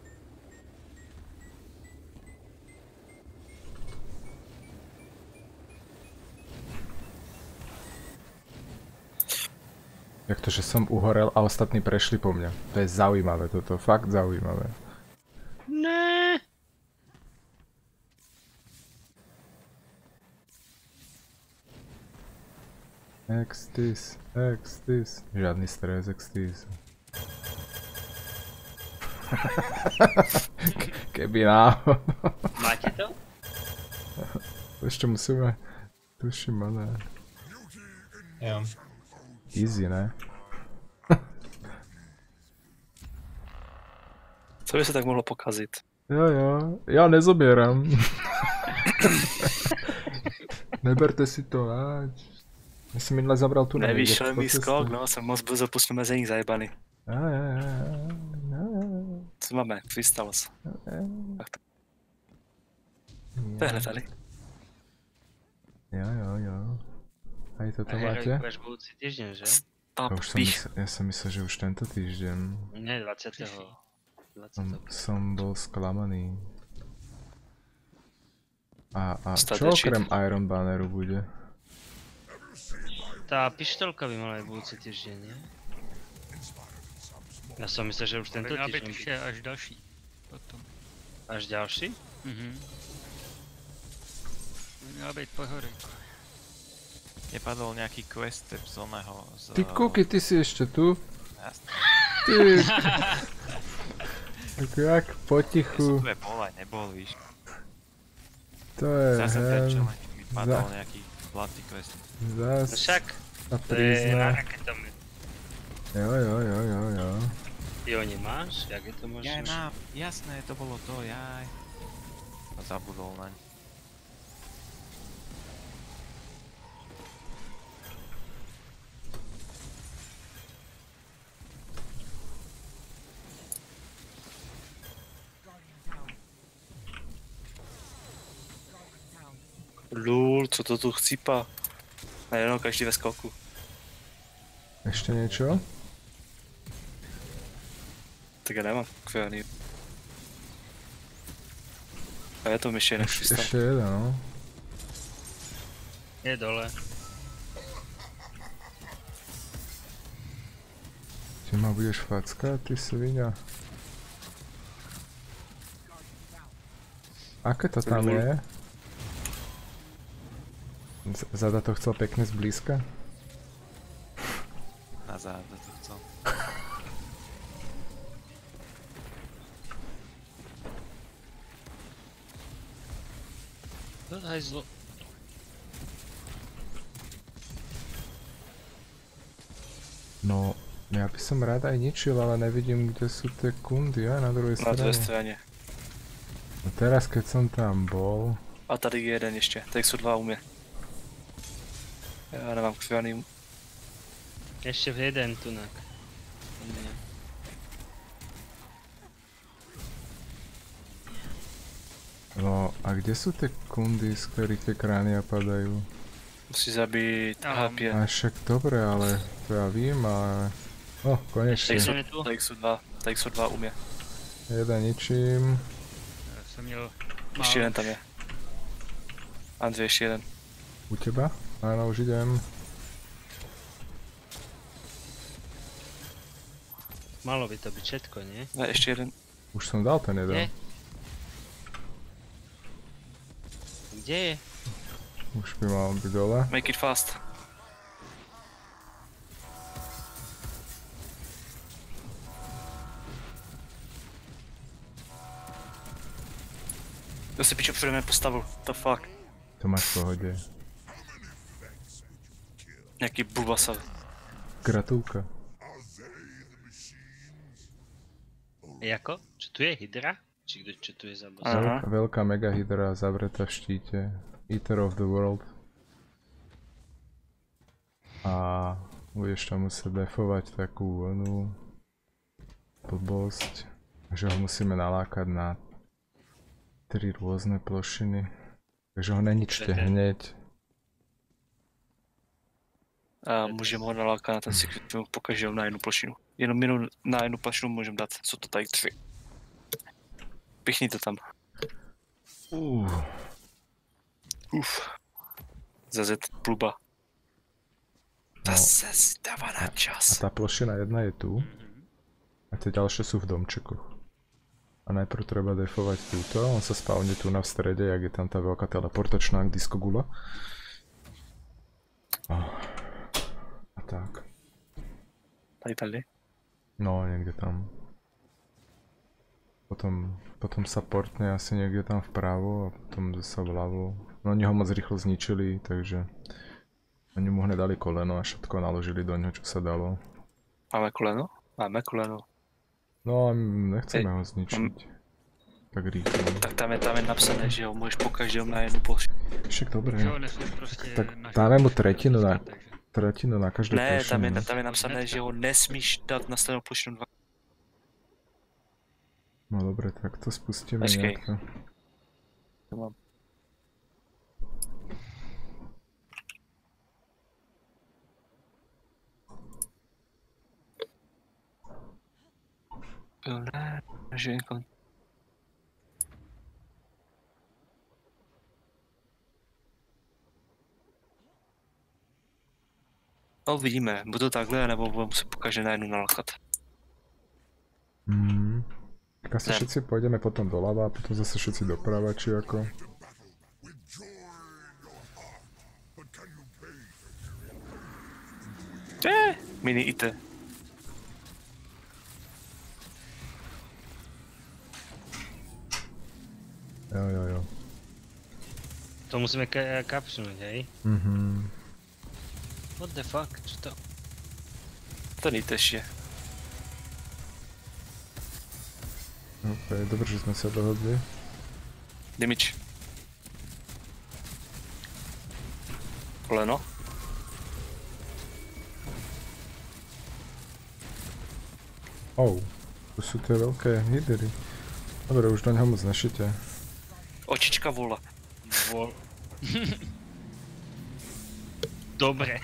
Jak to, že som uhorel a ostatní prešli po mňa. To je zaujímavé toto, fakt zaujímavé.
Ne.
Extis, Extis. Žiadny stres, Extis. Keby náhodou.
Máte to?
Ešte musíme, tuším, ale...
Jo.
Easy, ne?
Co by se tak mohlo pokazit?
Jo, jo, já nezobieram. Neberte si to, ať. Já jsem minule zabral tu nejde
Nevyšel
po
mi
ceste.
skok, no, jsem moc brzo pustil mezení zajebaný.
Jo, jo, jo, jo, jo.
Co máme? Crystals. To je hned tady.
Jo, jo, jo. Hej, toto
A
máte?
Heroic budeš budúci týždeň, že?
Ja
Stop,
už som
pich.
myslel, ja som myslel, že už tento týždeň.
Nie, dvadsiateho
Som,
dvadsiateho
som bol sklamaný. A, a
Stade
čo
shit.
okrem Iron Banneru bude?
Tá pištolka by mala aj budúci týždeň, nie? Ja som myslel, že už tento
Měla být
týždeň.
ještě až další. Potom.
Až ďalší?
Mhm. Měla být pohody.
Nepadol nejaký quest z oného z...
Ty kuky, ty si ešte tu?
Jasné.
Ty... Tak jak
Ja som
potichu.
tu aj bol aj nebol, víš.
To je
Zase ten
hen.
challenge mi padol
Za-
nejaký zlatý quest.
No
Zas
však,
sa
to je na
prizná.
raketomet.
Jo, jo, jo, jo, jo.
Ty ho nemáš? Jak je to možné?
Jaj, mám, jasné, to bolo to, jaj. A zabudol naň.
Lul, co to tu chcípa? Najednou každý ve skoku.
Ešte niečo?
Tak já nemám kvělný. A je to myšlenek
Eš,
přistal.
ešte jeden, no.
Je dole.
Či Ma budeš fackat, ty svinia. Aké to tam je? Z- Zada to chcel pekne zblízka?
Na záda to chcel.
To je zlo.
No, ja by som rád aj ničil, ale nevidím, kde sú tie kundy, aj na druhej
Na
strane.
druhé straně.
No teraz, keď som tam bol,
A tady je jeden ještě, tady jsou dva u mě. Já nemám křivaný.
Ešte v jeden tunak. U mňa.
no a kde sú tie kundy, z ktorých tie kránia padajú?
Musí zabít
Um,
H pět.
A však dobre, ale to ja vím, ale... No,
Tady
konečne.
jsou,
Jeden je tu.
tady jsou dva, tady jsou dva u mě.
Jeden ničím.
Já jsem měl
Ještě jeden
málo.
tam je. Andřej, ještě jeden.
U teba? Áno, už idem.
Malo by to byť všetko, nie?
Ne, ještě jeden.
Už som dal ten
Nie?
jeden.
Kde je?
Už by mal byť dole.
Make it fast. To si pičo přede mě postavil, the fuck.
To máš v pohode.
Nějaký bulbasal.
Gratulka.
Jako? Čo tu je Hydra? Či kdo, čo tu je za boss?
Aha.
Veľká, veľká megahydra zavretá v štíte. Eater of the world. A budeš tam musieť defovať takú onú blbosť, že ho musíme nalákať na tri rôzne plošiny. Takže ho neničte
Čete.
hneď.
A můžeme ho nalákat na ten secret room pokaždé na jednu plošinu. Jenom jenom na jednu plošinu můžeme dát, co to tady tři. Pichni to tam.
Uh.
Uf. Zazet pluba. Ta
No.
se stává na
A
čas.
tá plošina jedna je tu. A tie ďalšie sú v domčekoch. A najprv treba defovať túto, on sa spavne tu na v strede, jak je tam tá veľká teleportačná diskogula. A, a tak.
Tady, tady.
No, niekde tam. Potom, potom sa portne asi niekde tam vpravo a potom zasa vľavo. No oni ho moc rýchlo zničili, takže oni mu hned dali koleno a všetko naložili do ňoho, čo sa dalo.
Máme koleno? Máme koleno.
No a nechceme
Ej,
ho zničiť. Tak rýchlo.
Tak tam je, tam je napsané, že ho můžeš pokaždé na jednu plošinu.
Však dobre.
Jo, nesmím prostě
Tak
na
dáme mu
žádnou
tretinu na,
plošinu, takže-
tretinu na každé
Ne, tam je,
plošine.
tam je napsané, že ho nesmíš dát na stejnou plošinu dva.
No dobre, tak to spustíme
Počkej.
nejako.
To mám. Ne, že jako... No uvidíme, buď to takhle, nebo budeme muset pokaždé na jednu nalakat.
Mm. Tak asi
Ne.
všetci pôjdeme potom doľava a potom zase všetci doprava, či ako?
Eh, mini I T.
Jo, jo, jo.
To musíme ka kapsnúť, hej?
Mhm.
What the fuck? Čo to?
Ten I T ještě.
Ok, dobre, že sme sa dohodli.
Damage. Koleno.
Oh, to sú tie veľké hydry. Dobre, už do neho moc nešite.
Očička vola.
Vol. Dobre.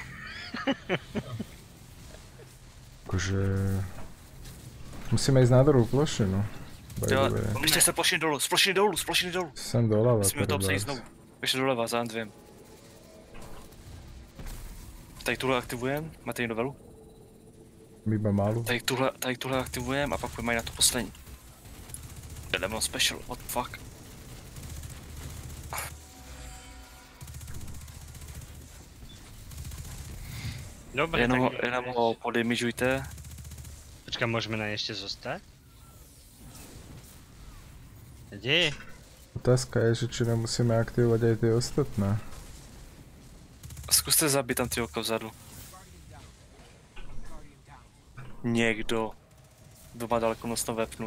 Akože... Musíme ísť na druhú plošinu. By
Jo,
the way.
ještě se plošiny dolů, z plošiny dolů, z plošiny dolů.
Sem doľava
Musíme to obsadit
teraz.
znovu. Ještě doleva za Andrejem. Tady tuhle aktivujeme, máte ji novelu?
Iba malú.
Tady tuhle, tady tuhle aktivujeme a pak půjdeme na to poslední. Demon special, what the fuck.
Dobre,
Jenom, ho-
tak...
jenom ho podimižujte.
Počkaj, môžeme na ešte zostať? Kde je?
Otázka je, že či nemusíme aktivovať aj tie ostatné.
Zkuste zabít tam ty oka vzadu. Někdo. Kdo má daleko nos na vepnu.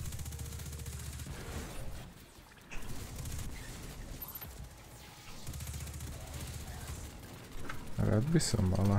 Rád by som, ale...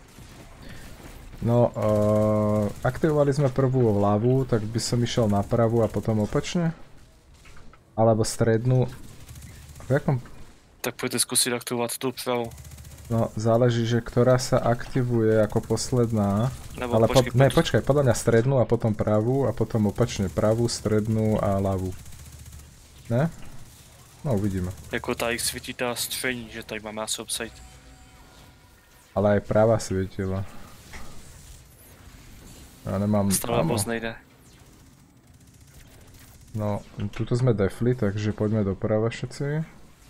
No, uh, aktivovali sme prvú ľavú, tak by som išiel na pravú a potom opačne? Alebo strednú? V jakom?
Tak pojďte zkusit aktivovat tu pravou.
No, záleží, že ktorá sa aktivuje ako posledná.
Nebo
Ale po,
počkej,
ne,
poď-
počkaj, podľa mňa strednú a potom pravú a potom opačne pravú, strednú a ľavú. Ne? No, uvidíme.
Jako tady svítí ta střední, že tady máme asi obsajit.
Ale aj práva svietila. Ja nemám
Stále
ammo.
moc nejde.
No, tuto sme defli, takže poďme doprava všetci.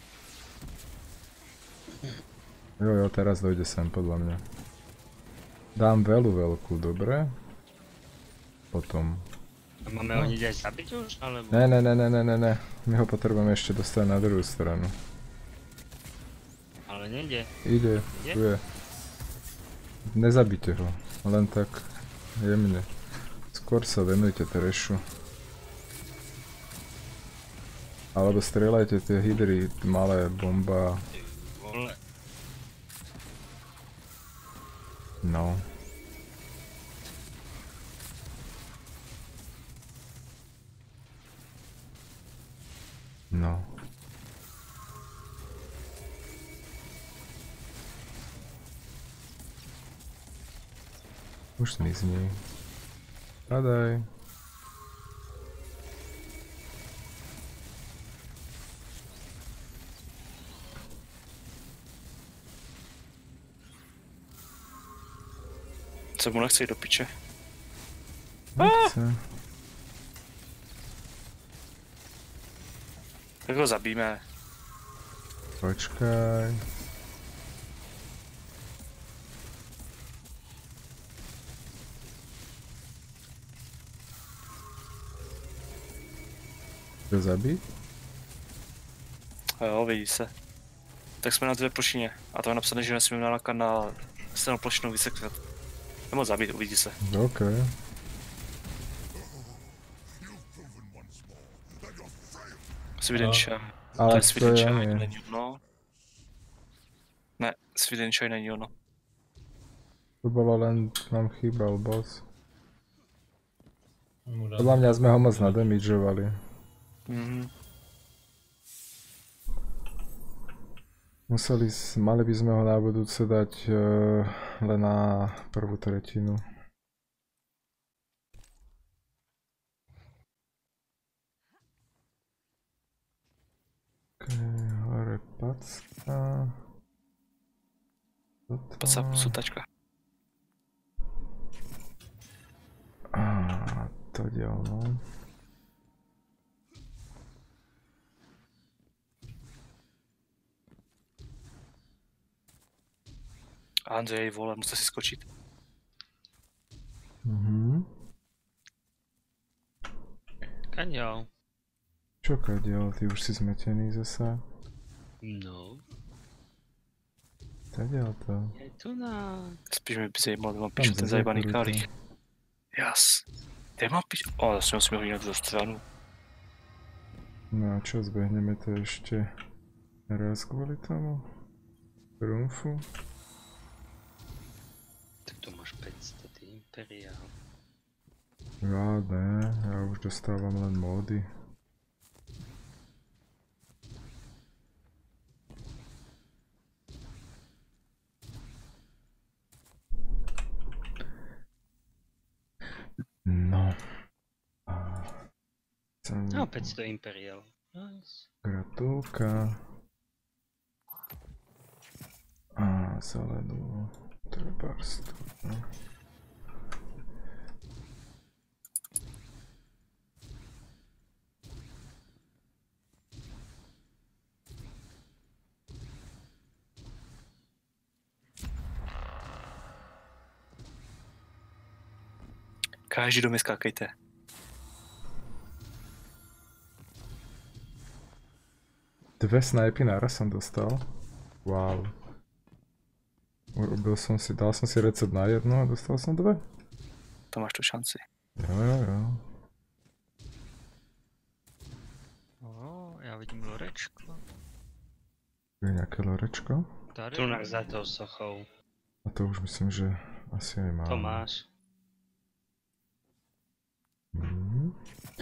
Jo, jo, teraz dojde sem, podľa mňa. Dám velu veľkú, dobre? Potom.
A máme ho hneď aj zabiť už, alebo?
Ne, ne, ne, ne, ne, ne, ne. My ho potrebujeme ešte dostať na druhú stranu.
Ale nejde.
Ide,
Ide?
tu je. Nezabite ho, len tak jemne. Skôr sa venujte trešu. Alebo strieľajte tie hydry, malé bomba.
Vole.
No. No. Už zmizni. Padaj.
Co mu nechce jít do piče.
Nechce.
Tak ho zabijeme.
Počkaj. Chce zabiť?
A jo, vidí se. Tak jsme na dvě plošině. A to je napsané, že nesmíme nalákat na stejnou plošinu vysekrat. Nebo zabít, uvidí se.
OK.
Svidenčaj.
Ale
To je
to
Svidenčaj,
je-
není ono. Ne, Svidenčaj není ono.
To bolo len, nám chýbal boss.
Mu dám-
Podľa mňa sme ho moc nadamidžovali.
Mhm.
Museli, s- mali by sme ho na budúce dať uh, len na prvú tretinu. Ok, hore packa. Toto.
Paca, sutačka.
A to dielno.
Andrej, vole, musíte si skočit.
Mhm.
Kaňo.
Čo kadiaľ, ty už si zmetený zasa?
No.
Kadiaľ to?
Je tu na...
Spíš mi by zajímalo, kde mám
Tam
píše ten
za
zajebaný
zaporutu.
kalich. Jas. Kde mám píše? O, zase musíme hodit na druhou stranu.
No a čo, zbehneme to ešte raz kvôli tomu? Trumfu?
Tak tu máš päťsto, ty imperiál.
Ja ne, ja už dostávam len módy. No. A... Chcem...
No, päťsto imperiál. Nice.
Gratulka. A zelenú trebárstu.
Každý dom je skákejte.
Dve snajpy naraz som dostal. Wow. Urobil som si, dal som si recept na jedno a dostal som dve.
To máš tu šanci.
Jo, jo, jo.
Ó, já vidím lorečko.
Je nejaké lorečko?
Tady.
Tu nás za tou sochou.
A to už myslím, že asi aj mám.
To máš.
Hmm.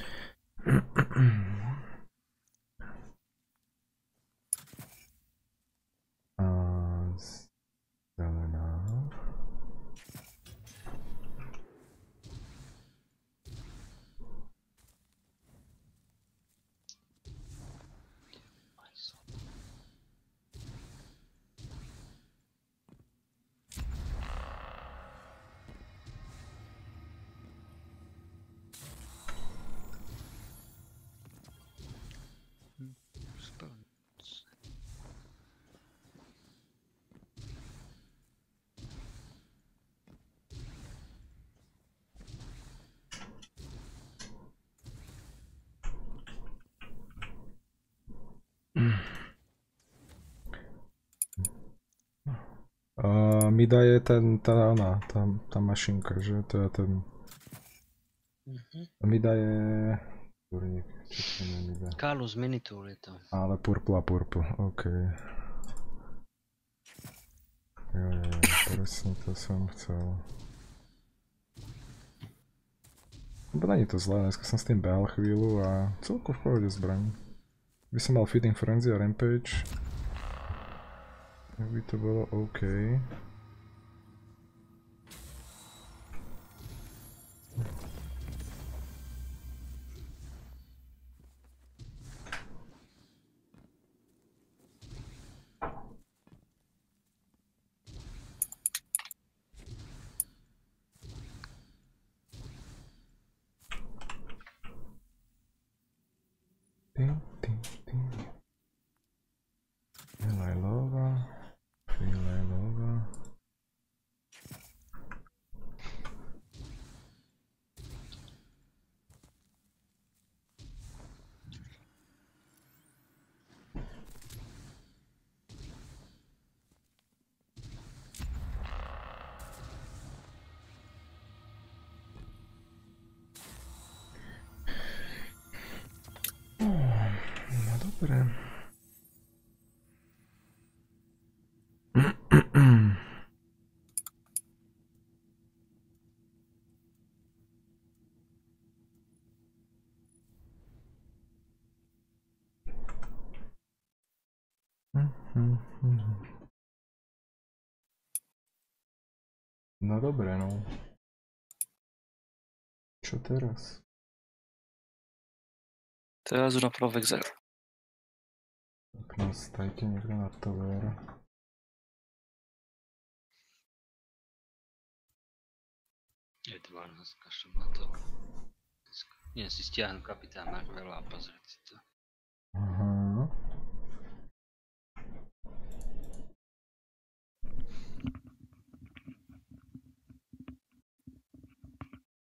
A zelená. Uh, Mida je ten, tá ona, tá, tá mašinka, že? To je ten...
Mhm.
Mida je... Kurník, čo to je Mida?
Kalus Minitool je to.
Ale purple a purple, ok. Jo, jo, jo, presne to som chcel. Lebo není to zlé, dneska som s tým behal chvíľu a celko v pohode zbraň. By som mal Feeding Frenzy a Rampage. Tak by to bolo OK. Ting, ting, ting. Lilova. Lilova. No dobre. No dobre, no. Čo teraz?
Teraz jdu na Provexer.
Tak nás dajte niekto na tover.
Je dvanásť, kašlem na to. Nie si stiahnu kapitán Marvela a pozrieť